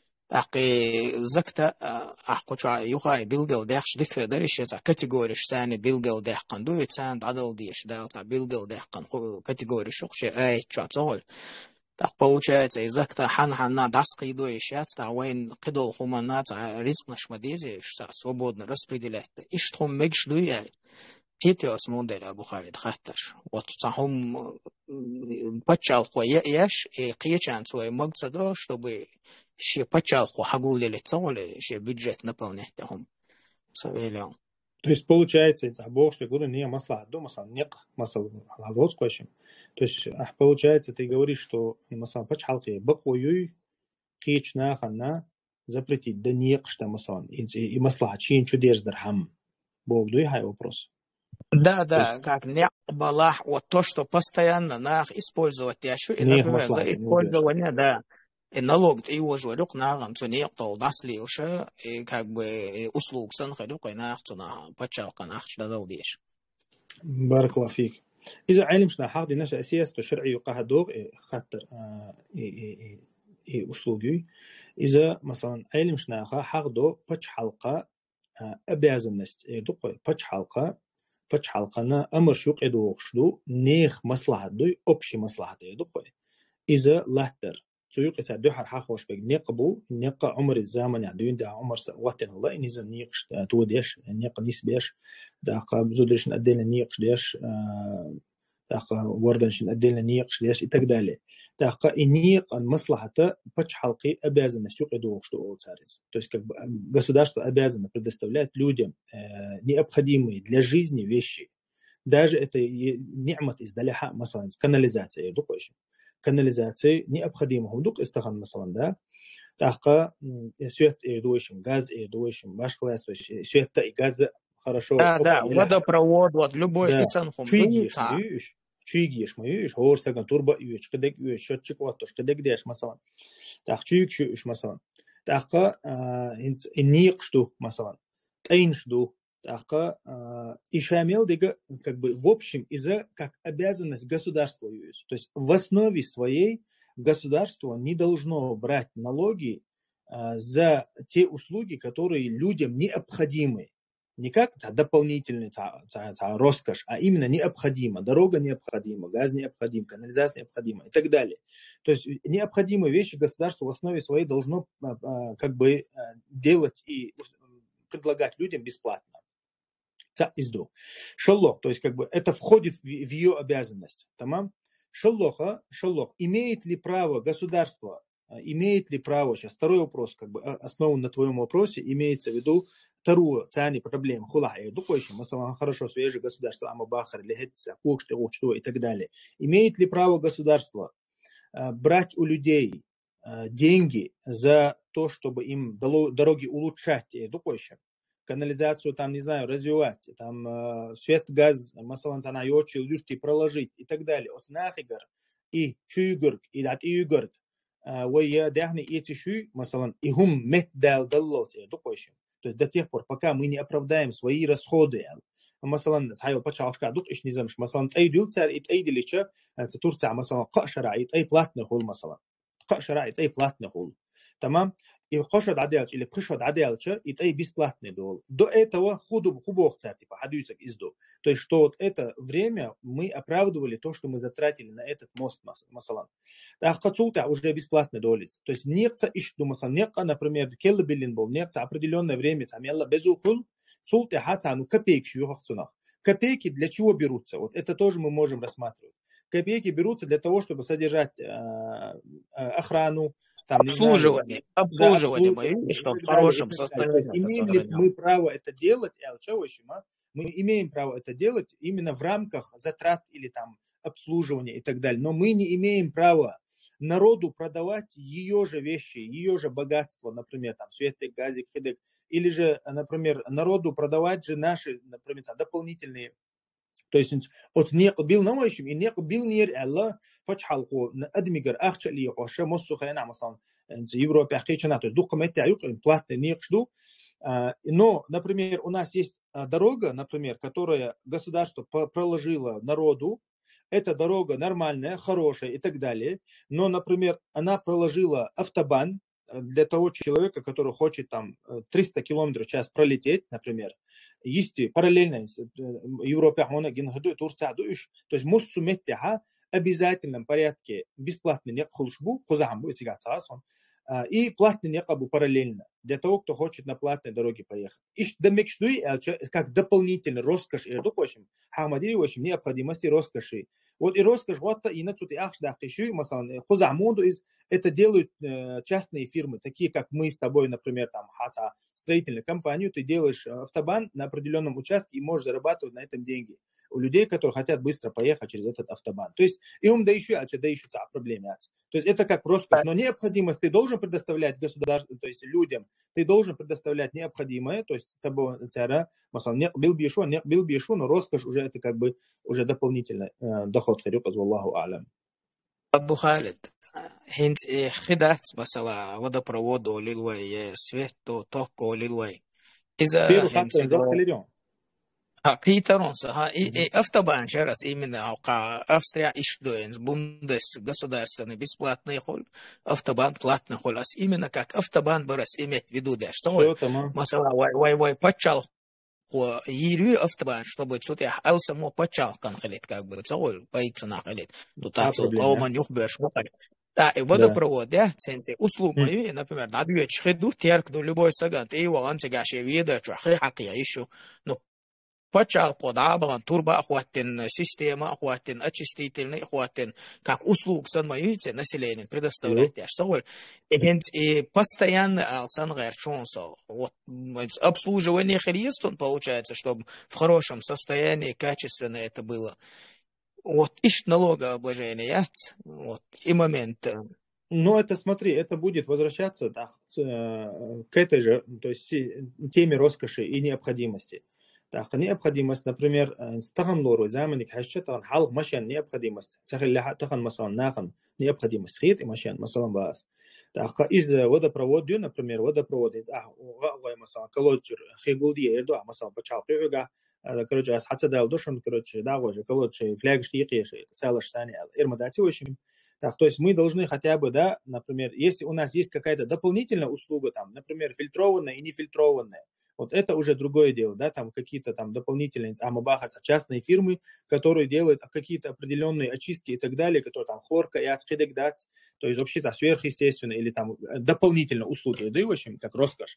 Закта ахкуча юхай билгел дехш дикре даришеца категориш сани билгел дехкан дует сан дадал диш далца билгел дехкан категориш шухше ай чацоль. Так получается, из закта хан-хана даскиду и щаца, вайн кидол хуманаца риск наш мадези свободно распределять. И что мегш дуяли. Тетиос модель Абу Халид хатташ. Вот цахум почалку яш и киечан свой магцадо, чтобы ще почалку хагулили цоли, ще бюджет наполнять тахум. Савелион. То есть получается, Бог что говорит, не масла, до масла, нет масла, галоц кошим. То есть получается, ты говоришь, что масла почалки бакуюй киечна хана запретить, да нет что масла и масла чин чудес дархам. Бог дуй хай вопрос. Да, как не балах, вот то, что постоянно нах использовать яшу, и, например, за использование, да, и налог его же рук нагам, то не то дасли уже, и как бы услуг сан ходук, и нах, то на почалка нах, что дал дешь. بارك الله فيك. إذا علمنا حاضر نشأ سياسة شرعي وقهدوغ خاطر أسلوبي إذا مثلا علمنا حاضر بتش حلقة أبيازنست دقة بتش حلقة نا أمر شوق إدوغشلو نيخ مصلحة دوي أبشي مصلحة دقة إذا لاتر سويق إذا دوحر حاخوش بق نقبو نق عمر الزمن يعدون ده عمر وقتنا الله إن إذا نيقش توديش نق نسبيش ده زودش نقدلنا نيقش ديش ده وردنش نقدلنا نيقش ديش إتقدالي ده نيق المصلحة بتش حلقي أبازن السوق يدوغش أول سارس то есть как бы государство обязано предоставлять людям необходимые для жизни вещи даже это نعمة إزدالها مثلا канализация دقوش канализации необходимо худук истахан مثلا да таха свет и дующим газ и дующим ваш класс то есть свет и газ хорошо да водопровод вот любой исанхум чуйгиш моюш хорсаган турба юч кедек юч счетчик вот то кедек деш مثلا тах чуйгш مثلا таха инниqшду مثلا тайншду таха ишамел дега как бы в общем из-за как обязанность государства то есть в основе своей государство не должно брать налоги за те услуги, которые людям необходимы. Не как дополнительный роскошь, а именно необходимо. Дорога необходима, газ необходим, канализация необходима и так далее. То есть необходимые вещи государство в основе своей должно как бы делать и предлагать людям бесплатно. Шаллох, то есть как бы это входит в ее обязанность. Тамам? Шаллох, имеет ли право государство, имеет ли право, сейчас второй вопрос, как бы основан на твоем вопросе, имеется в виду вторую цены проблему хула и духовщим, масалан хорошо свежее государство, амабахар, лехетса, кукшты, и так далее. Имеет ли право государство брать у людей деньги за то, чтобы им дороги улучшать духовщим? Канализацию там, не знаю, развивать, там свет, газ, масалан тана йочи, люшти проложить и так далее. От нахигар и чуйгург, и дат июгург, вая дахни эти шуй, масалан, и хум мет дал даллоти, духовщим. То есть до тех пор, пока мы не оправдаем свои расходы, масалан, тайо пачалшка, дук иш низамш, масалан, тай дюлцар, и тай дилича, турца, масалан, кашара, и тай платный хул, масалан. Кашара, и тай платный хул. Тамам? И вхожат аделч или пришат аделча, и тай бесплатный дол. До этого хубох царь, типа, хадюцак изду. То есть, что вот это время мы оправдывали то, что мы затратили на этот мост, масалан. Так, кацулта уже бесплатный долис. То есть, некца ищу, масалан, некка, например, келлабилин был, некца определенное время, самелла безухул, цулта хаца, ну, копейки шьюхахцунах. Копейки для чего берутся? Вот это тоже мы можем рассматривать. Копейки берутся для того, чтобы содержать охрану, там, обслуживание, что в хорошем состоянии. Имеем ли мы право это делать, мы имеем право это делать именно в рамках затрат или там обслуживания и так далее. Но мы не имеем права народу продавать ее же вещи, ее же богатство, например, там, светик, газик, хедек, или же, например, народу продавать же наши, например, дополнительные. То есть, от не бил на моющим и не бил нир Аллах, فجحلقو أدمجر أخشلي وشة مصو خينا مثلا في Европе أخيشنا то есть дух комете аюк платный нехшду Но, например, у нас есть дорога, например, которая государство проложило народу. Эта дорога нормальная, хорошая и так далее. Но, например, она проложила автобан для того человека, который хочет там 300 км в час пролететь, например. Есть параллельно Европе, то есть мост в обязательном порядке бесплатно не хулшбу, и платно не параллельно для того, кто хочет на платной дороге поехать. И как дополнительный роскошь, необходимости роскоши. Вот и роскошь, вот и на это делают частные фирмы, такие как мы с тобой, например, там, строительную компанию, ты делаешь автобан на определенном участке и можешь зарабатывать на этом деньги. У людей, которые хотят быстро поехать через этот автобан. То есть, и да еще проблемы. То есть, это как роскошь, но необходимость ты должен предоставлять государству, то есть людям, ты должен предоставлять необходимое, то есть, бил бишу, но роскошь уже это как бы уже дополнительный доход. Аллаху алям. Абу Халид, хинт хидат масала водопроводу лилвай, свету току лилвай. Из-за Питеронса, и автобан раз именно Австрия ищдует бундес государственный бесплатный холь, автобан платный холь, а именно как автобан раз иметь в виду, да, что масала вай почал Ирю автобан, чтобы сюда алсамо почал конхалит, как бы целый боится нахалит. Тут так ломан юхбеш мухалит. Да, и водопровод, да, центи услуг мои, например, надо чхеду терк до любой сагант, и его антигаши вида, чхи хаки еще, ну почал подабан турба охватен система охватен очистительный охватен как услуг санмаюте население предоставлять я что и постоянно алсангар чонсо вот обслуживание христиан он получается чтобы в хорошем состоянии качественно это было вот ищ налогообложение вот и момент. Но это, смотри, это будет возвращаться к этой же, то есть теме роскоши и необходимости. Так, необходимость, например, стахан лору заманик хашчатан халк машин необходимость, цахилля тахан масан нахан необходимость хит и машин масалан бас. Так, из водопровода, например, водопровод из гой масалан колоджер хигулди эрду масалан почал прюга, короче, ас хатса дал душан, короче, да, уже колодж фляг штики, салаш сани ирмадати очень. Так, то есть мы должны хотя бы, да, например, если у нас есть какая-то дополнительная услуга, там, например, фильтрованная и нефильтрованная, вот это уже другое дело, да, там какие-то там дополнительные частные фирмы, которые делают какие-то определенные очистки и так далее, которые там хлорка и ацхидегдать, то есть вообще сверхъестественно или там дополнительные услуги, да, в общем, как роскошь.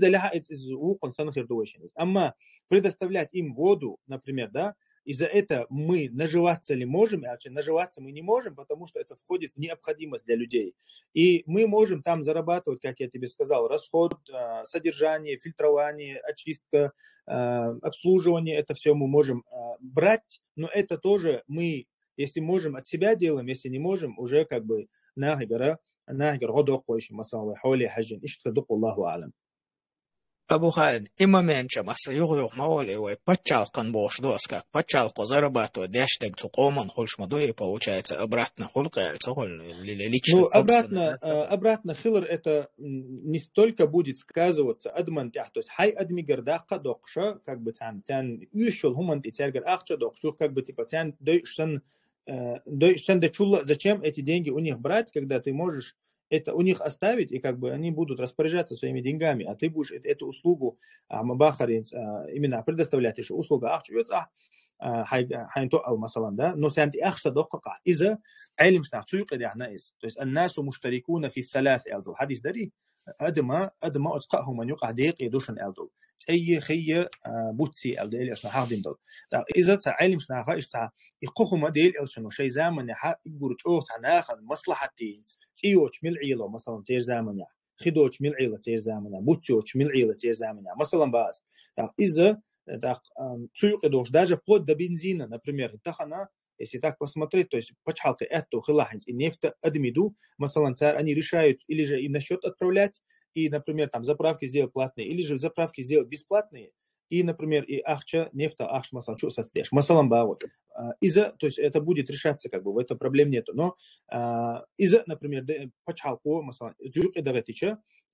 Амма предоставлять им воду, например, да, из-за этого мы наживаться ли можем, а наживаться мы не можем, потому что это входит в необходимость для людей. И мы можем там зарабатывать, как я тебе сказал, расход, содержание, фильтрование, очистка, обслуживание, это все мы можем брать, но это тоже мы, если можем, от себя делаем, если не можем, уже как бы нахигара годок койшим, масалла, холи хаджин, ишткадук, Аллаху алям. Абу Халид, има менча маса юг маоли ой почалкан бош доска почалку зарабатывать дэштег цукоман хольшмаду и получается обратно холкается лично. Ну обратно хилер это не столько будет сказываться адмантях, то есть хай адмигердаха докша как бы там ушел хуман тергер ахча докшу как бы типа тян дойшан дочула зачем эти деньги у них брать, когда ты можешь это у них оставить, и как бы они будут распоряжаться своими деньгами, а ты будешь эту услугу именно предоставлять еще услуга ахчуется хайнто алмасалан, да, но сянти ахша докка из-за علم شناعتوق ده ناس то есть الناس مشتركون في الثلاث ألدو حديث دري أدما أتقاهم من يقع ديق يدوشن ألدو أي خيّ بوتسي ألدو إلي أشنا حاضين دو إذا علم شناعة إشتا يقوهم ديل ألشنو شيء زمن يحق يقولوا أوه ناخذ مصلحة تينز تيوش ملعيلة مثلا تير زمن خدوش ملعيلة تير زمن بوتسيوش ملعيلة تير زمن مثلا باز إذا تسوق دوش даже вплоть до бензина, например, тахана. Если так посмотреть, то есть почалка эту хилахинс и нефть адмиду, масалан они решают или же и на счет отправлять, и, например, там заправки сделать платные, или же заправки сделать бесплатные, и, например, и ахча нефта ахш масалан что состоишь, масалан бавот. Из-за, то есть это будет решаться как бы, в этом проблем нету, но из-за, например, почалку масалан зюк и даватича,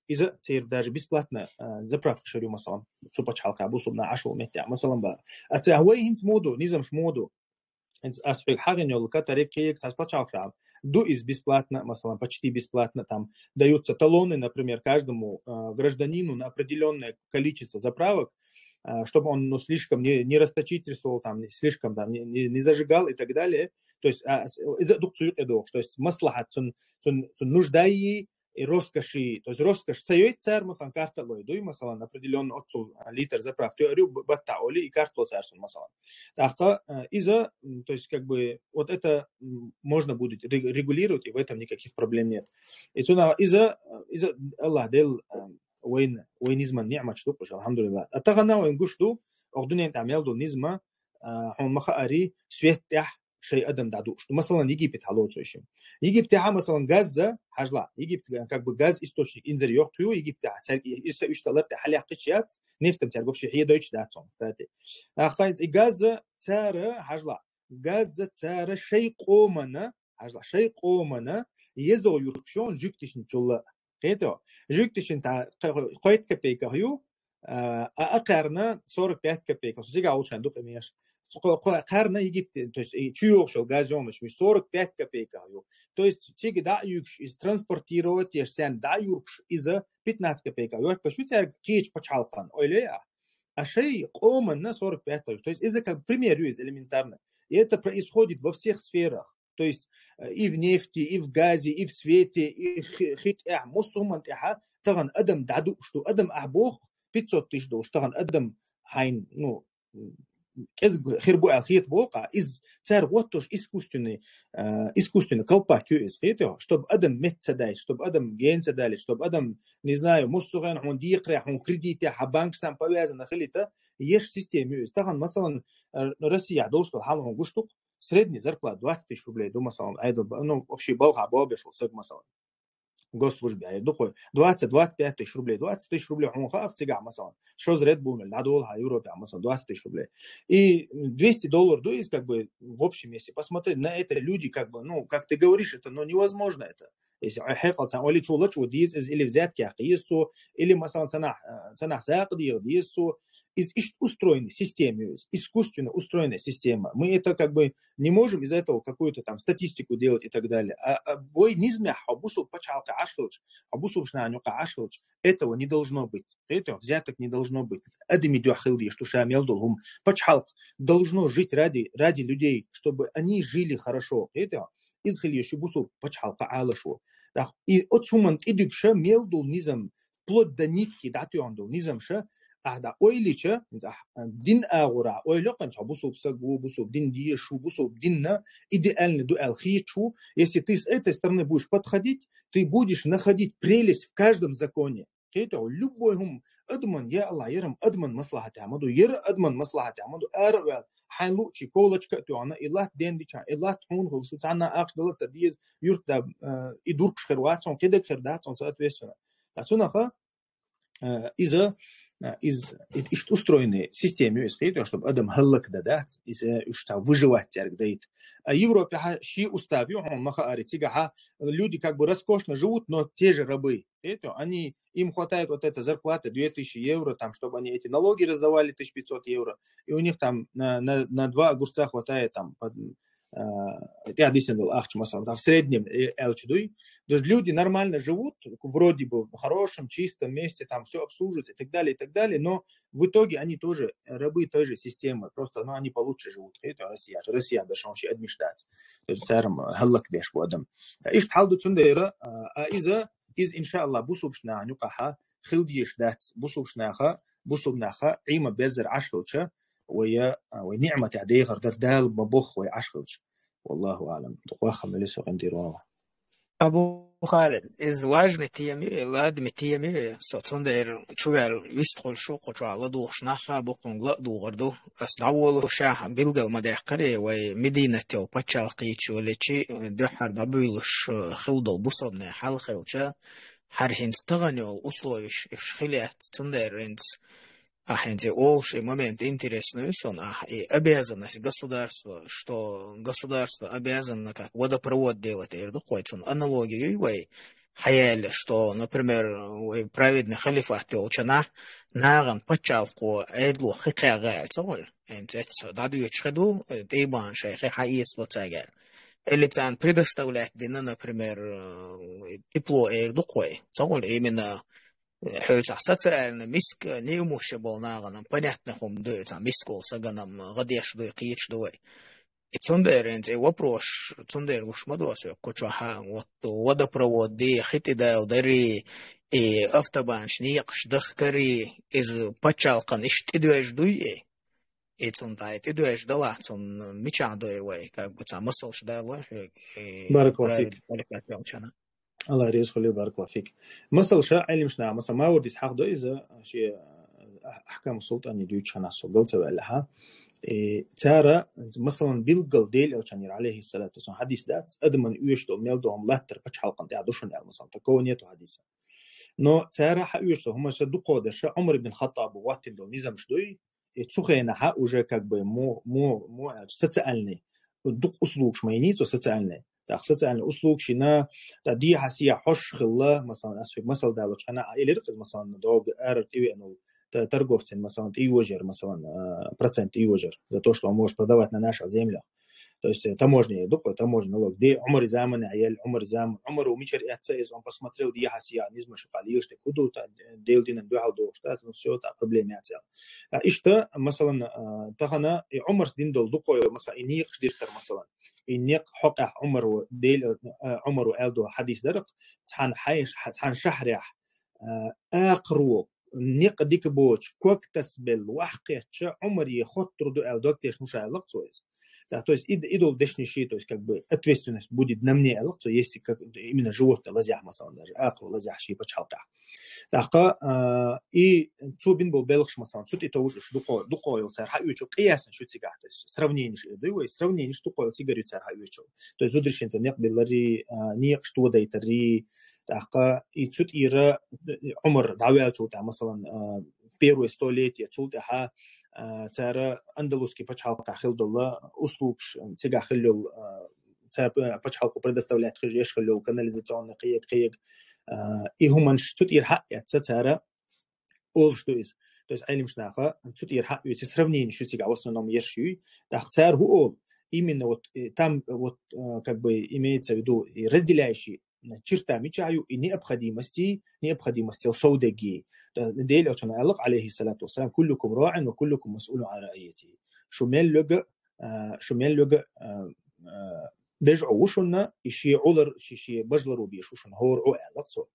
إذا تصير даже бесплатно заправка шарю مثلا سوبر حلقة بوصلنا 10 متى مثلا بقى أتهوي هنت مودو نظام مودو أنت أسفل حاجة نقول كتاريخ كيك سبب حلقة до из бесплатно, مثلا почти бесплатно, там даются талоны, например, каждому гражданину на определенное количество заправок, чтобы он слишком не расточительствовал, там, слишком там, не зажигал и так далее. То есть, то есть маслахат, нуждаи и роскоши, то есть роскошь царь царь, مثلا карталой, дуй, مثلا определенный отцу литр заправки, теорию баттаули и карту царь, مثلا. Так, из-за, то есть как бы вот это можно будет регулировать, и в этом никаких проблем нет. Из-за Аллах дел وين نزمة نعمة شتوقش الحمد لله. أتغنى وين قشتو أخدوني تعمل دو نزمة هم مخاري سويتح شيء أدم دعوش. مثلا يجيبت حلوة شيء. يجيبتها مثلا غاز حجلا. يجيبت как бы газ источник إنزر يوقتو يجيبتها يشتغلت حالي حقيقيات نفتم تعرف شيء هي دويش داتهم. استاتي. أخاين غاز سعر حجلا. غاز سعر شيء قومنا حجلا شيء قومنا يزو يركشون جوكتش نجلا. كده جوكتشن تاع قويت كبيكا هيو أقارنا 45 كبيكا سوزيجا أولشان دوق إمياش قارنا يجيب تويست تشيوخ شو غازيون مش 45 كبيكا هيو تويست تيجي دا يوكش إز ترانسبورتيروت يشسان دا يوكش إذا 15 كبيكا هيو بشو تيار كيش بتشالقان أوليا أشي قومنا 45 تويست إذا كان пример есть элементарно и это происходит во всех сферах. То есть и в нефти, и в газе, и в свете, и хит мусуман тиха таган адам даду что адам ахбох 500 тысяч долларов таган адам хайн ну كز خربو الخيط بوقع إز صار وطش искусственный колпак из خيطه чтобы адам мет садайш чтобы адам ген садалиш чтобы адам не знаю мусуган он дикре он кредиты а банк сам повязан на хлита есть система из таган مثلا Россия должна халом гуштук средний зарплата 20 тысяч рублей до مثلا ну вообще балха бабешл сэг مثلا госслужбе я думаю 20-25 тысяч рублей 20 тысяч рублей он хавцега مثلا что за Red Bull на доллар Европе مثلا 20 тысяч рублей и $200 то есть как бы в общем если посмотреть на это люди как бы ну как ты говоришь это но невозможно это если حقيقة ولا تولج وديز или взятки قيسو или مثلا цена саقدي قيسو из устроенной системы, искусственно устроенная система. Мы это как бы не можем из-за этого какую-то там статистику делать и так далее. Бой низмя хабусу пачалка ашхилч, хабусу шнанюка ашхилч. Этого не должно быть. Этого взяток не должно быть. Адами дюахилди, что шамелдулхум пачалк должно жить ради людей, чтобы они жили хорошо. Это изхили шубусу пачалка алашу. И от суман идикша мелдул низам вплоть до нитки датюандул низамша. هذا أويليشة دين أغورا أويلقن بوسوب سجو بوسوب دين ديشو بوسوب ديننا идеальный дуэль хичу. Если ты с этой стороны будешь подходить, ты будешь находить прелесть в каждом законе. Это любой хум أدمن يا الله يرم أدمن مصلحة عمدو أدمن مصلحة عمدو أروى حنلو شي كولج كأتوانا إله دين دي شان إله تحون هو سوتانا أخش دولت سديز يرتب يدورك خيرواتهم كده خيرداتهم سأت ويسونا. لسنا خا إذا из устроенной системы чтобы адам халлак дадат из что выживать тягдает а Европе ши уставил он махари люди как бы роскошно живут но те же рабы это они им хватает вот эта зарплата 2000 евро там чтобы они эти налоги раздавали 1500 евро и у них там на 2 огурца хватает там я действительно ахч в среднем элчдуй люди нормально живут вроде бы в хорошем чистом месте там все обслуживается и так далее но в итоге они тоже рабы той же системы просто они получше живут это Россия даже вообще администрация то есть сарм халлак беш бодам иш халду цундера из иншалла бусубшна нюкаха хилдиш дат бусубнаха има безер ашхлча ويا ونعمة عديه غردر دال ببخ ويعشخلش والله أعلم تقواخم لسه عندي رواه أبو خالد إز واجب تيمي لازم تيمي صوتندر شوال ويستقل شو قطع لدو شناخا بقون لدو غردو أصدعول شاه بيلقى المداخرة ومدينة البتشالقيتش ولتشي دحر دبيلش خلدو بصدنا حال خلشة حرهن استغنوا الأصلوش إشخليات تندر إنس Ахенте олший момент интересный, он и обязанность государства, что государство обязано как водопровод делать, и доходит он аналогию, хаяли, что, например, праведный халифат Телчана наган пачалку эдлу хикагал цогол. Это даду ячхаду тейбан шейхи хаис боцагал. Или цан предоставлять дина, например, тепло и духой. Цогол именно حلو социально миск не умуще был наганом понятно хом да там мискол саганам гадеш да кич давай и цундер энте вопрос цундер уж мадос кочаха вот водопровод ди хитида удари и автобанш ниякш дахкари из пачалкан иштидуеш дуе и цундай тидуеш дала цун мича дуе как бы там мысль дала بارك الله فيك. الله يرزق لي بارك الله فيك. مثل شاء علم شنا مثلا ما ودي إسحاق ده إذا شيء أحكام السلطة أن يدوي شنا سقلت وعلها ترى مثلا بيلقل ديل أو عليه الصلاة والسلام حديث ده أدمن يشتو ميلدهم لا تربح حلقة تعدوشن يعني مثلا تكونيته حديثة نو ترى حيشتو هم شدوا قادر عمر بن الخطاب وقتين دول نظام شدوي تسخينا حق وجا как бы مو социальный دق أسلوب شمينيت وسوциальный социальный услуг شنا تدي حسيا حش خلا مثلا أسفل مثل ده وش أنا إليركز مثلا دوغ أرت إيه إنه торговцин مثلا إيوجر مثلا процент إيوجر за то что он может продавать на наших землях то есть таможня дукой таможня налог где Умар Заман аяль Умар Заман Умар умичер эцез он посмотрел где хасия низма шкали что куда делдин дуалдо что ну все это проблема отел и что مثلا тахана и Умар дин дол дукой مثلا иник диртер مثلا إنك حقق عمر ديل عمر ألدو حديث درق تحن حيش تحن شحرح آقرو نق ديك بوش كوك تسبل وحقيتش عمر يخطر دو ألدو كتيش مشاهلق سويس то есть идол дешнейший, то есть как бы ответственность будет на мне, то есть как именно животное лазях масалан даже, акру лазях ши почалка. Так и цубин был белых масалан, тут это уже духоил царь хаючу, ясно, что цигар, то есть сравнение, да его сравнение, что духоил цигарю царь хаючу, то есть удришен то нек белари, нек что да это ри, так и тут ира Умар давялчу там масалан в первое столетие, тут ха ترى أندلسكي بتشحال كحيل الله أسلوب تيجا خلوا ترى بتشحال كبردستولات خرجيش خلوا كناليزاتيون قيق إيهم نشتوت يرحق ترى أول شتويس то есть علم شناخة نشتوت يرحق يتسرفنين شو تيجا وصلنا يرشوي تختار هو أول именно вот там вот как бы имеется в виду разделяющий чертами чаю и необходимости саудеги. ديل أتونا الله عليه الصلاة والسلام كلكم راع وكلكم مسؤول عن رعيته. شمال لجأ بيجعوا وشنا إشي عذر شيء بجلروا بيشوشنا هو رعاء لقصو.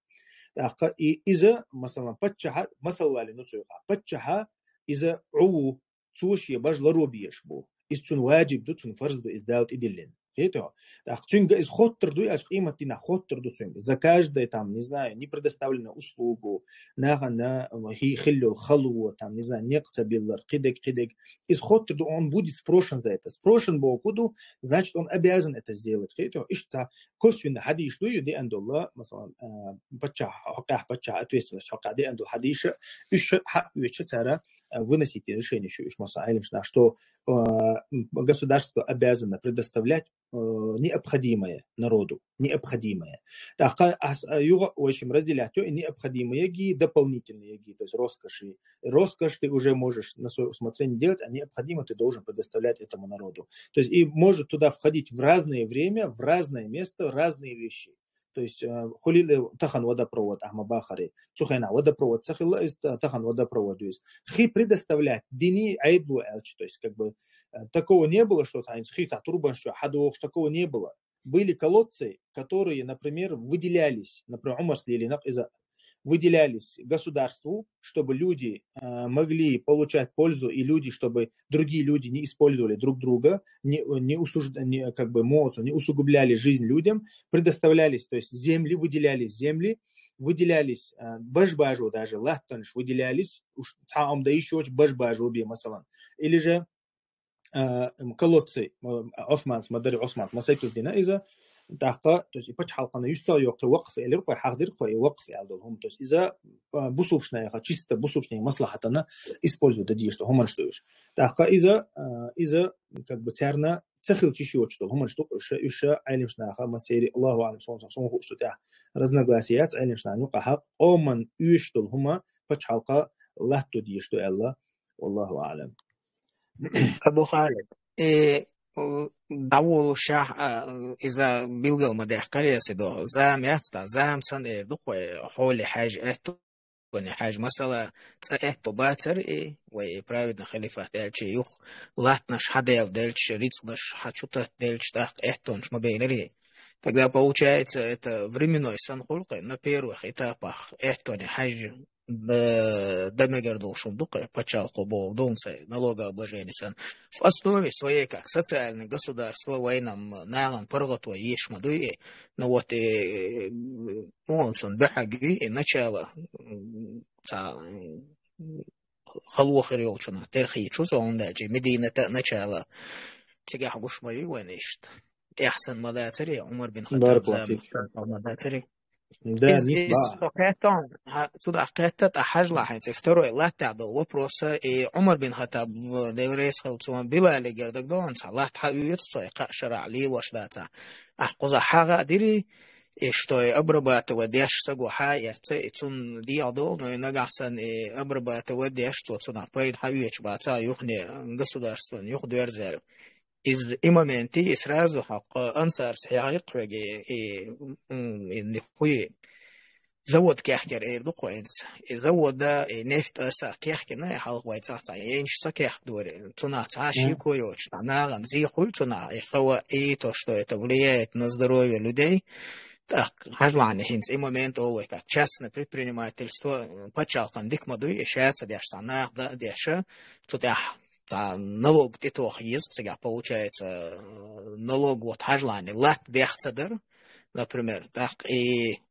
إذا مثلا بتشها مثلا لنسوق بتشها إذا عو سوشي بجلروا بيشبو. إستون واجب دوتون فرض بإزدالت إدلين. Это, тюнга из хоттер дуй аж имати на хоттер ду тюнга. За каждое там, не знаю, не предоставленную услугу, на хиллю халу, там, не знаю, некто биллар, кидек. Из хоттер ду он будет спрошен за это. Спрошен Богу, значит, он обязан это сделать. Это, ишта, косвенно хадиш дуй, ди андулла, масалан, бача ответственность, хака, ди андул хадиша, ишта, ха, цара, выносите решение, что государство обязано предоставлять необходимое народу, необходимое. Так, его очень разделять, и необходимые ги, дополнительные ги, то есть роскоши. Роскошь ты уже можешь на свое усмотрение делать, а необходимо ты должен предоставлять этому народу. То есть и может туда входить в разное время, в разное место, разные вещи. То есть хулили тахан водопровод Ахмабахари, сухайна водопровод, сахилла из тахан водопровод. Хи предоставлять дини айдлу элч, то есть как бы такого не было, что хита турбан, что хадух, такого не было. Были колодцы, которые, например, выделялись, например, Умар Слилинак выделялись государству, чтобы люди могли получать пользу, и люди, чтобы другие люди не использовали друг друга, не усугубляли жизнь людям, предоставлялись, то есть выделялись башбажу даже, лахтанш выделялись, там да еще башбажу обе масалан. Или же колодцы, Османс, Мадари Османс, Масайтус Дина, из-за دقة تجي بتش حلقنا يستوى يوقف وقف إلى رقي حاضر قي وقف عندهم تجي إذا بوسوبشنا يا خشيست بوسوبشنا مصلحتنا إسبولزو تديش هم نشتوش دقة إذا كبترنا تخيل تشي وتشتغل هم نشتغل إيش علمش ناخا مسيري الله أعلم صون خوش تتاع رزنا قاسيات علمش ناخا حق أو من يشتغل هما فتح حلقة الله تدي يشتغل الله والله أعلم. أبو خالد دعوة الشاه إذا بيلقى مدح قرية سدو زام يستا زام سنة دقوة حول حاجة وني حاجة مثلا تأهتو باتر وبرايفت خليفة دالش يوخ латнаш хадел дальше рицлаш что-то дальше так это он мобильный. Тогда получается это временной санхулка на первых этапах это не хаж дамегер должен дука почалку был донце налогообложения сан в основе своей как социальное государство военном наган порготва есть мадуи но вот он сон бахаги начало خلوخر يولشنا تاريخي شو زون داجي مدينة نشالة تجاه قشمي وينشت أحسن مداتري عمر بن خطاب زام مداتري ده إز فقطان سودا قطة أحجلا حين تفتروا الله تعبد وبروسا عمر بن خطاب دوريس خلصون بلا لجردك دون صلاح تحيوت صيقة شرع لي وشداتا أحقز حاجة ديري что обрабатывать сагуха яце цун диадол но иногда сан обрабатывать что цуна поед хавич баца юхне государство юх дверзер из моменты сразу хак ансар схиق وجي نخوي زود كيحكر ايردو كوينس زود ده نفط اسا كيحكنا حلق ويتاعتا ينش سكيح دوري цуна цаши коёч наган зихуль цуна ихва то что это влияет на здоровье людей. Так, хажлане хинц, и момент олой, как частное предпринимательство, почалкан дикмаду, и шеется дешсана, да, деша, тут я налог титох есть, сега получается налог вот хажлане, лат дехцедер, например, так, и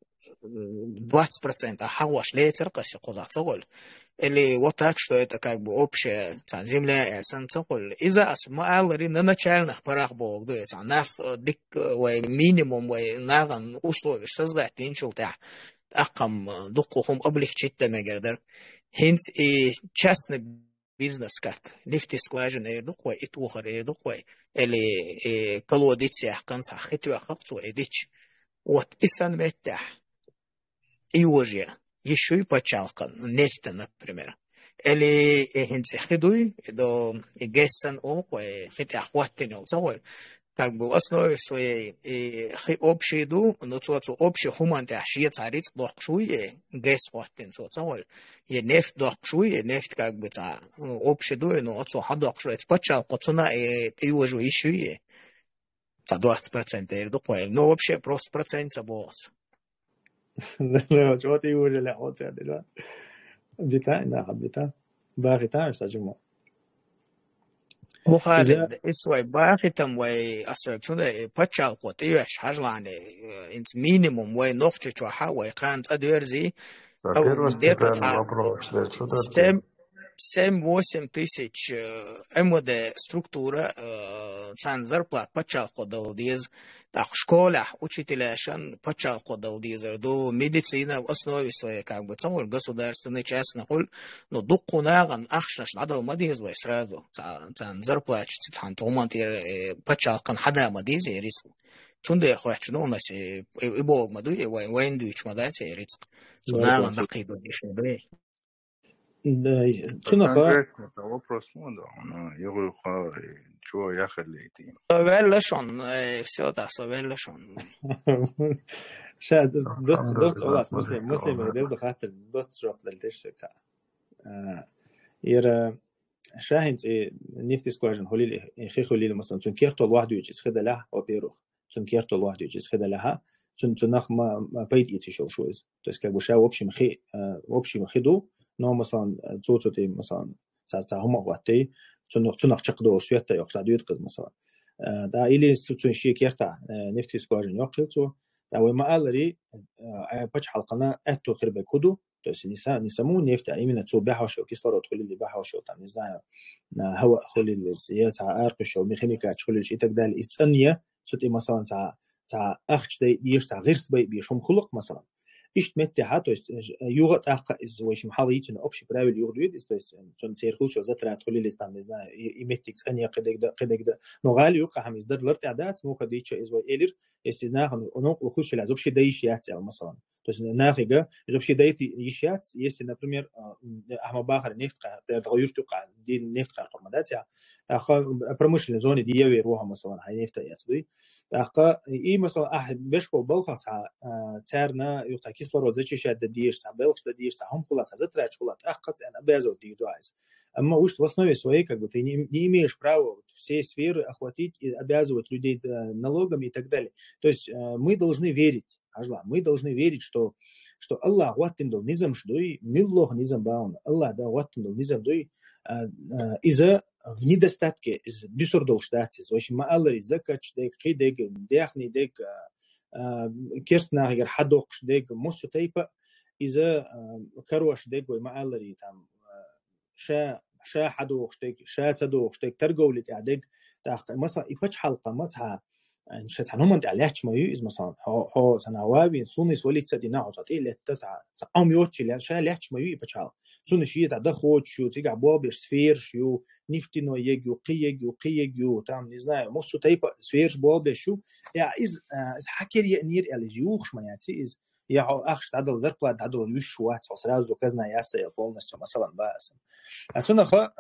20% хаваш лейтер, каси кузацоголь. Или вот так, что это как бы общая земля эльсанцоколь. Из-за асмаалри на начальных порах бог дует, нах дик минимум наган условий создать иншулта акам дукухум облегчить дамегердер. Хинц и частный бизнес как лифты скважины дукой и тухары дукой или колодиция конца хиту ахапцу эдич. Вот и санметта и уже. Еще и почалка, нефть, например. Или хинцы хидуй, до гессан око, хотя хватит не как бы в основе своей общей еду, но то общий хуманты ашье царит дохшуе, гес хватит соцоволь. И нефть дохшуе, нефть как бы та общий дуй, но то хадохшуе, почалка цена и уже еще и за 20% или дохуй, но вообще просто процент забылся. لا شو تيجي لا أوت يعني لا بتاع لا بتاع باقي تاع استجمع مخالد إسوي باقي تم وي أسرتون بتشال قطيش حجلاني إنت مينيموم وي نقطة شوحة وي كانت أديرزي أو ديتا تاع 7-8 тысяч МВД структура сан зарплат почалку дал диз так в школах учителяшан почалку дал дизер до медицина в основе своей как бы цамол государственный частный холь но дукунаган ахшнаш надал мадиз вай сразу сан зарплат цан томантир почалкан хада мадиз риск цундер хвач но у нас и бог маду и вайн дуч мадати риск цунаган дакиду дишне конкретно вопрос мода, я говорю, чего я хотел. Совеллашон, все да, совеллашон. شاد دوت خلاص مسلم يدل خاطر دوت جوب للتشتك تاع يرى شاهنت نفتي سكواجن هولي يخيخ هولي مثلا تنكيرتو الواحد يجي خدا لها وبيروح تنكيرتو الواحد يجي خدا لها تنخ ما بيت يتشو شويز то есть как бы ша общий махиду но مثلا صوتي مثلا ساعة هم وقتي تنخ چقدر شوية يخشى ديت قز مثلا دا إلي سوتون شيء كيرتا نفتي سكواجن يقلتو دا وما ألري بچ حلقنا أتو خرب كودو то есть نسمو نفط именно تو بحوش وكسلورод خلي اللي بحوش وتام نزايا هواء خلي اللي يتع أرقش وميخانيكا خلي شيء تقدر إستنية صوتي مثلا تع أخش ديش تع غيرس بيشهم خلق مثلا ишт меттеха, то есть югат ахка из очень халитина общий правил югдует, то есть он церкву что затрат холились там, не знаю, и меттик скания кедегда, но гали юка хам издar ларт адат смуха дича из элир, если нахну он ухуш ля вообще даишьят مثلا. То есть нахига вообще даит ишьят, если, например, ахмабахар нефтка тغير تقع دي نفط قرمدات يا промышленной зоне ديوي روها مثلا هاي نفط ياتوي تاقا اي مثلا بشكو بالخ تاعنا يوتا كيسلورود زي شاد ديش تاع بالخ ديش تاع هم كلها زتراч كلها اخص انا обязан дигдуайс. Amma уж в основе своей как бы ты не имеешь права все сферы охватить и обязывать людей налогами и так далее. То есть мы должны верить, мы должны верить, что Аллах ваттиндл низам шдуй, миллох низам баун, Аллах да ваттиндл низам дуй из-за в недостатке, из дюсурдол штатис, в общем, маалари закач дек, хидек, дяхни дек, керстнагер хадокш дек, мусу тайпа из-за хорош дек, маалари там شا حدوق شتك شا تدوق شتك ترجول تعدق تاخ مثلا يفتح حلقة متها إن شاء الله هم تعليش ما يز مثلا هو سنوابين سونيس ولي تدينا عطاتي لتسعة عم يوتشي لأن شا ليش ما يفتح سونيس شيء تعدخود شو تيجي عبواب سفير شو نفتنو يجو قيجو تام نزنا مصو تيبا سفير بواب شو يا إز حكر ينير على جيوخ ما يعطي إز يا أخش تعدل زرقلا تعدل يشوات وسرازو كزنا ياسا يقول نفسه مثلا باسم отсюда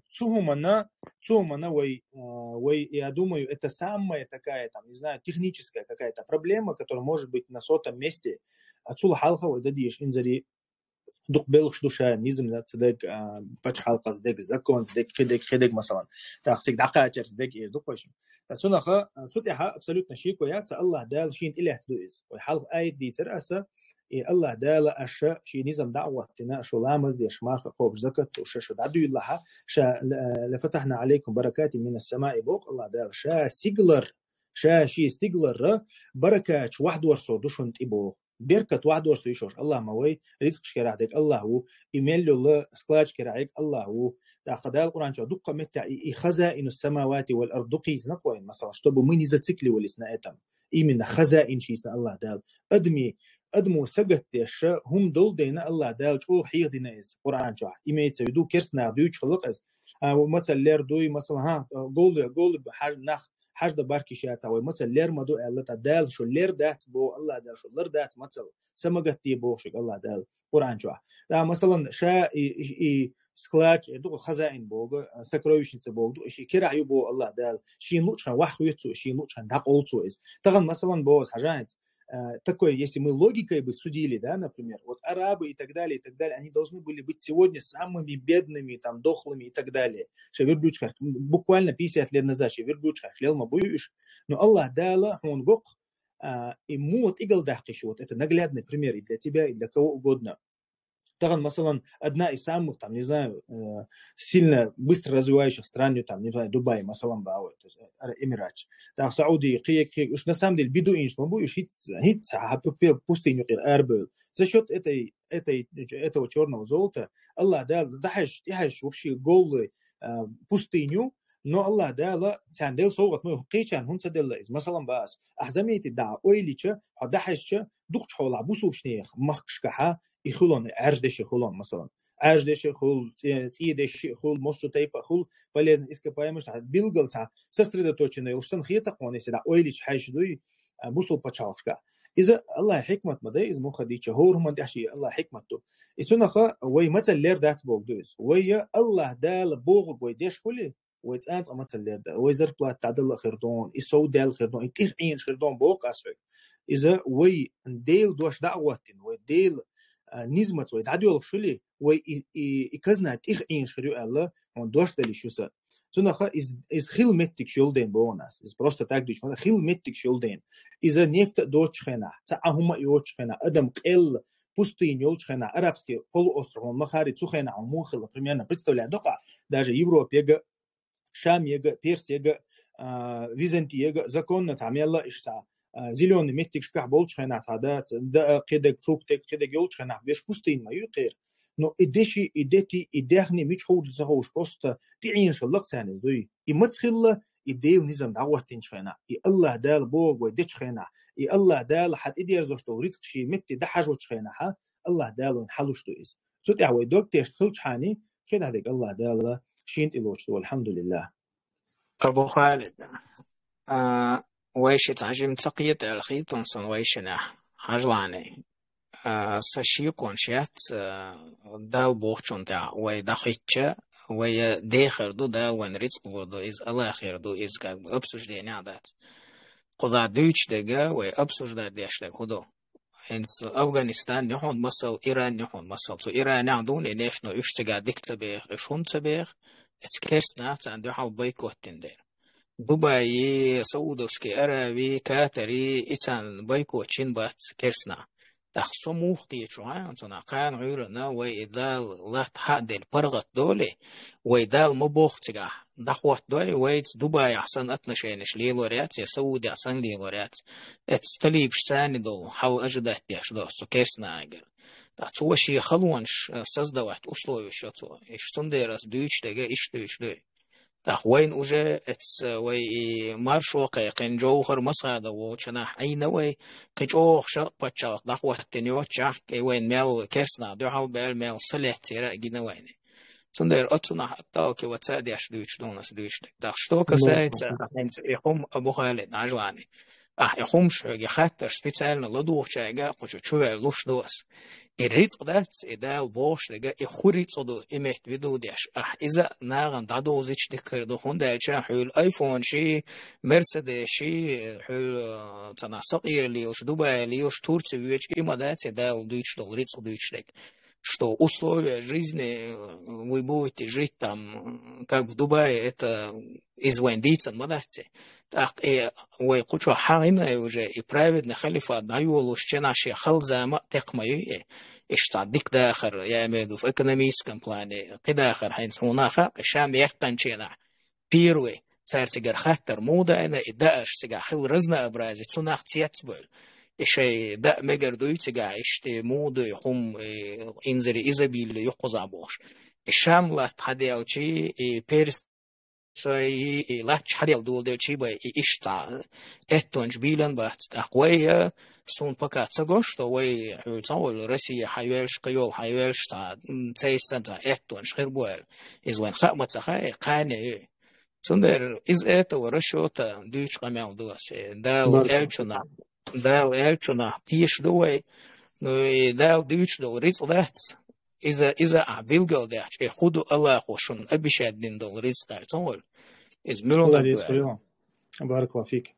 цумана вой я думаю это самая такая там не знаю техническая какая-то проблема, которая может быть на сотом месте отсюда халха вот дадишь инзари дух белых душа низм на цедек пач халка цедек закон цедек хедек مثلا тахсик дакачер цедек и духошим отсюда абсолютно шико яца Аллах дал шин илях дуиз вой халк айд ди тераса и Аллах дала аша شيء نظام دعوتنا شو لامز ديش مارك قوب زكاة وشش دعدو الله شا لفتحنا عليكم بركات من السماء بوق الله دال شا سيجلر شا شي سيجلر بركات واحد ورسو دوشون تيبو بركة واحد ورسو يشوش الله موي رزق شكراعك الله هو إيميل الله سكلاج كراعك الله هو تأخذ القرآن شو دقة متى خزائن السماوات والأرض دقيز نقوين مثلا شتبو من يزتكلي والإسناءتم إيمن خزائن شيء الله دال أدمو سجت يش هم دول دينا الله دال شو حير دينا إز قرآن جاه إيميت يدو كرسنا ديوش خلق إز ومثل لير دوي مثلا ها قول بحاج نخ حاج دباركي شيء تسوي مثل لير ما دو الله تدال شو لير دات بو الله دال شو لير دات مثل سمجت دي بو شو الله دال قرآن جاه لا مثلا شا سكلاج دو خزائن بوغ سكرويشنس بوغ دو شي كرا يبو الله دال شي نوتشان وحويتو شي نوتشان داقولتو إز تغن مثلا بوز حاجات такое, если мы логикой бы судили, да, например, вот арабы и так далее, они должны были быть сегодня самыми бедными, там, дохлыми и так далее. Шаверблючка, буквально 50 лет назад, шаверблючка, шлелма буюш, но Аллах дала, он гок, ему вот игл дахкиши, вот это наглядный пример и для тебя, и для кого угодно. Таган, مثلا, одна из самых, там, не знаю, сильно быстро развивающих стран, там, не знаю, Дубай, مثلا, Бауэ, то есть Эмират. Так, Саудия, уж на самом деле, бедуинш, мы будешь хит, пустыню, Эрбел. За счет этого черного золота, Аллах дал, дахаш, вообще голую пустыню, но Аллах дал, цандел согат, мы хукичан, хун саделла, из مثلا, бас, ахзамейти, да, ойлича, хадахашча, духчхола, бусубшнех, махкшкаха, يخلون عرضش يخلون مثلا عرضش يخل تيدش يخل مصو تيبا خل полезно ископаемость билгалца сосредоточенный ушсан хитаконе сюда ойлич хайшдуй бусул пачалшка إذا الله حكمة مده إذا مخديش هور من دحشي الله حكمته إسونخا وي مثل لير دات بوق دوس وي الله دال بوق وي ديش كله ويتأنس مثل لير دا وي زر بلات تعدل خردون إسو دال خردون إتير عين خردون بوق أسفك إذا وي ديل دوش دعوتين وي ديل نزمت وي دعديول شلي وي إكزنا تيخ عين شريو الله он دوش дали шуса Цунаха из хилметтик шулден бонас, из просто так дич, хилметтик шулден. Из нефта дочхена, ца ахума йочхена, адам кэл пустынь йочхена, арабский полуостров, он махари цухена, он мухила, примерно, представляю, дока, даже Европа, Шам, Персия, Византия, законно там ялла ишта, зеленый меттик шках болчхена, да кедек фруктек, кедек йочхена, веш пустынь мою кэр. Но идехни мичхуд захош просто تعين شلق ثاني دوي يمتخل يديل نظام دعوتين شخينا الله دال بوغ ويدش خينا الله دال حد إدير زوجته رزق شي متي دحاجو شخينا ها الله دال حلوش تو إس سوت يعوي دوك تيش خلش حاني كده هذيك الله دال شينت إلوش والحمد لله. أبو خالد ويش تعجم تقيت الخيط صن ويشنا حجلاني سشيكون شات دال بوخشون دا وي دخيتشا وي داخل دو دا وين رزق بودو إز الله خير دو إز كاك أبسوش دي نعدات قضاء دوش دقا وي أبسوش دا ديش دق هدو إنس أفغانستان نحون مصل إيران نحون مصل سو إيران عندون نفنو يشتغا ديك تبيخ إشون تبيخ اتكيرس نات عندو حال بايكوتين دير دبي سعودوسكي أرابي كاتري إتان بايكوتين بات كيرسنا تخصو موختي شوها انتنا قان عيرنا ويدال لا تحدل برغت دولي ويدال مبوختيغا دخوات دولي ويد دبي أحسن أتنشينش ليلوريات يسعودي أحسن ليلوريات اتستليب شساني دول حول أجدات ديش دول سو كيرسنا أجل تاتوشي خلوانش سازدوات أسلوي شاتو إشتون ديراس دويش ديگا إش دويش دوي وين وجه اتس وي مارشو قيقين جوهر مصادة وشناح أي نوي قجوخ شاق باتشاق دخوة تنيوات شاق وين ميل كيرسنا دوحو بيل ميل صلح تيرا جينا ويني تندير أتنا حتى كي وتسادي أش دويش دونس دويش دك شتوكا سايد يقوم أبو خالد عجلاني يقومش يخاطر سبيتالنا لدوخ شاقا قشو شوية لوش دوس الرزق ده إذا البوش لقى يخوري صدو إمهت بدو ديش إذا ناغن دادو زيش دكر دو هوندا شا حول آيفون شي مرسيدس شي حول تنا صغير ليش دبي ليش تورتي ويش إما ده إذا الدويش دول رزق دويش لك что условия жизни вы будете жить там, как в Дубае, это извендиться, мадайте. Так, и вы кучу харина уже, и праведный халифа даю лучше наши халзама текмаю, и что дик дахар, я имею в виду в экономическом плане, кидахар, хайнс мунаха, шам яхтанчина, первый, царь тигар хаттер, муда, и даш тигар хил разна образи, цунах цецболь. إشي دا مجر دويت جايش تمود يقوم إنزري إزابيل يقظع بوش الشام حديل شيء بيرس لا حديل دول ده شيء بي إشتا إتونج بيلن بات أقوية سون بكات سجوش توي حول روسيا حيوالش قيول حيوالش تا تيسن تا إتونج خير بوال إذ وين خامة خاي قانة سندر إذ إتو رشوتا دويش قمال دوس دال إلشنا دال إلشنا تيش دوي دال دويش دول ريت ذات إذا عبيل ده يخدو الله خوشون أبيشاد دين دول ريت قارتول إذ ملون بارك الله فيك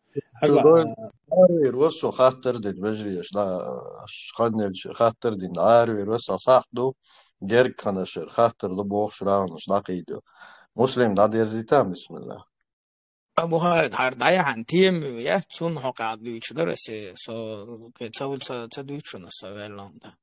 عاري روسو خاطر دين بجريش لا خدني خاطر دين عاري روسو صاحدو جرك كنشر خاطر لبوخ راونش لاقيدو مسلم دادير زيتام بسم الله أبو هاد هردايا عن تيم يهتون حقا دويش درسي سو كتاول تدويشون سوالون ده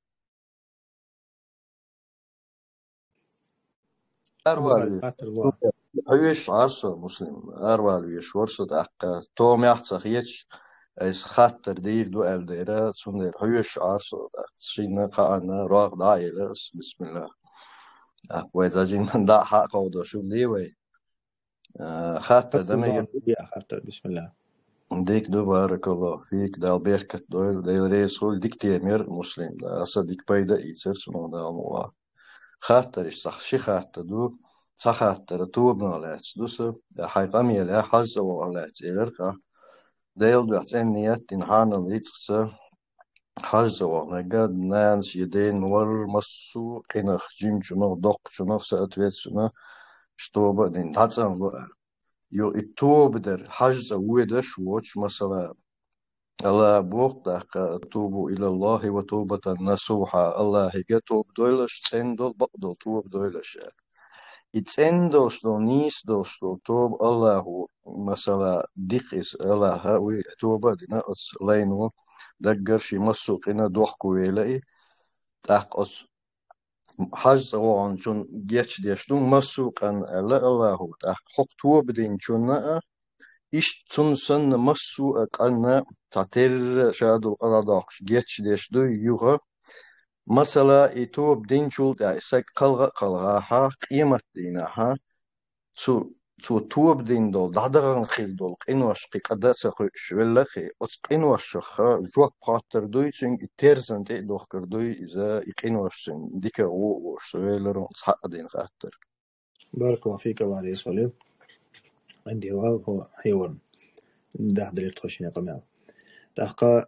أروالي هيش عرسو مسلم أروالي شورسو دقة توم يحتسخ يتش إس خاطر دير دو ألديرا تسوندير هيش عرسو دقة شينا قاعنا راق دايلس بسم الله وإذا جين دا حق ودو شو ديوي خاطر دمي خاطر بسم الله ديك دو بارك الله فيك دال بيركت دويل ديل ريسول ديك تيمير مسلم دا أصا ديك بايدا إيتر سنو دا الله خاطر إش صح شي خاطر دو صح خاطر توبنا لاتش دوسو دا حيقامي لا حزة وغلاتش إلرقا ديل دو أحسن نيات تنحانا ليتخسا حزة وغنقاد نانس يدين ور مصو قنخ جنجنخ دوق جنخ سأتويت سنة شتوبة دين تاتسان بقى يو التوب در حجز ويدش ووش مثلا الله بوقتك توبوا إلى الله وتوبة نصوحة الله هيك توب دويلش تسندل بقدل توب دويلش يتسندل شلو نيس دل شلو توب الله مثلا ديقس الله هاوي توبة دينا لينو دقر شي مسوقنا دوحكو ويلاي تاقص حج وعن شون جيتش ديشتون مسوقا ألا الله تاق حق توب دين شونا إيش تنسن مسوق أن تعتير شادو الأراداقش جيتش ديشتو يوغا مثلا يتوب دين شول إساك قلغا ها قيمة دينها سو تو توب دين دول دعدغن خيل دول قنوش قي قداسة شولخي أس قنوش خا جوك باتر دوي سين تيرزن تي دوخ كردوي إذا قنوش سين ديك و شولرون صح دين خاطر. بارك الله فيك وعلى يسولي عندي هو حيوان ده دليل تخشيني قمع تحقا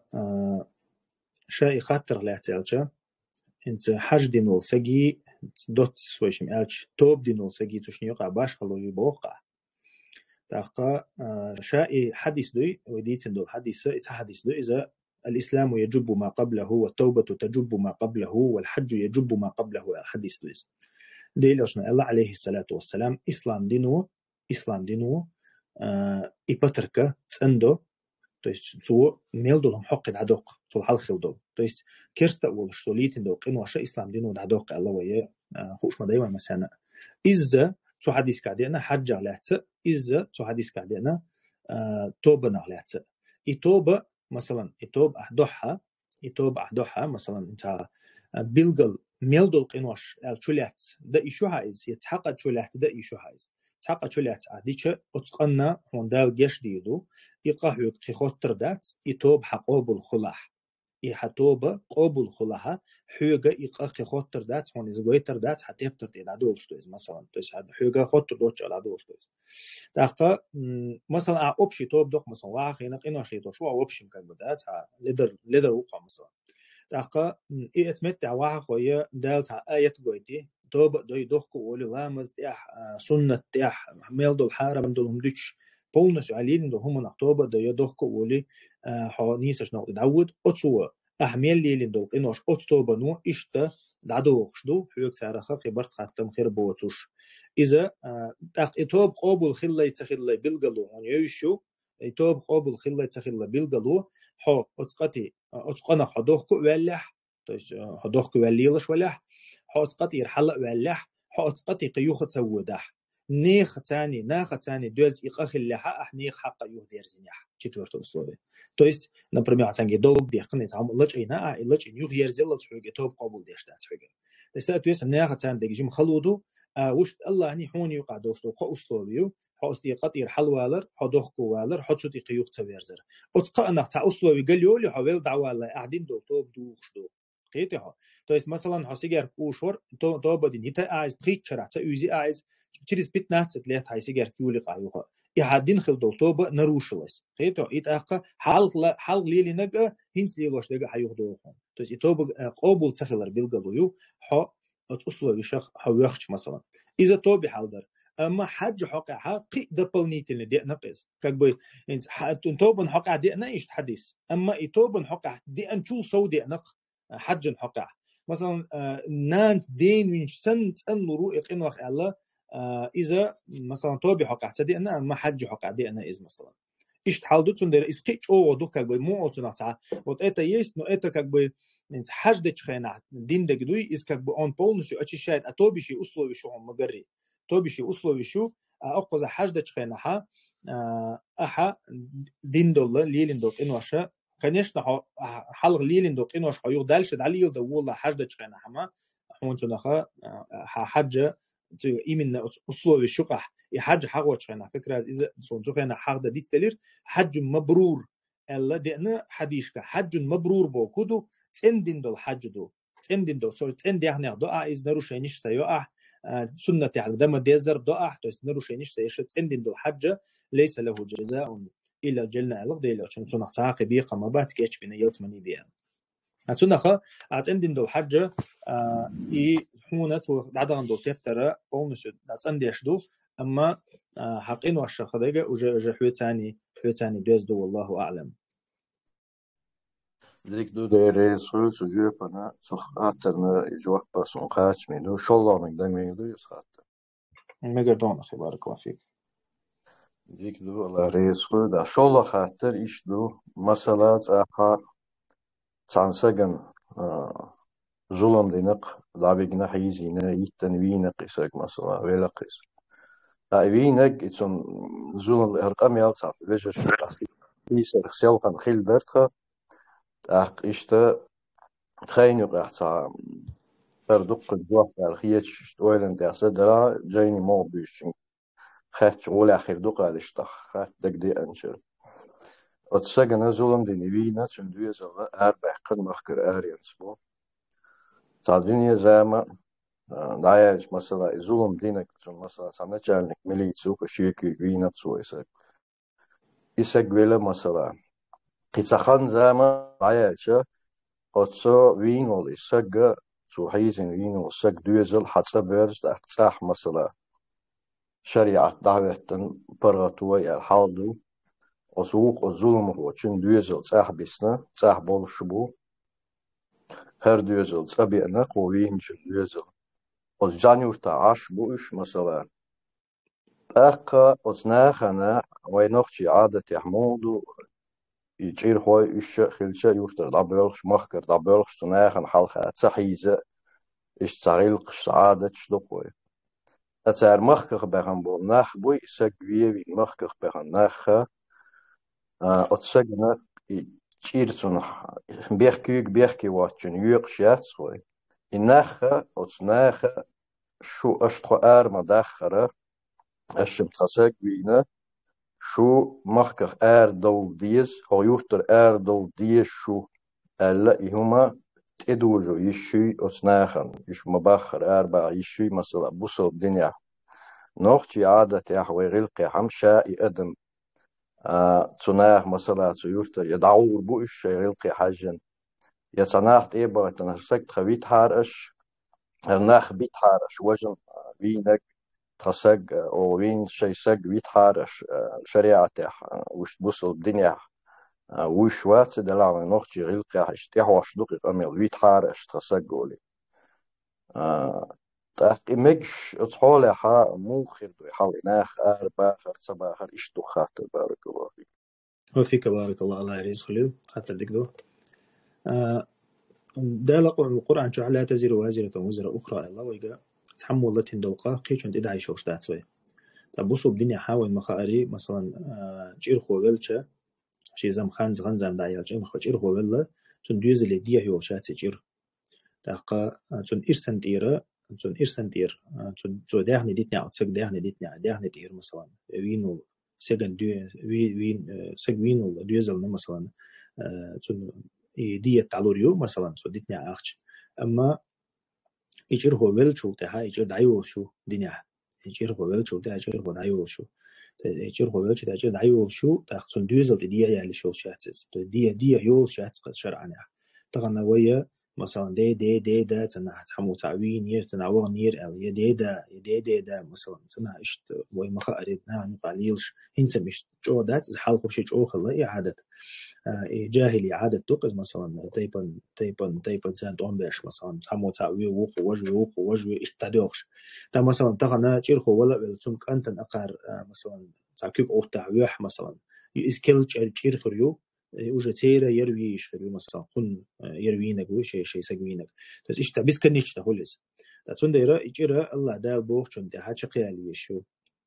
شاي خاطر لا تعلشة انت حاج دينول سجي دوت سويشم ألش توب دينول سجي تشني يقع باش خلو يبوقع تحقا شاي حديث دوي وديت دول حديث دوي إذا الإسلام يجب ما قبله والتوبة تجب ما قبله والحج يجب ما قبله الحديث دوي دليل أشنا الله عليه الصلاة والسلام إسلام دينو إبتركة تندو то есть цу мелдулом حق دعدوق цу حلخل دو то есть كرتا والشوليتين دو قين واشا إسلام دينو دعدوق الله ويا خوش ما دايما مسانا إذا цу حديث كعدينا حج عليهت إذا цу حديث كعدينا توبة نعليهت إتوبة مثلا إتوب أحدوحها مثلا أنت بيلقل ميلدول قين واش الشوليات ده إيشو هايز يتحقق شوليات ده إيشو هايز تحقق شوليات عديشة أتقنا هوندال جيش ديدو إقاهيو قيخوتر دات إتوب حقوب الخلاح إحتوب قوب الخلاها حيوغا إقاه قيخوتر دات هون إزغويتر دات حتيبتر دي دادول شتويز مثلا تيس حيوغا خوتر دوتش على دادول شتويز تاقا مثلا أوبشي توب دوك مثلا واخينا قينو شيطو شو أوبشي مكان بدات ليدر وقع مثلا تاقا إيه أتمتع واحد خويا دالت آية قويتي توب دوي دوخكو ولي لامز تيح سنة تيح ميل دول حارة من دولهم دوش بولنس علين دول هم نقطوبة دوي دوخكو ولي نيساش نقط دعود أتسوى أحميل لي دول إنوش أتسوى نو إشتا دعدوخش دو حيوك سارخا خبرت خاتم خير بوتوش إذا تاق إتوب قوبل خلا يتخلا بلغلو عن يوشو إتوب قوبل خلا يتخلا بلغلو حو أتقنا حدوخكو ولح حدوخكو وليلش ولح حوتقتي يرحل ولح حوتقتي قيوخ تسودح نيخ تاني دوز إقاخ اللحا أحنيخ حق يوه ديرزينيح четвертое условие то есть например цанги долг дехны там лачина лачин юг ерзел цуге топ قبول ديشتا цуге то есть نيخ تان دجيم خلودو وش الله ني حوني يقعدوش تو قوسلوبيو حوستي قطير حلوالر حدوخكو والر حوتسوتي قيوخ تسويرزر اتقنا تاع اسلوبي قاليولي حويل دعوه قاعدين دو توب دوخشدو قيتها то есть مثلا هسيجر كوشور تو بدين هيتا عايز بريتشر تا يوزي عايز через 15 лет هسيجر كيولي قايوها يحدين خلدو توبه نروشلس قيتو يتاقا حلق ليلي نجا هينس ليلوش دغه هيوخدوهم то есть توبه قبول تخلر بالقلويو حو اسلوبي شخ حويخش مثلا اذا توبه حالدر اما حج حقها قي дополнительно دي نقص как бы توبه حقها دي نايش حديث اما توبه حقها دي انشول سودي نق حج حقها مثلا نانس دين من سن رؤية إنوخ الله إذا مثلا توبي حقا تدي أنا ما حج حقا دي أنا إذ مثلا إيش تحالدوتون دير إسكيتش أو دوك как бы مو أوتوناتا вот это есть но это как бы حج دچخنا دين دغدوي إز как бы он полностью очищает а тобиши условия что он магари тобиши условия что أقوز حج دچخنا أها دين دول ليلين دوك إنوشا конечно حلق ليلين دوك إنوش حيوق دالش داليل دو والله حج دچخنا حما حونتنخا حج إيمن أسلوب الشقح يحج حق وشنا فكرة إذا صنعنا حق ده ديستلير حج مبرور الله دهنا حديثك حج مبرور بوكودو تندين دول حج دو تندين دول سو تند يعني دعاء إذا نروشينش سيوأح سنة على دم ديزر دعاء تو إذا نروشينش سيش تندين دول حج ليس له جزاء إلا جلنا الله ده عشان صنع تعاقبي قمبات كيش بين يلسمني بيان أتونخا أتندين دول حج إي حونت وعدان دول تبترى بونس أتنديش دو أما حقين واشخ دقة وجا حوتاني دوز دو والله أعلم ديك دو ديري سول سجوه بنا سخاترنا جواب باسون قاتش منو شالله نقدر منو يسخاتر مقدون أخي بارك الله فيك ديك دو الله ريسول دا شالله خاتر إيش دو مسألة آخر تانسجن ظلم دينق لعبنا حيزينا يتنوينق إساق مثلا ولا قيس لعبينك إتون ظلم الأرقام يالصعب ليش شو أخي يسر سيلقن خيل درتها أخ إشتا خاين يقع صعب بردق الجواب الخيات ويلن تحسد را جايني مو بيشين خاتش أول آخر دقالش تخ خات دق دي أنشر أتسجن زلم دي نبينا تندوي زلا أربع قد مخكر آريان سبو تعدنيا زعما دايج مثلا زلم دينك مثلا سنجارنك مليتسوك شيكي بينا تسويسك إسك ولا مثلا قيتخان زعما دايج أتسو وينول إسك شو حيزن وينول إسك دوزل حتى بيرز تحت مثلا شريعة دعوة برغتوي الحالدو وسوق الظلم هو تشن دوزل تاح بسنا تاح بول شبو هر دوزل تبينا قويهم شن دوزل وجانيور تعاش بوش مثلا أقا أتناخنا وينوخشي عادة يحمودو يجير هوي إش خلشة يورتر دابلغش مخكر دابلغش تناخن حلقة تحيزة إش تعيلقش عادة شلقوي أتار مخكر بغن بول ناخ بوي إساقوية مخكر بغن ناخ أتسجنا تشيرتون بيحكي واتشن يوقشات خوي إناخ أتناخ شو أشتخو آرما داخرة أشم تساقوينا شو مخكر دول ديز أو يوتر دول ديز شو ألا إهما تدوجو يشي أتناخن يش مباخر أربع يشي مثلا بوصل الدنيا نوختي عادة يحوي غلقي حمشا يقدم تناخ مثلا تيورتر يدعور بوش يغلقي حاجن يتناخ إيبا تنهسك تخويت حارش هرناخ بيت حارش وجن وينك تخسق أو وين شي سق بيت حارش شريعة وش بوصل الدنيا وش وات دلعنا نوختي غلقي حاجتيح واش دقيق أميل بيت حارش تخسق قولي تاقي مجش اتحولي حا موخر دو حال إناخ باخر صباخر إشتو خاطر بارك الله فيك وفيك بارك الله يريز خليل حتى دكدو دالق القرآن شو لا تزر وازرة وزر أخرى الله ويقى تحمل الله تندوقا قيش انت إدعي شوش داتوي تبصوا بدنيا حاول مخاري مثلا جير خوالشة شي زم خان زم دايال جير خوالله تون دوزل ديه يوشات جير تاقا تون إرسن ديرة تون إرسن دير تون داهن ديتنا أو تسق داهن ديتنا داهن دير مثلا وينو سجن دو وين سج وينو دوزل مثلا تون دية تعلوريو مثلا تون ديتنا أخش أما يجير هو ويلشو تها يجير دايو شو دنيا يجير هو ويلشو تها يجير هو دايو شو يجير هو ويلشو تها يجير دايو شو تاخذ دوزل دية يعني شو شاتس دية يو شاتس قد شرعنا طبعا ويا مثلا دي دا تنا حمو تعوين نير تناوغ نير ال دا مثلا تنا اشت وي ما قريتنا نقاليلش انت مش جو دات حلقه شي جو خلا اعاده جاهلي عادة تقز مثلا تيبن زان دونباش مثلا حمو تعوي وخ وجوي اشتادوخش تا مثلا تغنا جير هو ولا بلتمك انت اقار مثلا تعكيك او تعويح مثلا اسكيل جير خريو وجه تيرا يروي شريو مثلا كن يروينك وشي سقوينك بس ايش تبس كنيش تهولز تنديرا يجيرا الله دال بوخ چون ده حاجه قيالي شو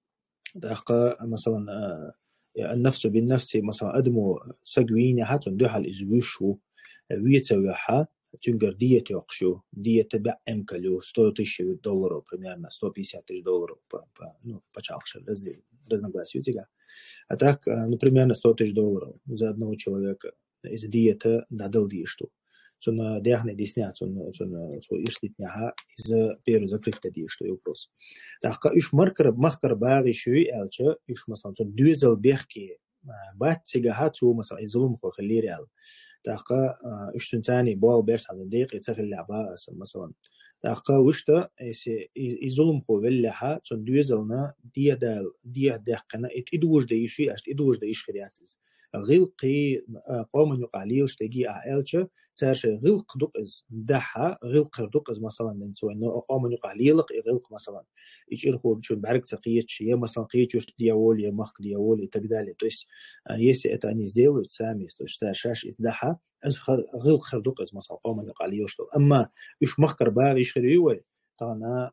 دقه مثلا النفس بالنفس مثلا أدمو سقويني حتى ندوها الإزوشو ويتوحى تنقر دية يقشو دية تبع أمكالو $100 примерно $150 почалше разно гласию тига а так ну примерно $100 за одного человека из диета дадал диешту цуна дяхне дисня цуна цо ишлитняха из перу закрыта диешту вопрос так иш махкар баги шуй алча иш مثلا цо дюзел бехки баттига хату مثلا излум خو خلي ريال تاقا اشتن ثاني بول بيرس على دقيقة تخلي لعبة مثلا تاقا وشتا يظلم خو ولها تون دوزلنا دي دقنا اتدوج ديشي اشت ادوج ديش خرياسز غلقي قوم يقاليل شتجي اعلچ تارش غلق دقز دحا غلق دقز مثلا من سو انه قوم يقاليل غلق مثلا يجير خو بشو بعرك تقيت شيء مثلا قيت دياول يا مخ دياول تقدالي то есть если это они сделают сами то есть шаш из даха غلق خردقز مثلا قوم يقاليل что اما ايش مخكر باغ ايش خريوي تانا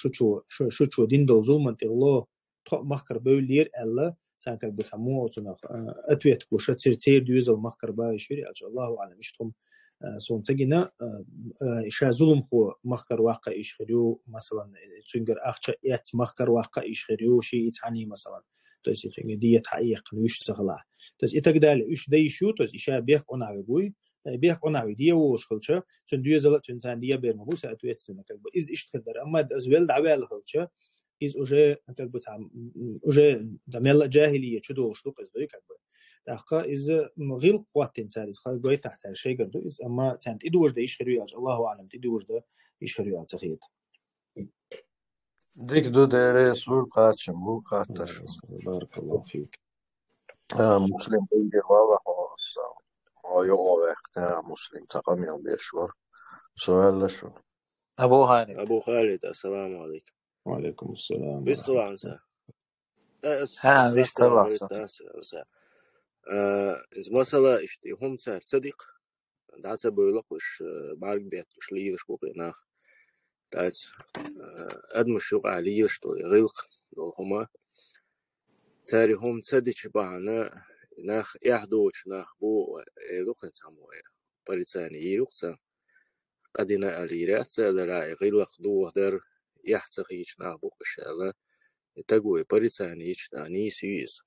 شو دين دو ظلم الله مخكر بولير الله سانك بتسموه تنا اتويت كوشت سير دوزل مخكر باغ شري الله اعلم اشتم سون تجينا إيش ظلم هو مخكر واقع إيش خريو مثلا تنجر أخشى يات مخكر واقع إيش خريو شيء يتعني مثلا تيجي تنجر ديت حقيقة نيش سهلا تيجي إتقدال إيش دايشو تيجي إيش بيح أنا عبوي بيح أنا عودية وشخلشة تنديو زلت تنتان ديا بيرمبوس أتويت سنك إز إيش تقدر أما أزويل دعوة خلشة إز أجا كذب أجا دميل جاهلية شدو وشلوك إزدوي كذب تأخذ إذا غير قوات تنسال إذا خلق جوي تحت الشيء قدو إذا أما تانت إدو وجد إيش خريج الله أعلم إدو وجد إيش خريج تخيط ديك دو ديري سول قاتشم بو قاتش بارك الله فيك مسلم بيجي والله هو يغوى وقتها مسلم تقام يوم بيشور سؤال لشو أبو خالد السلام عليكم. وعليكم السلام بس ورحمة طبعا الله. ها بيش طبعا إذا مثلا هم صديق ده سبب وش بارك بيت وش ليش بوقينا تاعت أدمش يقع ليش تو يغلق هما تاري هم صديق بعنا ناخ يحدوش ناخ بو يلوخ نسموه بريتاني يلوخ قدنا اليرات لا يغلق دو در يحتقيش ناخ بو كشالة تقوي بريتاني يشتاني سيس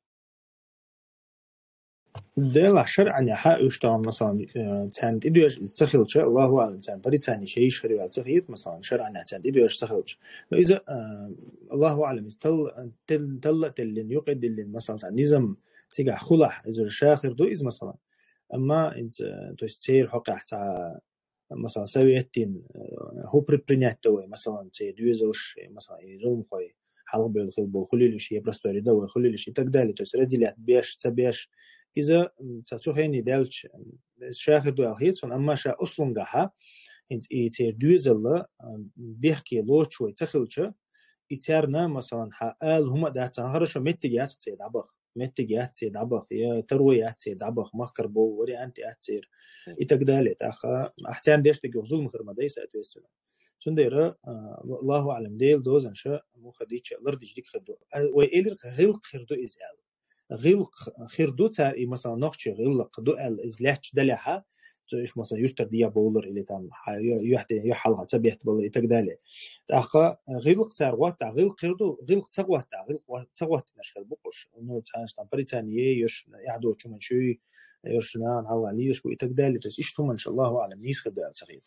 ده شرعا يحق يشتغل مثلا تانت إدو يش استخلش الله أعلم تان بريتاني شيء شريعة تخيط مثلا شرعا تانت إدو يش استخلش إذا الله أعلم تل تلين يقعد اللين مثلا تان نظام تيجا خلح إذا شاخر دو إذا مثلا أما إذا تستير حقه تاع مثلا سويتين هو بريبرينياتو مثلا تدويزوش مثلا يزوم خوي حلق بالخيل بخلي شيء برستوري دو خلي شيء تقدر تسرزيلات بيش تبيش إذا تشوفيني دالش شاخر دو الهيت أما شا أصلاً جها إنت يتردوزل بيحكي لوش شوي تخلش يترنا مثلا حال هم ده تنهرش متجات تسيد متجات تسيد عبخ يا ترويات تسيد عبخ مخر بو وري أنت أتصير يتقدالت أخا أحتيان ديش تجو ظلم خير ما ديس أتويستنا سنديرة الله أعلم ديل دوزن شا مو خديتش لرد جديك خدو وإيلر غلق خردو إزعال غلق خردو تاعي مثلا نقش غلق دو إزلاش دلها إيش مثلا يشتر ديا بولر اللي تام يحدي يحلها تبيت بول يتقدالي أخا غلق تاع وقت غلق خردو غلق تقوت غلق تقوت نشكل بقش إنه تانش تام بريطانية يش يعدو شو من شيء يرشنا الله عليه شو يتقدالي بس إيش ثم إن شاء الله أعلم نيس خدال صغير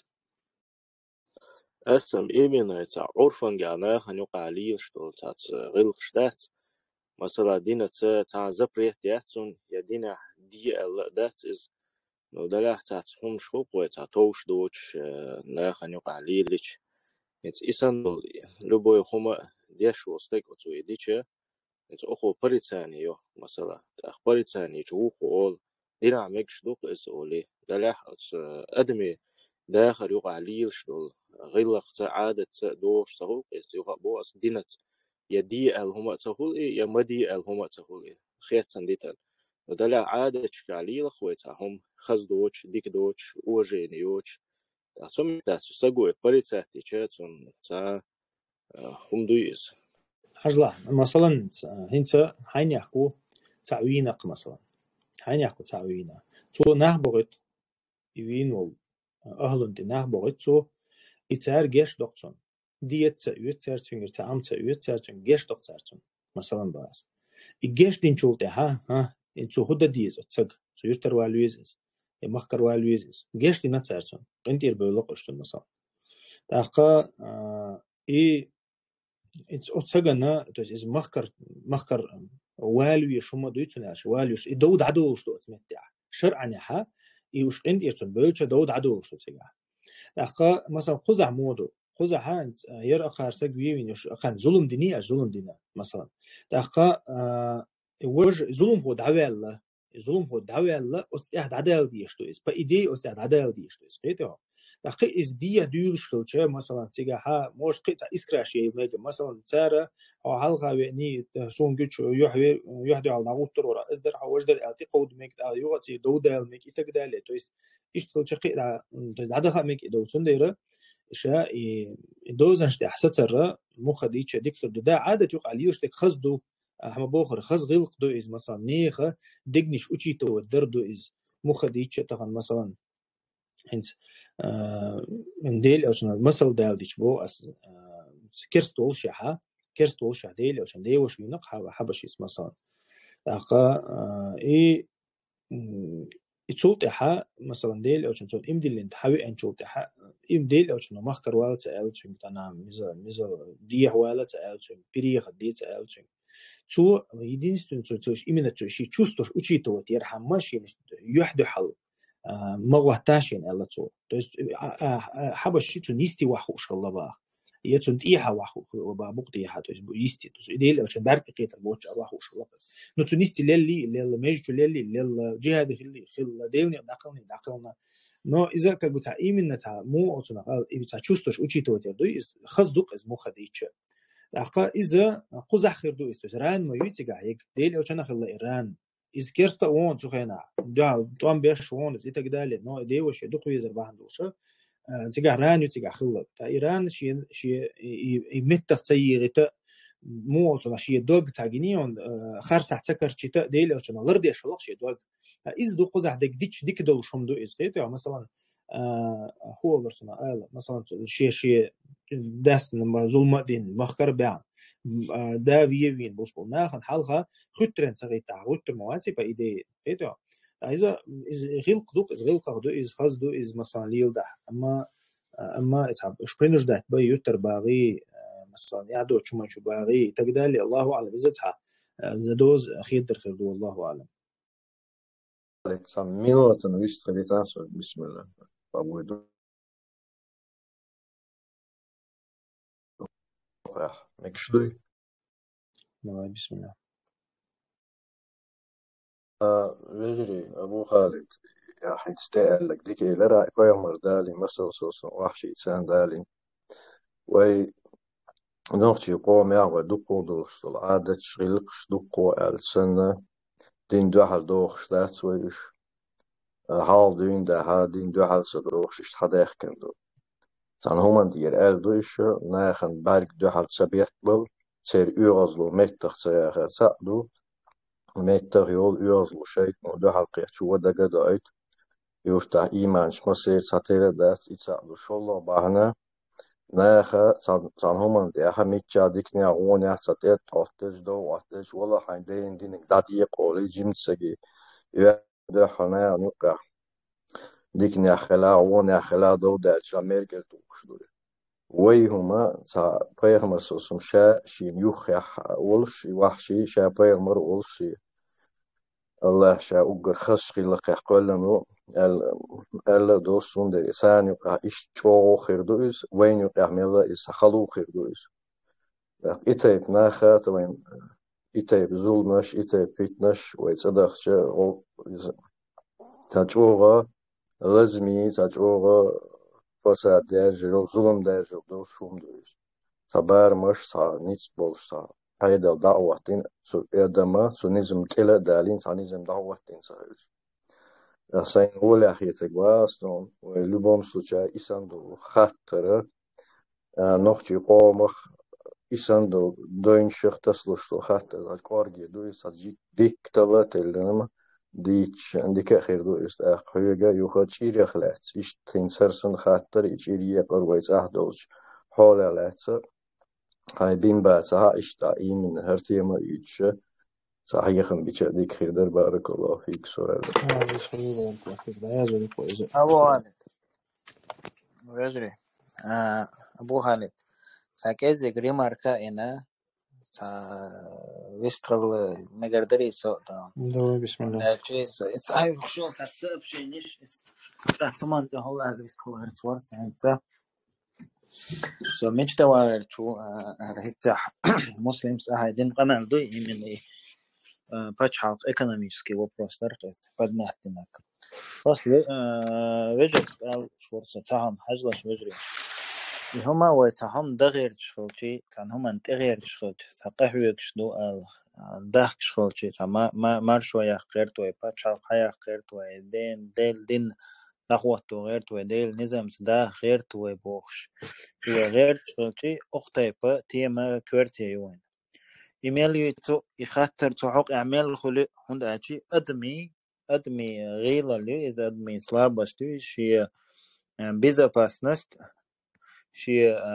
أسم إيمينا تاع عرفا جانا هنوقع ليش تو تاع غلق شتات مثلا دينا تاع زبريت دياتون يا دينا دي ال that is نو دلاه تاع هم شو قوي تاع توش دوش ناخ هنوقع ليش إنت إسان لبوي هما ديش وستيك وتوي ديشة إنت أخو بريطاني يو مثلا تاع بريطاني جو قول دينا ميكش دوك إسولي دلاه أدمي داخل يوقع ليش دول غلق عادة دوش سهول يوقع بوس دينت يدي الهما تهول يا مدي الهما تهول خيات سنديتن ودلا عادة شعلي لخويتهم خز دوش ديك دوش وجين يوش ثم تسقوا بريساتي شاتون تا هم دويس حجلا مثلا هنسا حين يحكوا تعوينق مثلا حين يحكوا تعوينة تو نهبغت يوين أهلن دي نهبغت تو إتار جيش دكتون ديت يتر تنجر تعم يتر تنجر جيش دكتون مثلا باس الجيش دين شو ها انتو هدا ديز اتسق سو يشتر والويزز يمخكر والويزز جيش دين نتسارتون قنتير بيلقشتون مثلا تاقا انت اتسقنا توس از مخكر والو يشوما دويتوناش والوش دود عدو شتو اتمتع شرعا يحا يوش قنتيرتون بيلش دود عدو شتو تسقع تاقا مثلا قزع مودو خذ حانت ير أخر سجوي من يش خان ظلم ديني ظلم دينا مثلا تأخذ وج ظلم هو دعوة الله ظلم هو دعوة الله أستعد عدالة ديشتو إس بإيدي أستعد عدالة ديشتو إس قيته تأخذ إس ديا ديولش كلشة مثلا تجاها موش قيت إسكراش يميج مثلا سارة أو حلقة يعني سون جتش يحدي على نقود ترورا إصدر حوجدر أعتقد ميك يوغتي دودال ميك إتقدال تو إس إشتكل شقيق عدها ميك دو سنديرة شا دوزنش دي حساتر مخ ديتش ديك ده عادة يقع ليوش ديك خزدو احنا بوخر خز غلق دو از مثلا نيخه دغنش اوچيتو دردو از مخ ديتش تخن مثلا هنس ديل أو شنو مثل دال ديش بو أس كرستول شح ديل أو شن ديل وش ينق حبش اسمه صار أقا يتشوت إحا مثلا ديل أو شن صوت إمدي اللي نتحوي أن شوت إحا إمديل أو شنو مخكر ولا تأل شن تنا ميزا ديه ولا تأل شن بريخ دي تأل شن تو единственное то есть именно то есть чувствуешь учитывать يرحمش يحدو حل ما وحتاشين الله то есть حبش شيء نيستي وحو الله با يتون إيها وحو با بقتي إيها то есть يستي то есть إديل عشان بارك كيتر بوش وحو الله بس تو نيستي للي ميجو للي جهاد خل ديلني نقلنا но إذا как бы именно та му отсюда إذا чувствуешь учитывать это из خصدق из мухадича أقا إذا قزح خيردو إستوس ران ما يتجع هيك ديل أو شنا خلا إيران إذا كرت وان سخينا ده طعم بيش وان إذا تقدر نو دي وش يدخل يزر بعند وش تجع ران يتجع خلا تا إيران شيء يمتق تيجي مو أصلا شيء دوغ تاجنيون خرس احتكر شيء ديل أو شنا لردي شلون شيء دوغ إذا دو قزح ديك دول شم دو إسقيت يعني مثلا هو برسنا مثلا شيء داس لما ظلم دين مخكر بيان دا وين بوش بولنا خن حلقة خطرن سغي تعود مواتي بإيدي إيتو إذا غيل قدوق غيل قدو إز خاص دو إز مثلا ليل ده أما إتعب شبينش ده بيوتر باغي مثلا يعدو شو باغي تقدر الله أعلم إذا تها زدوز أخير درخل دو الله أعلم. minut ويست خديت أنسو بسم الله أبو يدو مكشلوي بسم الله رجري أبو خالد يا حين تستاهل لك ديك لرا يمر دالي مسل صوص وحشي إنسان دالي وي نوختي قوم يعوى دقو دوش العادة تشغيلقش دقو السنة دين دوحل دوخش دات ويش حال دين ده ها دين دوحل سدوخش اشتحداخ كندو تان همان دير دوش ناخن بارك دوحل سبيت بل سير يغزلو ميتخ سياخر سأدو ميتخ يول يغزلو شيء دوحل قيحشو ودقا دايت يفتح إيمانش مسير ساتير دات يتسأدو شالله باهنا ناخا تان همان دي أخا ميتشا ديكني أغوني أحساتير تغتش دو واتش والله حين دين دينك دادي قولي جيمتسكي يوحدو حنا نقع ديكني أخلا أغوني أخلا دو داتش أمريكا توقش دوري وي هما تا بيغمر سوسم شا شين يوخيح ولش وحشي شا بيغمر ولشي الله شا أقر خشقي لقيح قولنو ال دوسون دي سان يقع إش چو خير دويس وين يقع ميلا إس خلو خير دويس إتايب ناخا توين إتايب زولنش إتايب بيتنش ويتصدق شا تاجوغا لازمي تاجوغا فساد داجل ظلم داجل دو شوم دويس تبار مش تا نيتس بولش تا هيدا دعوتين سو إدما سو نزم كلا دالين سا نزم دعوتين سايش سين ولا أخيتك واستون ولبوم случае إساندو خطر نوختي قومخ إساندو دوينشخ تسلشتو خطر الكورجي دويس هجيك ديك تلات اللي ديتش عندك خير دويس أخيجا يوخد شيري خلات إيش تنسرسن خطر إيشيري يقرويس أحدوش حول علات هاي بين باتها إشتا إيمن هرتيما إيش صحيح بيش ديك خير در بارك الله فيك سؤال أبو خالد رجري أبو خالد ساكيز جريماركا إنا ويسترل مقدري سوء بسم الله تشيس it's I شو تحسب شيء نيش تحسمان ده هو اللي بيستخدم هرتورس يعني so مش توارد شو رهيت مسلمس هايدين قناة دوي من إيه باتش حلق إيكونوميسكي وبروستر قيس قد ما احتماك بس وجد قال شورسة تهم حجلش وجري هما وتهم دغير شغلتي تان هما تغير شغلتي تقهوي كشدو داخ شغلتي ما شوية غيرت وي باتش حلق حياة غيرت وي دين دخوت غيرت وي ديل نظام دا غيرت وي بوخش غيرت شغلتي أختي با تيما كورتي يوين إيميل يتو يخاطر تحق إعمال خلق هند أشي أدمي غيلا لي إذا أدمي سلابس لي شيء безопасность شي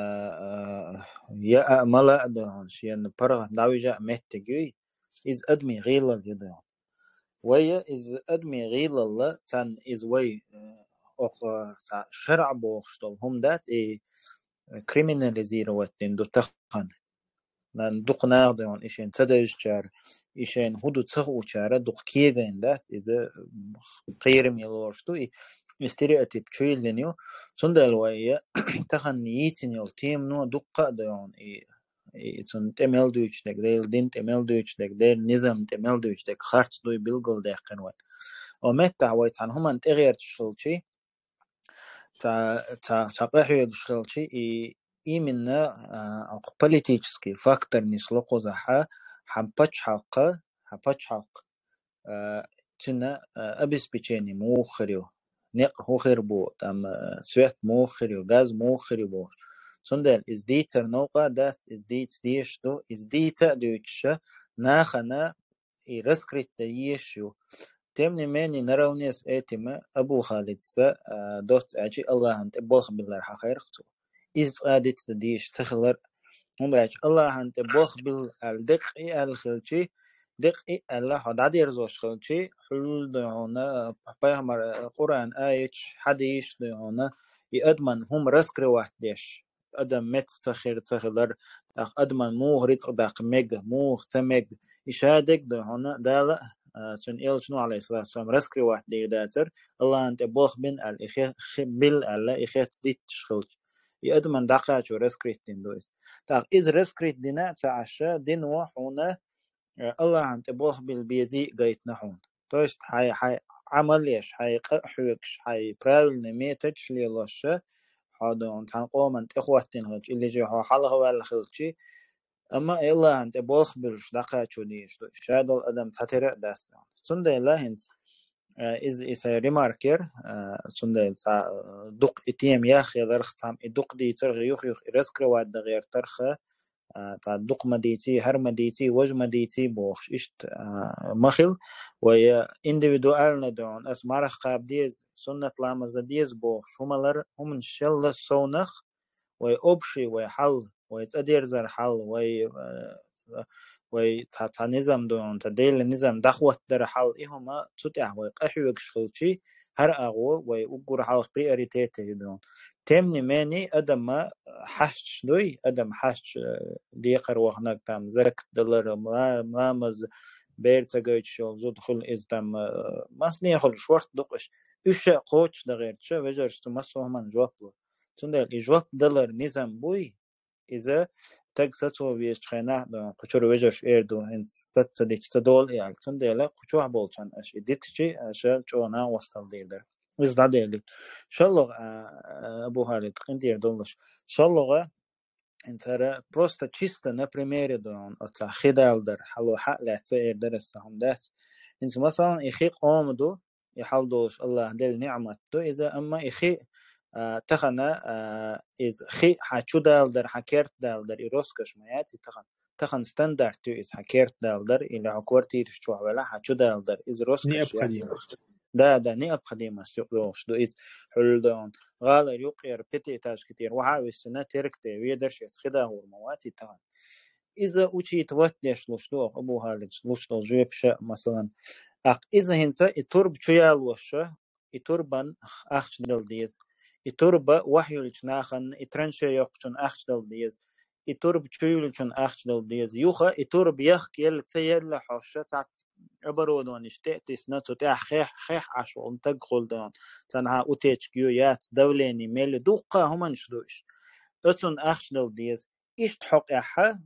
يا ملا دون شي ان برا داوجا متجي از ادمي غيلا جدا ويا از ادمي غيلا لا تان از وي اخ شرع بوخشتل هم دات اي كريميناليزير واتين دو تخن لان دقنا دون ايشين تدج شار ايشين هدو تخو شار دق كيغن دات اذا غير ميلورشتو ستيريوتيب تشيلنيو سندل ويا تخن يتنيل تيم نو دقة دون تون تمل دوش دك ديل دين تمل دوش دك ديل نظام تمل دوش دك خارج دوي بيلقل دك قنوات ومتى ويت عن هم أنت غير تشغل تا صباحي تشغل شيء منا politiический فاكتور نسلقو زحا حبتش حق تنا обеспечение موخريو نق هوخر بو تام سويت موخريو غاز موخريو بو سندل is dieter نوقا that is diet دو is dieter دوتش ناخنا رسكريت يشو تمني ماني نرونيس اتما ابو خالد سا دوت اجي الله انت بوخ بالله خير ختو is قادت ديش تخلر هم اجي الله انت بوخ بالدقي الخلشي دقي الله حد يرزوش خلشي حلول دهونا بيامر القرآن آيش حديش دهونا يأدمن هم رسكر واحدش أدم مت تخلر أدمن موه رزق داق مج موه تمج إشادك دهونا دالا سن إل شنو عليه الصلاة والسلام رسكر واحد داتر الله أنت بوخ بين الإخي بال الله إخي تديت شخلش يأدمن دقة شو رسكريت دين دويس تاق إز رسكريت دينا تعشى دين وحونا الله أنت بوخ بالبيزي قيت نحون تويست حي عمليش حي قحوكش حي براول نميتش لي لوشة هذا أنت هنقوم أنت إخواتين هج اللي جه حلقة ولا خلتشي أما الله أنت بوخ بالش دقة شو ديش شادو أدم تحترق داستان سندي الله أنت is a remarker سندي دق إتيم ياخ يدرخ تام دق دي ترغ يخ رسكر واد غير ترخه تا دق مديتي هر مديتي وج مديتي بوخش إشت مخل ويا individual ندون أس مارخ قاب ديز سنة لامز ديز بوخش همالر هم إن شاء الله سونخ وي أبشي وي حل وي تأدير زر حل وي تا نظام دون تا ديل نظام دخوت در حل إهما تتع وي قحوك شخلشي هر أغو وي أقور حل بريوريتيت دون تمني ماني أدم ما حش دوي أدم حش ديقر وخناك تام زرك دلر ما مز بيرسا قويت شو زود خل إز تام ماسني خل شورت دقش إيش قوتش دغيرتش وجرش تمسو همان جواب تندل إجواب دلر نظام بوي إذا تجسسوا بيشخنا دون قشور وجرش إيردو إن ستة تدول يعني تندل قشوع بولشان أش إديتشي أشل شونا وصل دير إز داديلي شلوا أبو خالد قندير دولش شلوا انت просто чисто на примере دون أتى خدال در حلو حق لا تسير درسهم دات إنت مثلا يخيق آمدو يحلدوش الله دل نعمة تو إذا أما يخيق تخنا إز خي حشو دال در حكرت دال در إروسكش ماياتي تخن ستاندرد تو إز حكرت دال در إلى عكورتي رشتوه ولا حشو دال در إز روسكش ياتي دا نياب قديمة سيقلوش دو إز حل دون غالر يقير بيتي تاج كتير وحاوي السنة تركتي ويدرش يسخدها والمواتي تغن إذا أوشي توتليش لوشتوه أبو هالج لوشتو جيب شاء مثلا إذا هنسا إتورب شيال وشة إتوربان أخش دل ديز إتوربا وحيولش ناخن إترنشي يقشن أخش دل ديز إتورب شيولشن أخش دل ديز يوخا إتورب يخ يل تسيل لحوشة تعت عبرودون اشتأتي سنتو تاع خيح عشو انتقل دون تنها اوتيش كيويات دوليني ميل دوقا هما نشدوش اتون اخشدل ديز اشت حق احا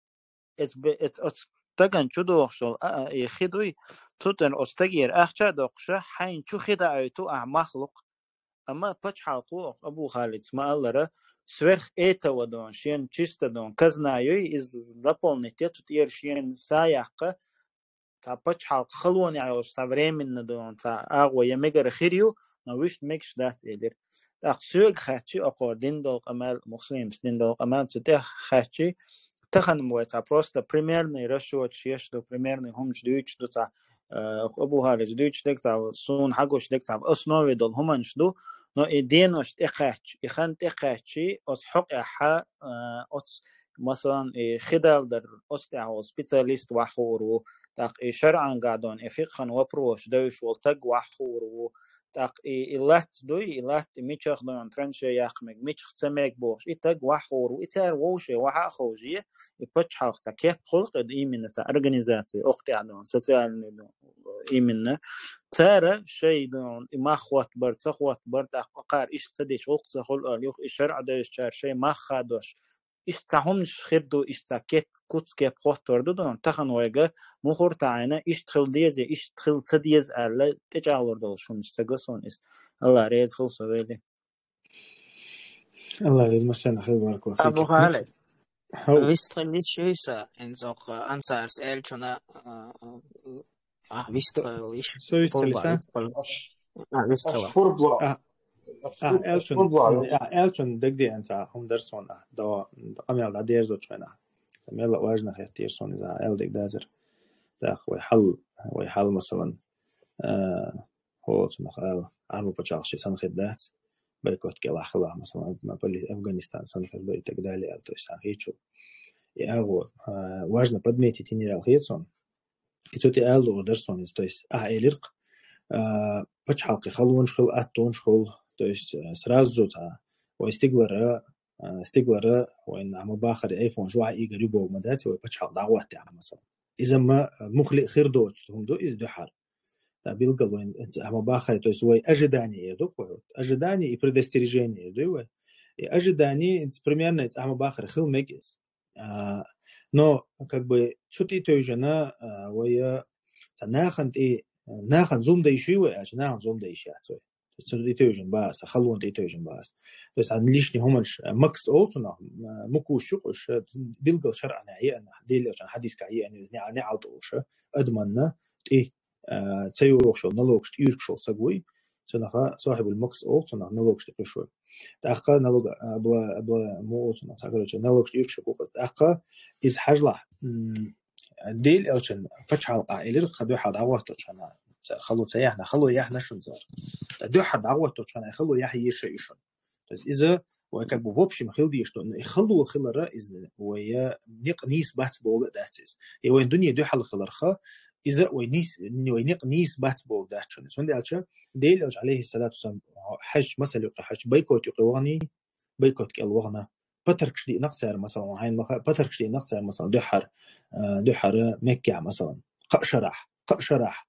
اتس تاقن شدو اخشل يخدوي توتن اتاقير اخشا دوقشا حين شو خدا ايتو مخلوق اما بچ حلقو ابو خالد اسمع الله سверх этого دون شين чисто دون كزنايوي из дополнительно тир شين سايقه تا بچ حلق خلوني عاوش تا временно دون تا اغو يمجر خيريو نويش ميكش دات إلير أقصيق خاتشي أقوردين دول أمال مسلم سنين دول أمال تتح خاتشي تخن مويتا بروستا примерный расчёт شيش دو примерный همش دويش دو تا أبو هارج دويش دك تا سون حقوش دك تا أصنوي دول همانش دو نو دينوش تقاتش يخان تقاتشي أس حق أحا أس مثلا خدال در أستعو سبيشاليست وحورو تاق شرعا قاعدون فقهن وبروش دوش والتق وحورو تاق إلات دوي إلات ميشخ دون ترنشة يخمك ميشخ تسميك بوش إتق وحورو إتار ووشي وحا خوجية يبتش حاقسا كيف خلق إيمنا سا أرغنيزاتي أختي عدون سوسيال إيمنا تارا شيء دون ما خوات بر تقار إيش تديش وقت خل يوخ الشرع دوش شار شيء ما خادوش إيش تهمش خدو إيش تكت كوت كيف خوات تردو دون تخن ويجا مخور تعينا إيش تخل ديز إيش تخل تديز على تجعلور دول شو مش تجسون إس الله ريز خلص ويلي الله ريز مسنا خير بارك الله أبو فيك خالد هو ويست خليت شويسا إنزاق أنصار سأل شنا ويست خليش سويس فوربا تلسا ويست خلا أشفربلا ألشن دقدي أنت هم درسون دا أميال عدير زوج فينا سميلا واجنا خير سون إذا أل دق دازر داخ ويحل مثلا هو تنخال عمو بتشارشي سنة خدات بيكوت كلا خلا مثلا ما بلي أفغانستان سنة خد بيت قدالي ألتوستان هيتشو يأغو واجنا بدميتي تيني الخيرسون يتوتي ألو درسون إستويس إليرق بتشحلقي خلون شخل أتون شخل то есть сразу ويستقلر وإن عم باخر ايفون جوا يقري بو مداتي ويبتشحل دعوات مثلا إذا ما مخلي خير دوت هم دو إذا دحر بيلقى وين عم باخر то есть وي ожидание يدوك ожидание и предостережение يدوي и ожидание примерно عم باخر خل ميجز но как бы чути той жена ويا ناخن زوم ده يشوي وياش ناخن زوم ده يشاتوي تيتوجن باس خلون تيتوجن باس بس عن ليش همش ماكس أولتنا مكوشوش بيلقى شرعنا عيانا ديل عشان حديث كعيا يعني نعالطوش أدمنا إيه تيوروش نلوكش تيركشو سقوي سنها صاحب الماكس أولتنا نلوكش تكشوي تأخذ نلوك بلا مو أولتنا سأقولش نلوكش تيركشو كوكس تأخذ إز حجله ديل عشان فتح عائلة خدوا حد عوضته عشان خلوا سياحنا خلوا ياحنا شو نزار دو حد عوضته عشان خلوا ياحي يشيشون بس إذا وكان بوفبش مخيل ديشتو إنه يخلوا خلوا رئيس ويا نيس بات بول داتس يوين الدنيا دو حل خلوا رخا إذا وينيق نيس بات بول داتشون سوندي عشان ديل عليه الصلاة والسلام حج مثلا يقول حج بيكوت يقواني بيكوت كالوغنا بتركش لي نقصر مثلا هاي بتركش لي نقصر مثلا دحر مكة مثلا قشرح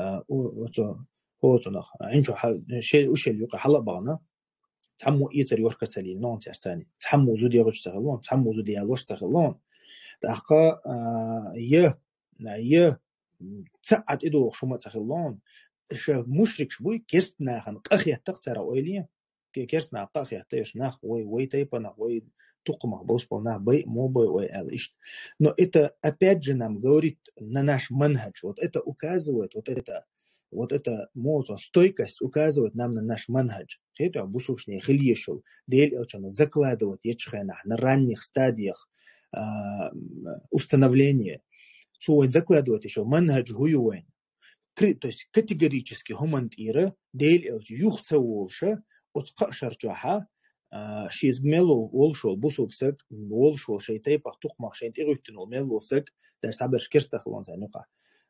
هو تنخ عنده شيء وش اللي يقع حلا بعنا تحمو يتر يورك تلي نون ترتاني تحمو زود يغش تغلون تحمو زود يالوش تغلون تحقا يه ساعد إدو شو ما تغلون مشرك شوي كيرستنا خن قخية تقصر أويلية كيرستنا قخية تيش ناخ وي تيبنا وي تقمع بوشبنا بي مو بي وياليش но это опять же нам говорит на наш манхадж вот это указывает вот это моцо стойкость указывает нам на наш манхадж это бусушнее хильешел дель очень закладывать ечхенах на ранних стадиях установления цуэн закладывать еще манхадж хуюэн то есть категорически хумантира дель юхцеулша от қашарчаха شيز ميلو ولشول بوسوبسك ولشول شيء تيبق تقمع شيء تيغوتنو ميلوسك ده سبب شكرت خلون زي نقع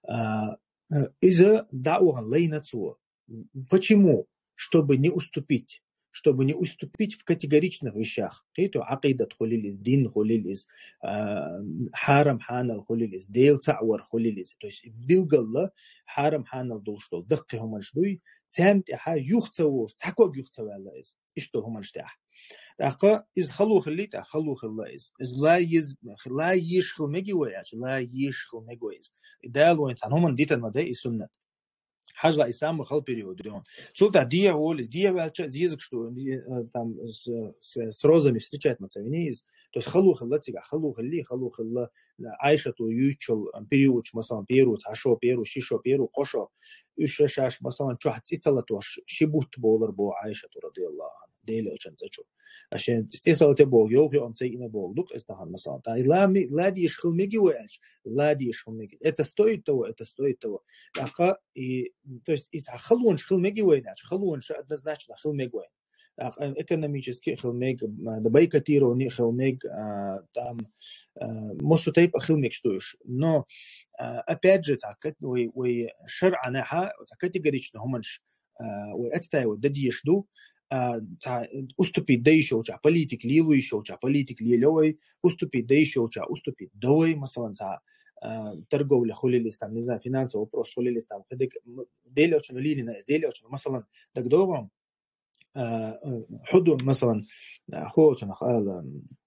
إذا دعوة лейнацу почему чтобы не уступить в категоричных вещах это عقيدة خلилис дин خلилис حرام حانل خلилис ديل تعور خلилис то есть билгалла حرام حانل دولشتول دقهم مجدوي تامت إحا يختصو تحكوك يختصو الله إشتو هم الشتاح أقا إذ خلو خليت خلو خلايز إذ لا يشخل مجوياش لا يشخل مجويز دال وين تان هم ديت المدى السنة حاجة إسام خل периодион سلطة ديا ولز ديا بالش زيزك شتو там с розами встречает мацавинис то есть خلو خلاتيга خلو خلا عايشة تو يوتشل период مثلا период عشو период شيشو период قشو يششاش مثلا شو حتيصلت وش شبوت بولر بو عايشة رضي الله عنها ديل عشان تشو عشان تيصلت بو يوغي أم تيجي نبو دوك استهان مثلا تاني لا دي يشخل ميجي وعش لا دي يشخل ميجي это стоит того أخا то есть إذا خلون شخل ميجي وينش خلون شو однозначно خل ميجي وين экономически خلميك دبي كتير وني خلميك там مصطيب خلميك شتوش но опять же так وي شرع نها كاتيجوريشن همنش واتستاي ودديش دو تا уступи дейшо ча политик лилуишо ча политик лилой уступи дейшо ча уступи дой مثلا تا торговля хулилис там не знаю финансовый вопрос хулилис там кадик ديل очень лилина ديل очень مثلا دغدوم حدو مثلا هو تنخ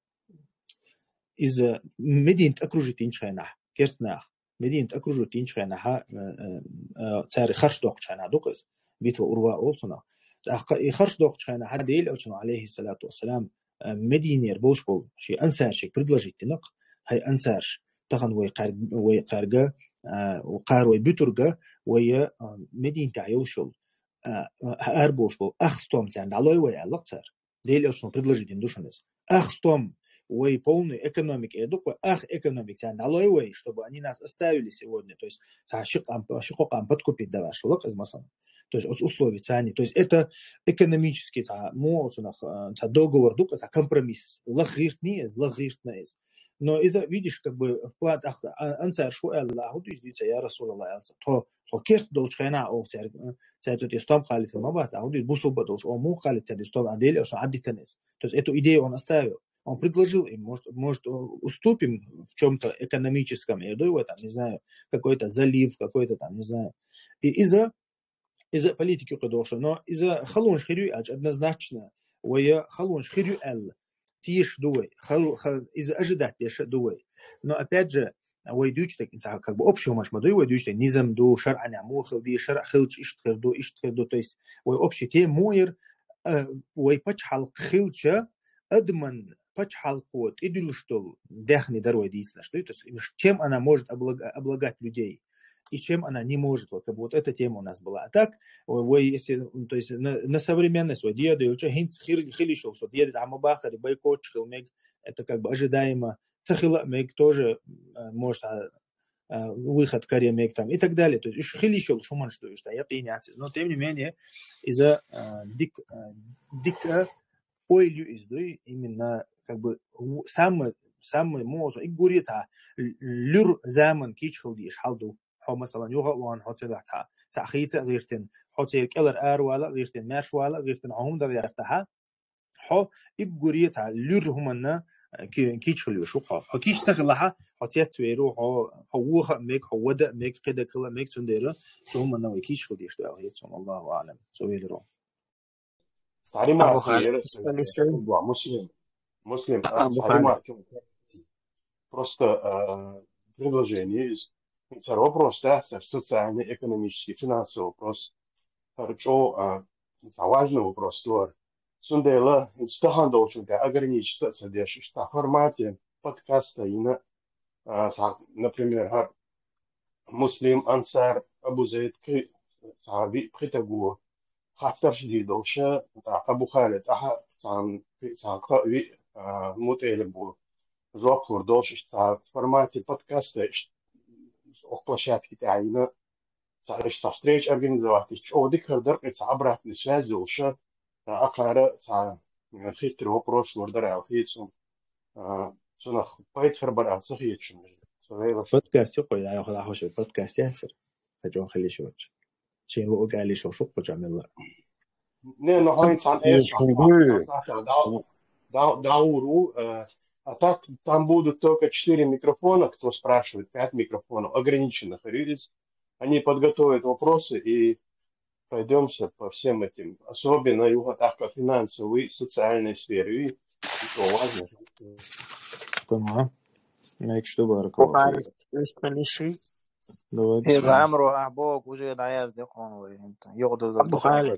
إذا مدينة أكروجتين شينه كرسنا مدينة أكروجتين شينه تاري خرج دوق شينه دوقس بيتو أوروا أولسنا خرج دوق شينه هديل أوتنا عليه الصلاة والسلام مدينة بوش بول شيء أنسان شيء بريدلاجي تنق هاي أنسارش تخن ويقارجا وقار ويبترجا ويا مدينة عيوشل أربوش بول أخستوم تان علوي ويعلقتر ديل أوتنا بريدلاجي تندوشنس أخستوم وей полный экономик эдук, экономик тян алой, чтобы они нас оставили сегодня, то есть шикокам подкупить даваш лок из масан, то есть условия тяни, то есть это экономический договор дук, это компромисс, лагирт не из, лагирт не из. Но из-за видишь как бы в план ансар шу Аллаху, то есть я Расул Аллах, то керт долчхена о церкви истом халит мабас, а вот бусуба долч о му халит церкви истом адель о аддитанес, то есть эту идею он оставил. Он предложил им, может уступим в чем-то экономическом, я думаю, там, не знаю, какой-то залив, какой-то там, не знаю. И из-за политики кудоша, но из-за халун шхирю однозначно, вая халун шхирю эл, тиш дуй, из-за ожидать тиш дуй. Но опять же, ويدوش تك إنسان كعب أبشر مش مدوي ويدوش تك نظام دو شرع نعمو خلدي شرع خلش إشتخر دو تيس ويأبشر تي موير ويبتش حلق خلشة أدمن пач халкот идут что дехни дорой действительно что это чем она может облагать людей и чем она не может вот эта тема у нас была а так если то есть на современность вот я даю что хинц хилишов вот я там бахари байкот хилмег это как бы ожидаемо цахила мег тоже может выход каремег там и так далее то есть хилишов шуман что я приняться но тем не менее из-за дик ойлю издой именно как бы самый мозг и говорит люр zaman кичхл диш халду хо مثلا يوغا وان هوتيلا تا خيت غيرتن هوتيل كلر ار ولا غيرتن ماش ولا غيرتن عهم ده يرتها هو يقوليت لور همنا كيچخل شو هو كيش تخلها هوتيت ويرو هو ميك هو ودا ميك كده كلا ميك تنديره ثم انه كيچخل ديش ده هي الله اعلم سويلرو صاري ما مسلم صاري ما просто предложение из второй вопрос да социальный экономический финансовый вопрос хорошо важный вопрос то сундела инстахан должен да ограничиться содержишь в формате подкаста и например مسلم أنصار أبو زيد صحابي بخيتاغو خاطر شديد وشا أبو خالد عن قائد متعلم جواب فردوش في формате подкаста auf площадке тайна со встреч организовать что дикардер это обратной связи уже акара хитрый вопрос вордара хитсом сонах поэтхербара сахичм подкаст يقول يا أخي أخوش подкаст ياسر هجون خلي شوش شيء لو قال لي شو بجمل не но он сам дауру а так там будут только 4 микрофона кто спрашивает 5 микрофонов ограниченных они подготовят вопросы и пройдемся по всем этим особенно его так по финансовой социальной сфере и что важно تمام مايك شو بارك الله فيك إذا أمره أبوك وجد عياز دقون يقدر أبو خالد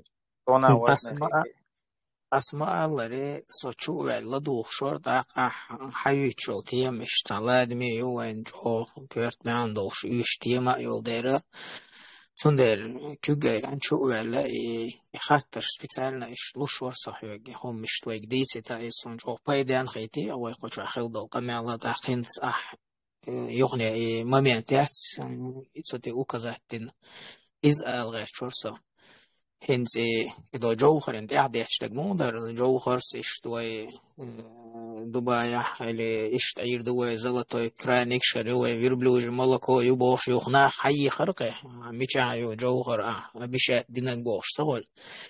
أسماء الله ري سوتشو على دوخ شورت حيوتشو تيم اشتغلاد مي يوين جو كيرت بيان دوخ يشتيما يول ديرا سندر كوجا انشو على خاطر سبيتالنا ايش لوش ورصح هم مش تويك ديتي تا اسون جو بايدان خيتي او يقوش خيل دو قمالا داخين صح يغني ماميان تاعت يتصدي وكازاتين إز ألغي شورسا هنز إذا جوهر أنت قاعد يشتغلون در جوهر سيشتوي دبي اللي إشتعير دوي زلطة كرانيك شروي ويربلوج ملكو يبوش يخنا حي خرقه ميشايو جوهر بيشات دينك بوش سهل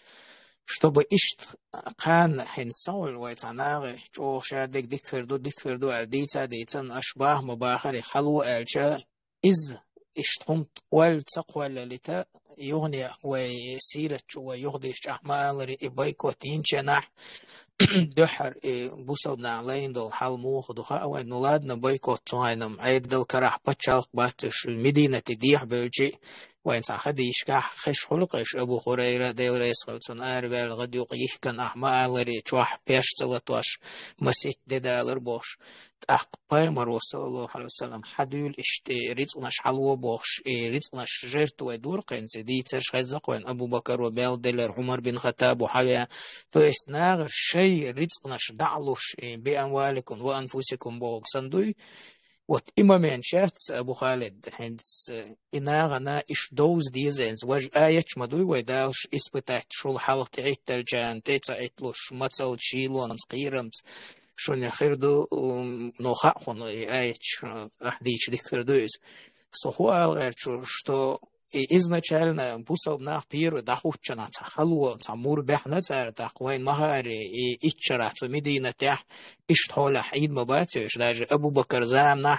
чтобы ишт кан хенсол вайтанагы чошадек дикферду алдицан ашбах мубахари халу элча из иштхумт вал цақваллита يغني وسيرة ويغديش أحمال إبايكوت ينشنح دحر بوصلنا علين دول حال موخ دخاء ونولادنا بايكوت صاينم عيد دل كراح بتشالق باتش المدينة تديح بلجي وين صاحد يشكح خش حلقش أبو خريرة ديل رئيس خلصون أربال غد يقيح كان أحمال ريتشوح بيش تلتوش مسيت دالر بوش أقبال مرو صلى الله عليه وسلم حدول اشتي ريتناش حلوة بوش ريتناش جرت ودور قنز دي ترش خزق وين أبو بكر وبيل دلر عمر بن خطاب وحاجة تو اسناغر شيء ريتناش دعلوش بأموالكم وأنفسكم بوغ صندوي وات إمامين شات أبو خالد هنس إناغنا إش دوز ديزينز وج آيش مدوي ويدالش إسبتات شول حالق تعيد تلجان تيتعيتلوش متصل شيلون قيرمز شون يخيردو نوخاقون آيش أحديش ديكردوز سخوال غير что изначально бусал на первый дахучана цахалу цамур бехна цар тахвайн махари и иччара цумидина тях иштхола хид мабатиш даже Абу Бакр замна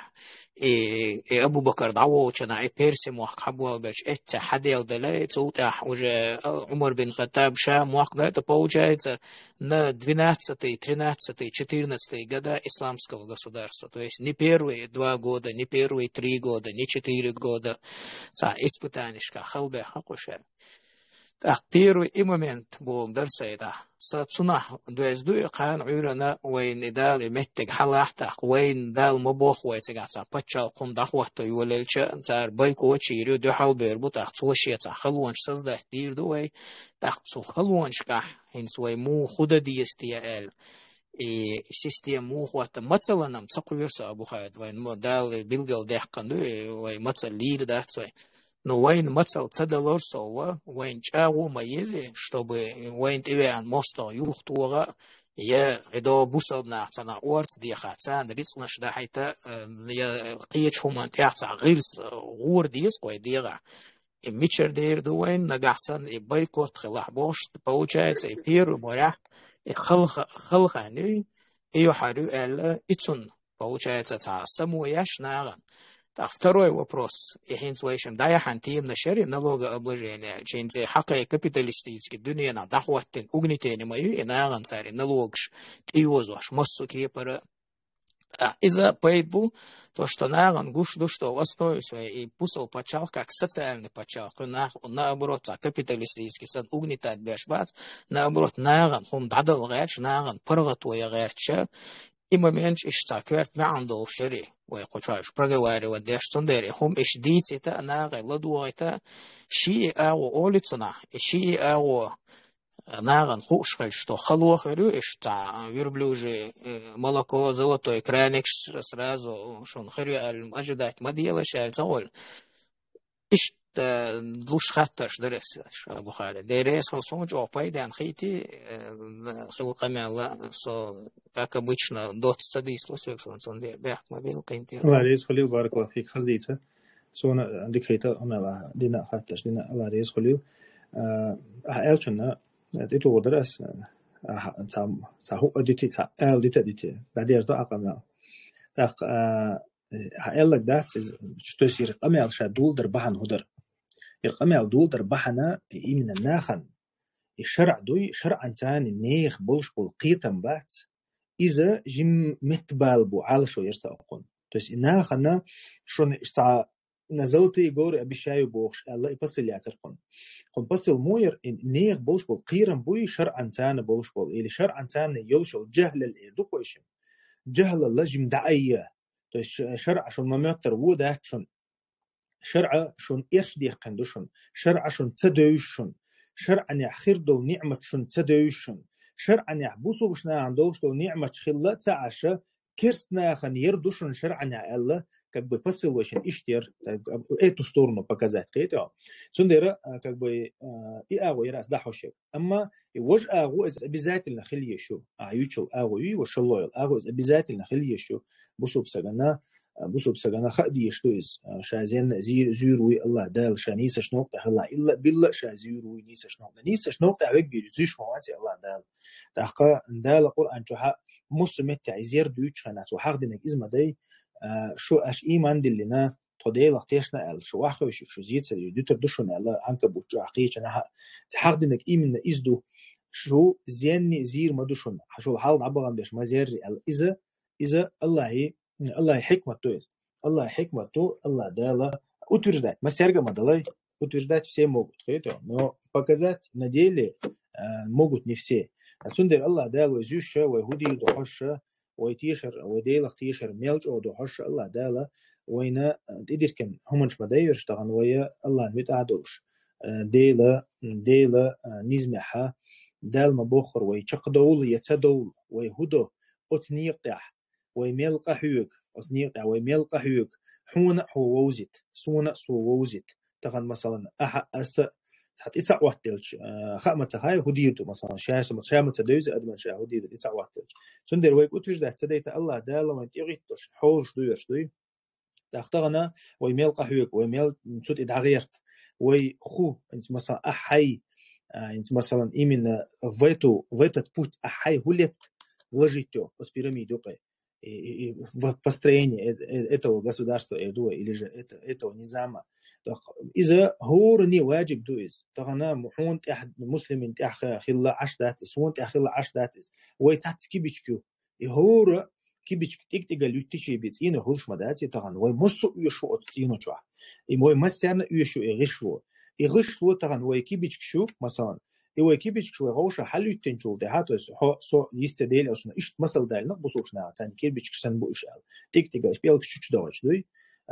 и Абу Бакр дауучана и перси мухабуал беш это хадел далей цутах уже Умар бин Хаттаб ша мухна это получается на 12-й, 13-й, 14-й года исламского государства. То есть не первые 2 года, не первые 3 года, не 4 года. Испытанишка, халбе, хакушер. Так, первый момент был дарсайда. Сацуна, дуэздуй, кан уйрана, вейн дал и меттег халахтах, вейн дал мабох, вейтегаца, пачал кундахвахта ювелельча, цар байко чирю, духал бербутах, цвошеца, халуанш создать дирдуэй, так, халуаншка, هنسوي مو خدا ديستيا ال سيستيا مو خواتا مثلا نم تقويرسا أبو خالد وين مو دال بيلجل دهقن وين مثل لير ده سوي но وين مثل تدلور سوا وين جاو ميزة чтобы وين تبعن مستوى يختوغا يا إذا بوصلنا تنا أورت دي خاتان ريتنا شدا حتى يا قيش هم تيعتع غيرس غور ديس قوي ديغا ميتشر دير دوين نجحسن بايكوت خلاح бош получается и первый морях и خلق они ее харю элла ицун получается та самуяш наган. Так, второй вопрос. Ихинсуэшем дая хантим на шаре налогообложения. Чинзе хакай капиталистический дуния на дахваттен угнетение мою и наган цари налогш тиозуаш массу кипара. Из-за поэтому то, что наган гуш что в основе своей и пусал почал как социальный почал, наоборот, капиталистический сан угнетать бешбат, наоборот, наган хум дадал гайч, наган паргатуя гайча, и момент ишта кверт мяндол в шире, ويقولش проговаривать дештундери, хум иш дитита нагай ладуайта, ши ао олицуна, ши ао наган хушхаль, что халуахарю, ишта верблюжи молоко, золотой краник сразу, шон харю ожидать, мадьелаш альцаоль. Ишта луш хатташ дерес, Абу Халид. Дерес хосун джо пайдан хити, хилками Аллах, как обычно, дот стадис лосвек, он бях мобил кентир. الله رئيس خليل بارك الله فيك خزيته سونا عندك هيتا أنا دينا حتىش دينا الله رئيس خليل ألشنا تيتو درس تاهو أديتي تاال ديتا بعدين أجدا أقامل تاق هألك دات شو يصير قامل شادول در بحن هدر القامل دول در بحنا إمن الناخن الشرع دوي شرع إنسان نيخ بولش بالقيتم بات إذا جم متبالبو على شو يرساقون تس إنها خنا شون إشتع نزلت يجور أبي شاي بوخش الله يبصل يعترقون قم بصل موير إن نيخ بولش بالقيرم بوي شرع إنسان بولش بول إلى شرع إنسان يوشل جهل الإيدوك ويشم جهل الله جم دعية تس شرع شون ما متروده شون شرع شون إيش دي قندوشون شرع شون تدويشون شرع أن يخير دو نعمة شون تدويشون شرعا يحبسوا بشنا عندوش دو نعمة خلة تعشى كرسنا خن يردوشن شرعا يا الله как бы посыл очень иштер, эту сторону показать, это. Сундера как бы и агу и раз дахошек. Амма и вож агу обязательно хильешу. Ючил агу и вошелоил агу обязательно хильешу. Бусуб сагана خدي شتويز شازين زيروي الله دال شانيس شنوق الله إلا بالله شازيروي نيس شنوق نيس شنوق تعبك بيرزيش مواتي الله دال تحقا دال القرآن جوها مسلمة تعزير دويتش خنات وحق دينك إزما دي شو أش إيمان دلنا تودي لقتيشنا ال شو واخو شو زيت سري دوتر دوشنا الله عنك بوجو عقيش أنا حق دينك إيمان إزدو شو زيني زير ما دوشنا شو الحال عبغان بيش ما زير إذا الله حكمته الله дала утверждать. Мастерга мадалай утверждать все могут. Но показать на деле могут не все. Отсюда Allah дал изюша, вайгуди духаша, вайтишер, вайдейлах тишер, мелч о духаша Allah дала, вайна идиркен хуманш мадайр штаган вая Allah митадуш. Дейла низмеха, дал мабохр, вайчак доул, яцадоул, вайгудо, отниqтах. ويميل قحيوك أصنيق ويميل قحيوك حون حووزت سونا سووزت تغن مثلا حتى إسع وقتلش خامة هاي هديرتو مثلا شامة دوز أدمن شا هدير إسع وقتلش سندر ويك أتوج ده تديت الله دال ما تيغيتش حوش دوير تختغنا ويميل قحيوك ويميل نسوت إدعغيرت ويخو أنت مثلا أحي أنت مثلا إيمن فيتت بوت أحي هولبت вложите с пирамидой в построение этого государства или же этого низама. إذا هو رني واجب دويز تغنا محون أحد مسلم تأخ خلا عش داتس سون تأخ خلا عش داتس ويتحت كيبيشكو يهور كيبيشك تيجي لوتشي بيت إنه هوش مداتي تغنا ويمسو يشو أتصينه شو إموي مسنا يشو يغشوا تغنا ويكيبيشك شو مثلا إيوه كيبيش شو غوشة حلو تنشول ده هاتو سو يستدل أصلا إيش مثل ده نقصوش ناعم ثاني كيبيش كسن بوش على تيك إيش بيلك شو دوش دوي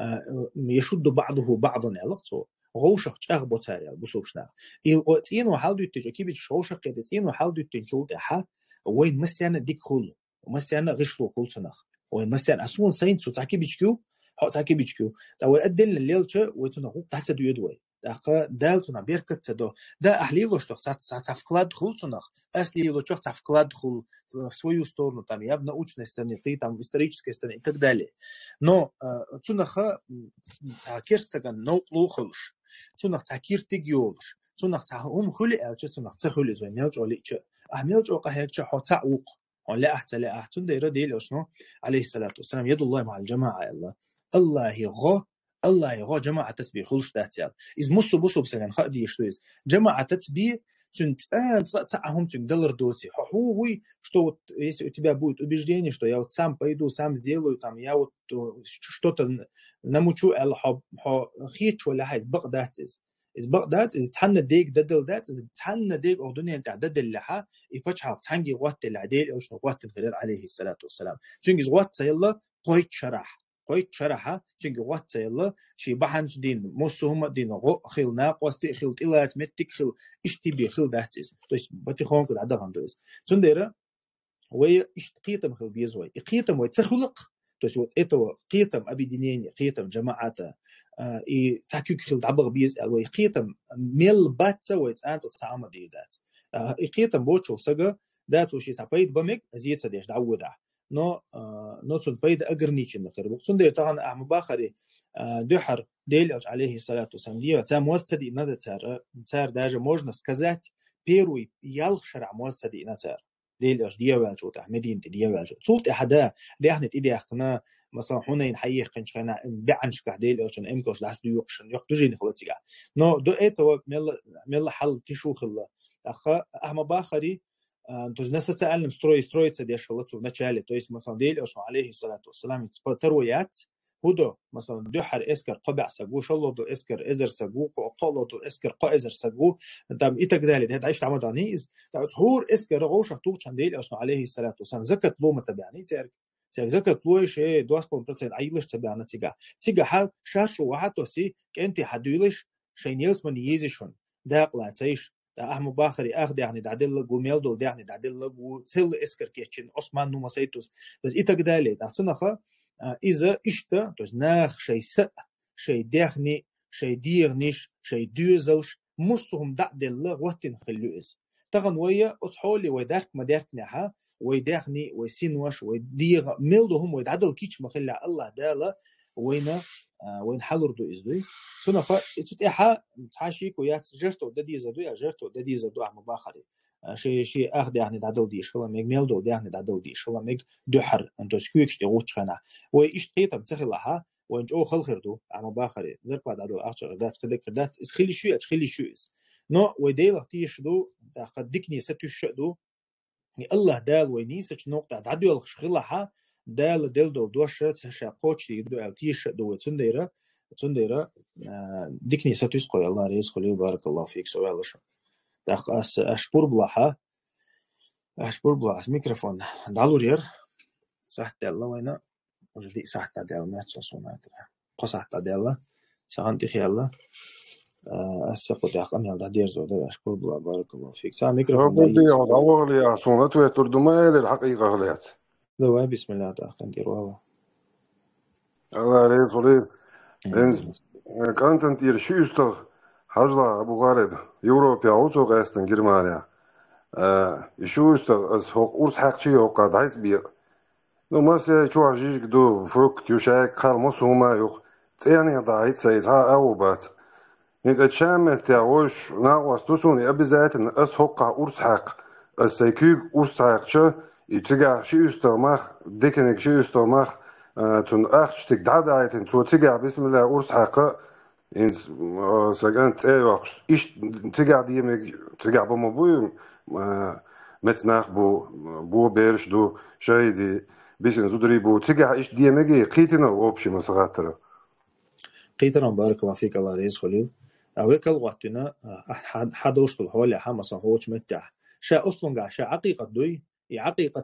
يشد بعضه بعضا على صو غوشة شغ بوتاري بوسوش ناعم إيه وحلو تنشول كيبيش غوشة كده إيه وحلو تنشول ده ها وين مسيانا ديك خل ومسيانا غشلو خل سنخ وين مسيانا أسون سين سو تاكيبيش كيو هو تاكيبيش كيو تاول أدل الليل شو ويتنهو تحت دوي دقة دالتنا بيركت سدو ده أحليلو что вклад хулцунах أслило что вклад хул в свою сторону там я в научной стороне ты там в исторической стороне и так далее но цунаха цакирсаган ноуклухулш цунах цакиртигиолш цунах цаум хули элч цунах цахули зой мелч олич мелч оqahч хотауq لا أحسن لا أحسن ده يرد شنو عليه الصلاة والسلام يد الله مع الجماعة الله يغو جماعة تسبيح خلش تاتيال إذ مصو بسجن خدي يشتويز جماعة تسبيح تنت تعهم $1 доси هو что если у тебя будет убеждение что я вот сам пойду сам сделаю там я вот что-то намучу خيتش ولا حاجة إذ بغداد إذ تحنا ديك ددل دات إذ تحنا ديك أردنيا تاع ددل لها يفتح تحنجي وقت العديل أو شنو وقت الخلال عليه الصلاة والسلام تنجز وقت يلا قويت شرحها تنجي وقت يلا شي بحنج دين موسهم دين غو خيل ناقوس خيل تلات متك خيل اشتبي خيل داتس تويس بتخون كل عدغان دويس تنديرة وي اشتقيتم خيل بيزوي قيتم ويتخلق تويس إتو قيتم أبي دينين قيتم جماعته إي تاكيك خيل دعبغ بيز ألوي قيتم ميل باتسا ويتأنس تعامل دي دات قيتم بوتشو سجا دات وشي تعبيد بمك زيت سديش دعوده но цун пайда ограниченный хербук цун да таган ахмбахари дюхар делёж алейхи салату сам дива сам муассади надо цар даже можно сказать первый ялх шара муассади на цар делёж дива жут ахмедин дива жут цулт хада дяхнет иди ахтна مثلا حنين حيخ كنشنا بعنش كهديل أو شن إمكوش لحس يقشن يقتجين خلاصية نو دو إتو مل حل تشوخ الله أحمد باخري то есть нас социальным строится дешевлацу в начале, то есть مثلا ديل أو عليه الصلاة والسلام ترويات هدو مثلا دحر إسكر قبع سجو شلو دو إسكر إزر سجو قلو دو إسكر قإزر سجو تام إتك ذلك هذا عيش عمدانيز هور إسكر غوشة توش عن ديل أو عليه الصلاة والسلام زكاة لو متبعني تير زكاة لو شيء 2% عيلش تبعنا تيجا حال شاش وحتى سي كأنت حدولش شيء نيلس من يزيشون داقلا تعيش أحمد باخري أخذ يعني دعدل لجو ميلدول يعني دعدل لجو تل إسكر كيتشن عثمان نو مسيتوس بس إتقدالي تعرفنا إذا إشتا توز ناخ شيء سأ شيء داخني شيء ديرنيش شيء دوزلش مصهم دعد الله وقتن خلوئز تغن ويا أصحولي ويداخ مداخني ها ويداخني ويسينوش ويدير ميلدهم ويدعدل كيش مخلع الله دالا وين حلردو إزدوي سنة إتتاحا تحاشيك ويات جرتو ددي زدوي جرتو ددي زدوي عم باخري شيء أخذ يعني دعدل دي شلا ميج ميلدو يعني دعدل دي شلا ميج دحر أنتو سكويكش تي غوتش خنا وإيش تقيتم تخلها وإنج أو خلخردو عم باخري زرق بعد عدل أخشر دات كدك دات إسخيلي شو أتخيلي شو إس نو ويديل اختيش دو قد دكني ستوش دو الله دال وينيسش نقطة عدو الخشخلها دال دو دوشة شاقوش يدو التيش دو تنديرة دكني ستوش قوي الله ريس قولي بارك الله فيك سؤال شو داق أشبور بلاها ميكروفون دالو رير صح الله وينا وجدي صح دال ما تصونات قصح دال سانتي خيالله أسقط داق أمي على دير زود أشبور بلا بارك الله فيك سا ميكروفون بدي أدور لي صونات وترجمة للحقيقة غليت لو بسم الله داق ندير والله الله ريس ولي كانت انتير شو يستغ حجلا أبو غالد يوروبيا وسوق أستن جرمانيا شو يستغ أس هوق أرس حق شيء هوق قاد عايز بيع لو ما سي شو عجيج كدو فوق تيوشاك خال مصوما يوق تاني ضايت سيزها أو بات انت تشامل تاوش ناقص تسوني أبزات إن أس هوق أرس حق السيكوب أرس حق شو يتجع شو يستغ ماخ ديكنك شو يستغ ماخ تون أخش تقدر عايتين تو تجع بسم الله أرس حق إن سجنت وقت إيش تجع دي مج تجع بمبوي متناخ بو بيرش دو شيء دي بيسن زودري بو تجع إيش دي مجي قيتنا وابشي مسقطرة قيتنا بارك الله فيك الله رئيس خليل أويك الوقتنا حد وصل حوالي حمص هوش متاح شا أصلا قا شا عقيقة دوي عقيقة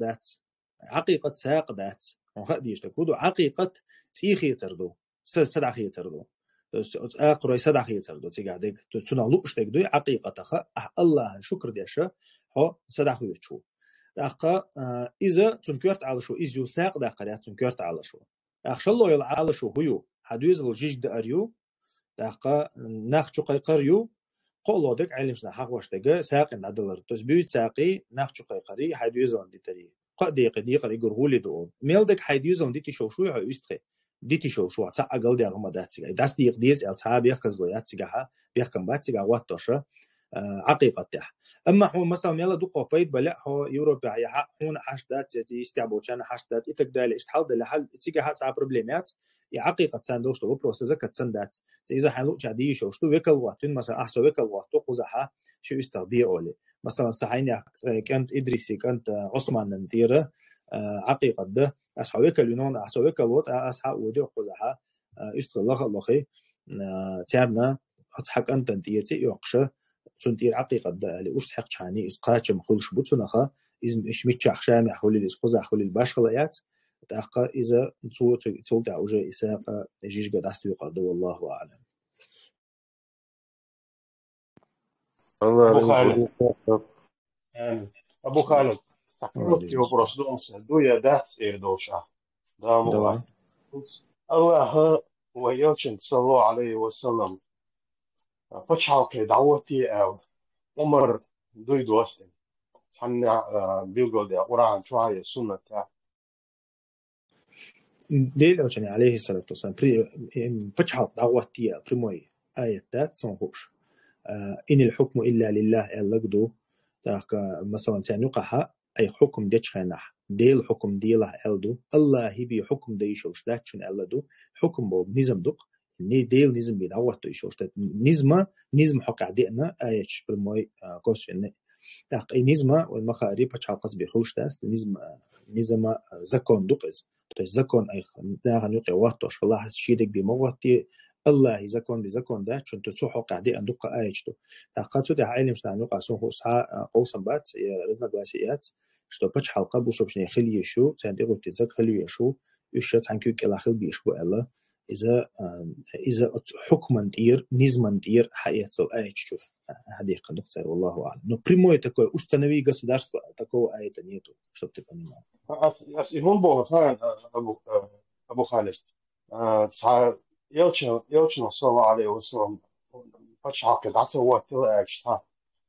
ساق دات وهذه يشتكودو عقيقة تيخي تردو سدعخي تردو أقرأ سدعخي تردو تيجادك تسنا لوش تقدوي عقيقة خا الله شكر ديشة هو سدعخي تشو دقة إذا تنكرت على شو إذا ساق دقة تنكرت على شو أخشى الله يلا على شو هيو حدوز الجيش داريو دقة ناخشو قيقريو قولوا دك علمنا حق واشتجا ساق العدلر تسبيت ساقي ناخشو قيقري حدوز عندي تري قديق يقول دو ميلدك حدوز عندي تشوف شو يستخدم ديتي شو تا أقل دي أغمى داتيغا داس دي يقديز التها بيخز لوياتيغا بيخكم باتيغا واتوشا عقيقة تح أما هو مثلا ميلا دو قوبيت بلا هو يوروبيا يحا هون حشدات يستعبو كان حشدات يتقدال اشتحال دي لحال تيغا هاتسا بروبليمات عقيقة تساندوش تو بروسيسا كتساندات إذا حلو جادي شوشتو ويكل واتون مثلا أحسو ويكل واتو قوزحا شو يستغبيه أولي مثلا صحيني كانت إدريسي كانت عثمان ننتيرة عقيقة ده أصحابك اليونان أصحابك الوط أصحاب ودي قزحة يستغلق الله تعبنا أضحك أنت تيجي يقشة تنتير عقيقة ده اللي أصحق شاني إسقاط مخلش بتسنخة إذا إيش متشخ شامع حول الإسقاط حول الباش خليات تأقى إذا تول تعوجة إساق جيش قد أستيقظ والله أعلم. أبو خالد تقولت وبرسدونس دويا دات إيردوشا دامو الله ويوشن صلى الله عليه وسلم فشحال في دعوتي أو عمر دوي دوستن حنا بيقول ده قرآن شوية سنة ديل أوشن عليه الصلاة والسلام فشحال دعوتي بريموي آية دات سنهوش إن الحكم إلا لله اللقدو مثلا تانوقها أي حكم ديش خناح ديل حكم ديله ألدو الله هبي حكم ديشوش داتشن ألدو حكم بو نظام دق ني ديل نظام بيدعوت ديشوش دات نظام حق عدينا أيش بالماي قصن دق أي نظام والمخاري بتشعل قصبي خوش داس نظام زكون دقز زكون أي داغ نوقي واتوش الله شيدك بموتي الله زكون بزكون ده شن تسوحو قاعدي أندق آيشتو قاتو ده علم شنا نوقع سوحو ساعة قوسم بات رزنا بلاسيات شتو بتش حلقة بوصوب شني خليه شو تندقو تزك خليه شو يشت عنكو كلا خل بيشبو الله إذا حكما دير نظما دير حقيقة آيشتو هذه قنقصة والله أعلم نو بريمو يتكو أستنوي قصدارس تكو آية نيتو شو بتبقى أس هون بو خان أبو خالد يلشن صلى الله عليه وسلم فش عقد عسى وقت أشتا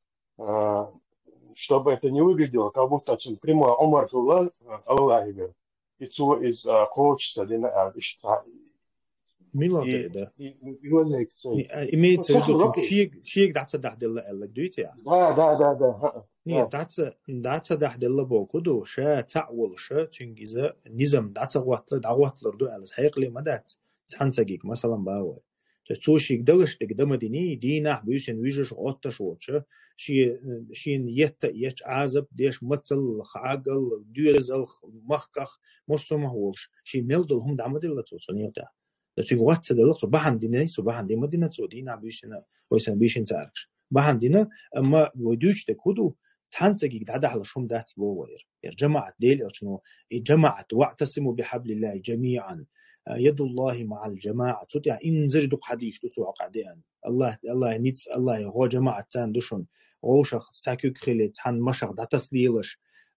чтобы это не выглядело, как будто прямой Умар Фулла, Allah говорит, и zu ist Coach, den ميلادي ده يقول لك شيء إميت صح سيدو رقي شيك دعت دحد الله قال لك دويتي ده نية دعت دحد الله بوكودو شا تعول شا تنجزا نظام دعت دعوات لردو على سحيق لي ما دعت تحنسجيك مثلا باوي تسوشيك دلش تقدم مديني دينا بيوسن ويجش غطش وتش شين يش عازب ديش متصل خعقل ديرزل مخكخ مصمه ولش شي ميلدل هم دعمد الله توصلني لكن وقت ده لقطة بحن دينا سبحان دي مدينة سودينا بيشنا ويسن بيشن تعرفش بحن دينا أما ودوش تكودو تحنسجي قاعد على شوم دات بوير الجماعة ديل شنو الجماعة واعتصموا بحبل الله جميعا يد الله مع الجماعة تطيع إن زردوا حديث تسوع قاعدين الله نيتس الله هو جماعة تان دشون وشخص تاكيك خلت حن مشق دا تسليلش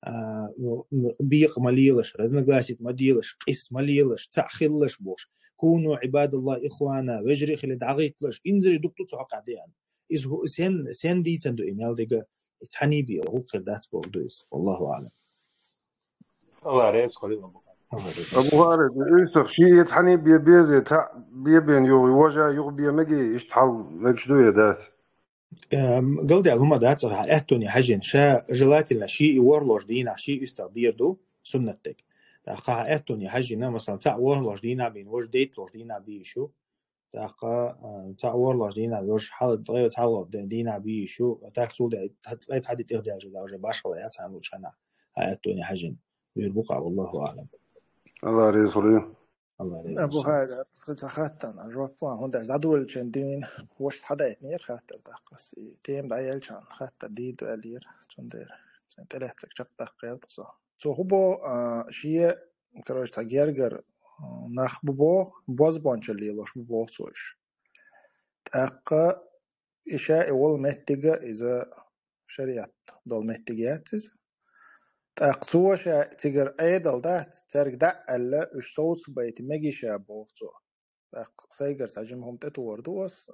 بيق مليلش رزنقلاسيت مديلش قس مليلش تأخيلش بوش كونوا عباد الله إخوانا وجري خلد عغيتلش إنزري دكتور تسوع قاعدين إذ هو سين دي تندو إنال ديجا تحنيبي هو خدات بودويس والله أعلم الله رئيس خليل أبو خالد يوسف شيء يتحني بيزي تاع بيبين يوجا يغبي مجي يشتحل مجدو يدات قلدي هما دات أهتوني حجن شا جلاتنا شيء ورلوش دينا شيء يستبيردو سنتك تاقا أهتوني حجنا مثلا تاع ورلوش دينا بين وش ديت لوش دينا بيشو تاقا تاع ورلوش دينا وش حال ضيو تعوض دينا بيشو تاقسو ده تحدي تهدي أجل باش ولا يتعامل شنا أهتوني حجن بيربقع والله أعلم الله رئيس خليل أبو هذا خاتن جواب هون ده زادول جندين وش حدا يتنير خاتل تقص تيم دايل كان خاتل دي دوالير تندير تلاتك شق تقيل تصو هو شيء كروش تغيرجر نخبو باز بانشلي لوش بو سوش تاق إشاء أول متجا إذا شريعة دول متجاتز تأقصوش تجر أيضا ده ترك ده ألا الصوت بيت مجي شابوتو تأقصيجر تجمعهم تتوردوس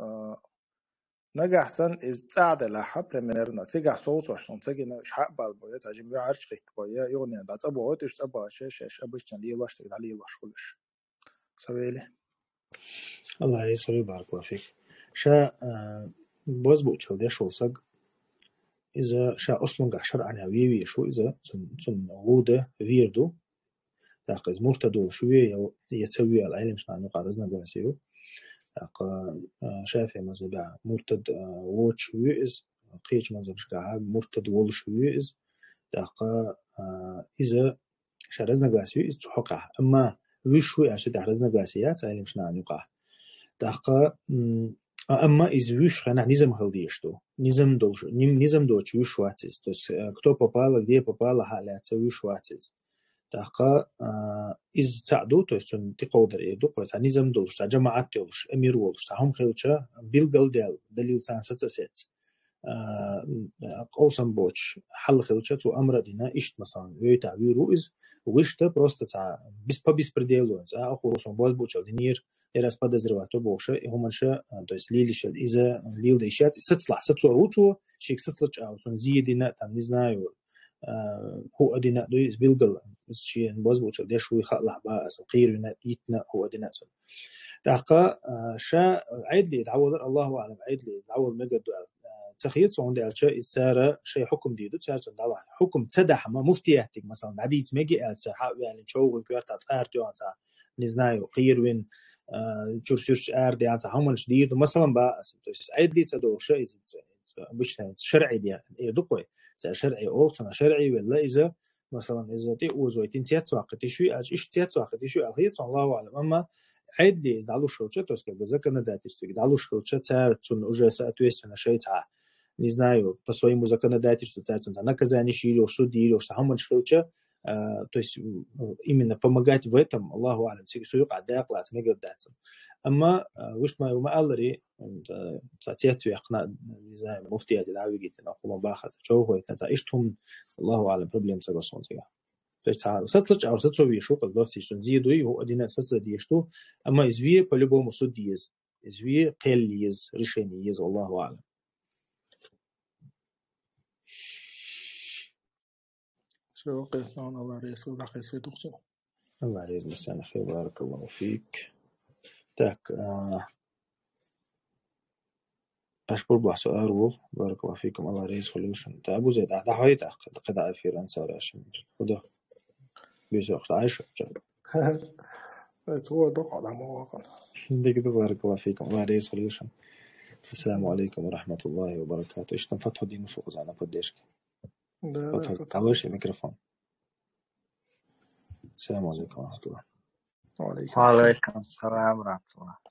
نجحتن إز تعدل حبل من الرنا تجح صوت وشون تجينا إيش حق بالبوية تجمع عرش قيت بوية يوني ده تبوت إيش تبوا شش أبوش تنلي لاش تجد عليه لاش كلش سويلي الله يسوي بارك الله فيك شا بوز بوتشل ده شو صق إذا شا أصلاً قشر عن هوية شو إذا تن غودة فيردو تاقز مرتدو شوية يتسوي العلم شنو قارزنا بنسيو تاق شافع مزبع مرتد ووت شوية إز قيش مزبع شقاها مرتد وول شوية إز تاق إذا شارزنا بنسيو إز تحقق أما وشوية عشان تحرزنا بنسيات علم شنو نقاه تاق أما из высшего она низом халдишту, низом дочь вышватис, то есть кто попало, где попало, халяться вышватис. Так из цаду, то есть он тикодер и дух, это низом дочь, а джамаат дочь, эмир дочь, сахом хилча, билгалдел, далил цансацесец. قوسم بوش حل خلشت وأمردنا إشت مثلا ويتع ويروز وإشت просто تع по беспределу, а охоросом боз бочал динир раз подозревать то больше и гуманша то есть лилишь из-за лил дышать сацлацу шик сацлач он зидина там не знаю هو أدينا دويس بيلقل شيء боз бочал ديش ويخلع بقى قيرنا يتنا هو أدينا سن تاقا شا عيد لي تعود الله أعلم عيد لي تعود مجد تخيط عند الشيء السارة شيء حكم ديدو تسارة الله حكم تدح ما مفتياتك مثلا عديت مجي السحاب يعني شو كوارت أرتيو أنت نزنايو قيروين شورش أرد يعني هم الشديد مثلا بقى تو عيد لي تدو شيء مش شرعي دي يدقوي شرعي أو شرعي ولا إذا مثلا إذا تيوزو يتنتيات وقت شوي إيش تيات وقت شوي الخيط الله أعلم أما عيد لي دعلوش خلشة то есть как бы законодательство дعلوش خلشة царцун уже соответственно шейца не знаю по своему законодательству царцун наказание шили суди или что хаман خلشة то есть именно помогать в этом Аллаху алям суюк адая класс мега датсам أما وش ما аллари соответствие яхна не знаю муфтият العويجيت نأخذ باخذ شو هو إيش هم Allahu alem problem sa goson сега تعالوا ستلج أو ستسوي شو قد بس يشتون زيدوي هو أدينا ستزد يشتو أما إزوية بلبو مسوديز إزوية قيليز ريشينيز والله أعلم. شو قيسنا الله رئيس وذاك سيدوخسو الله عليك مساء خير بارك الله فيك. تاك أشكر بحث أرول بارك الله فيكم الله رئيس خلوشن تابو زيد أحد حيت قد في رنسار عشان خدا بيسوق عايش هو دق على مواقع ديك بارك الله فيكم الله رئيس خلوشن. السلام عليكم ورحمة الله وبركاته. إيش تنفتحوا دي نشوف زعنا بديش فتحوا تعالوش الميكروفون. السلام عليكم ورحمة الله. وعليكم السلام ورحمة الله.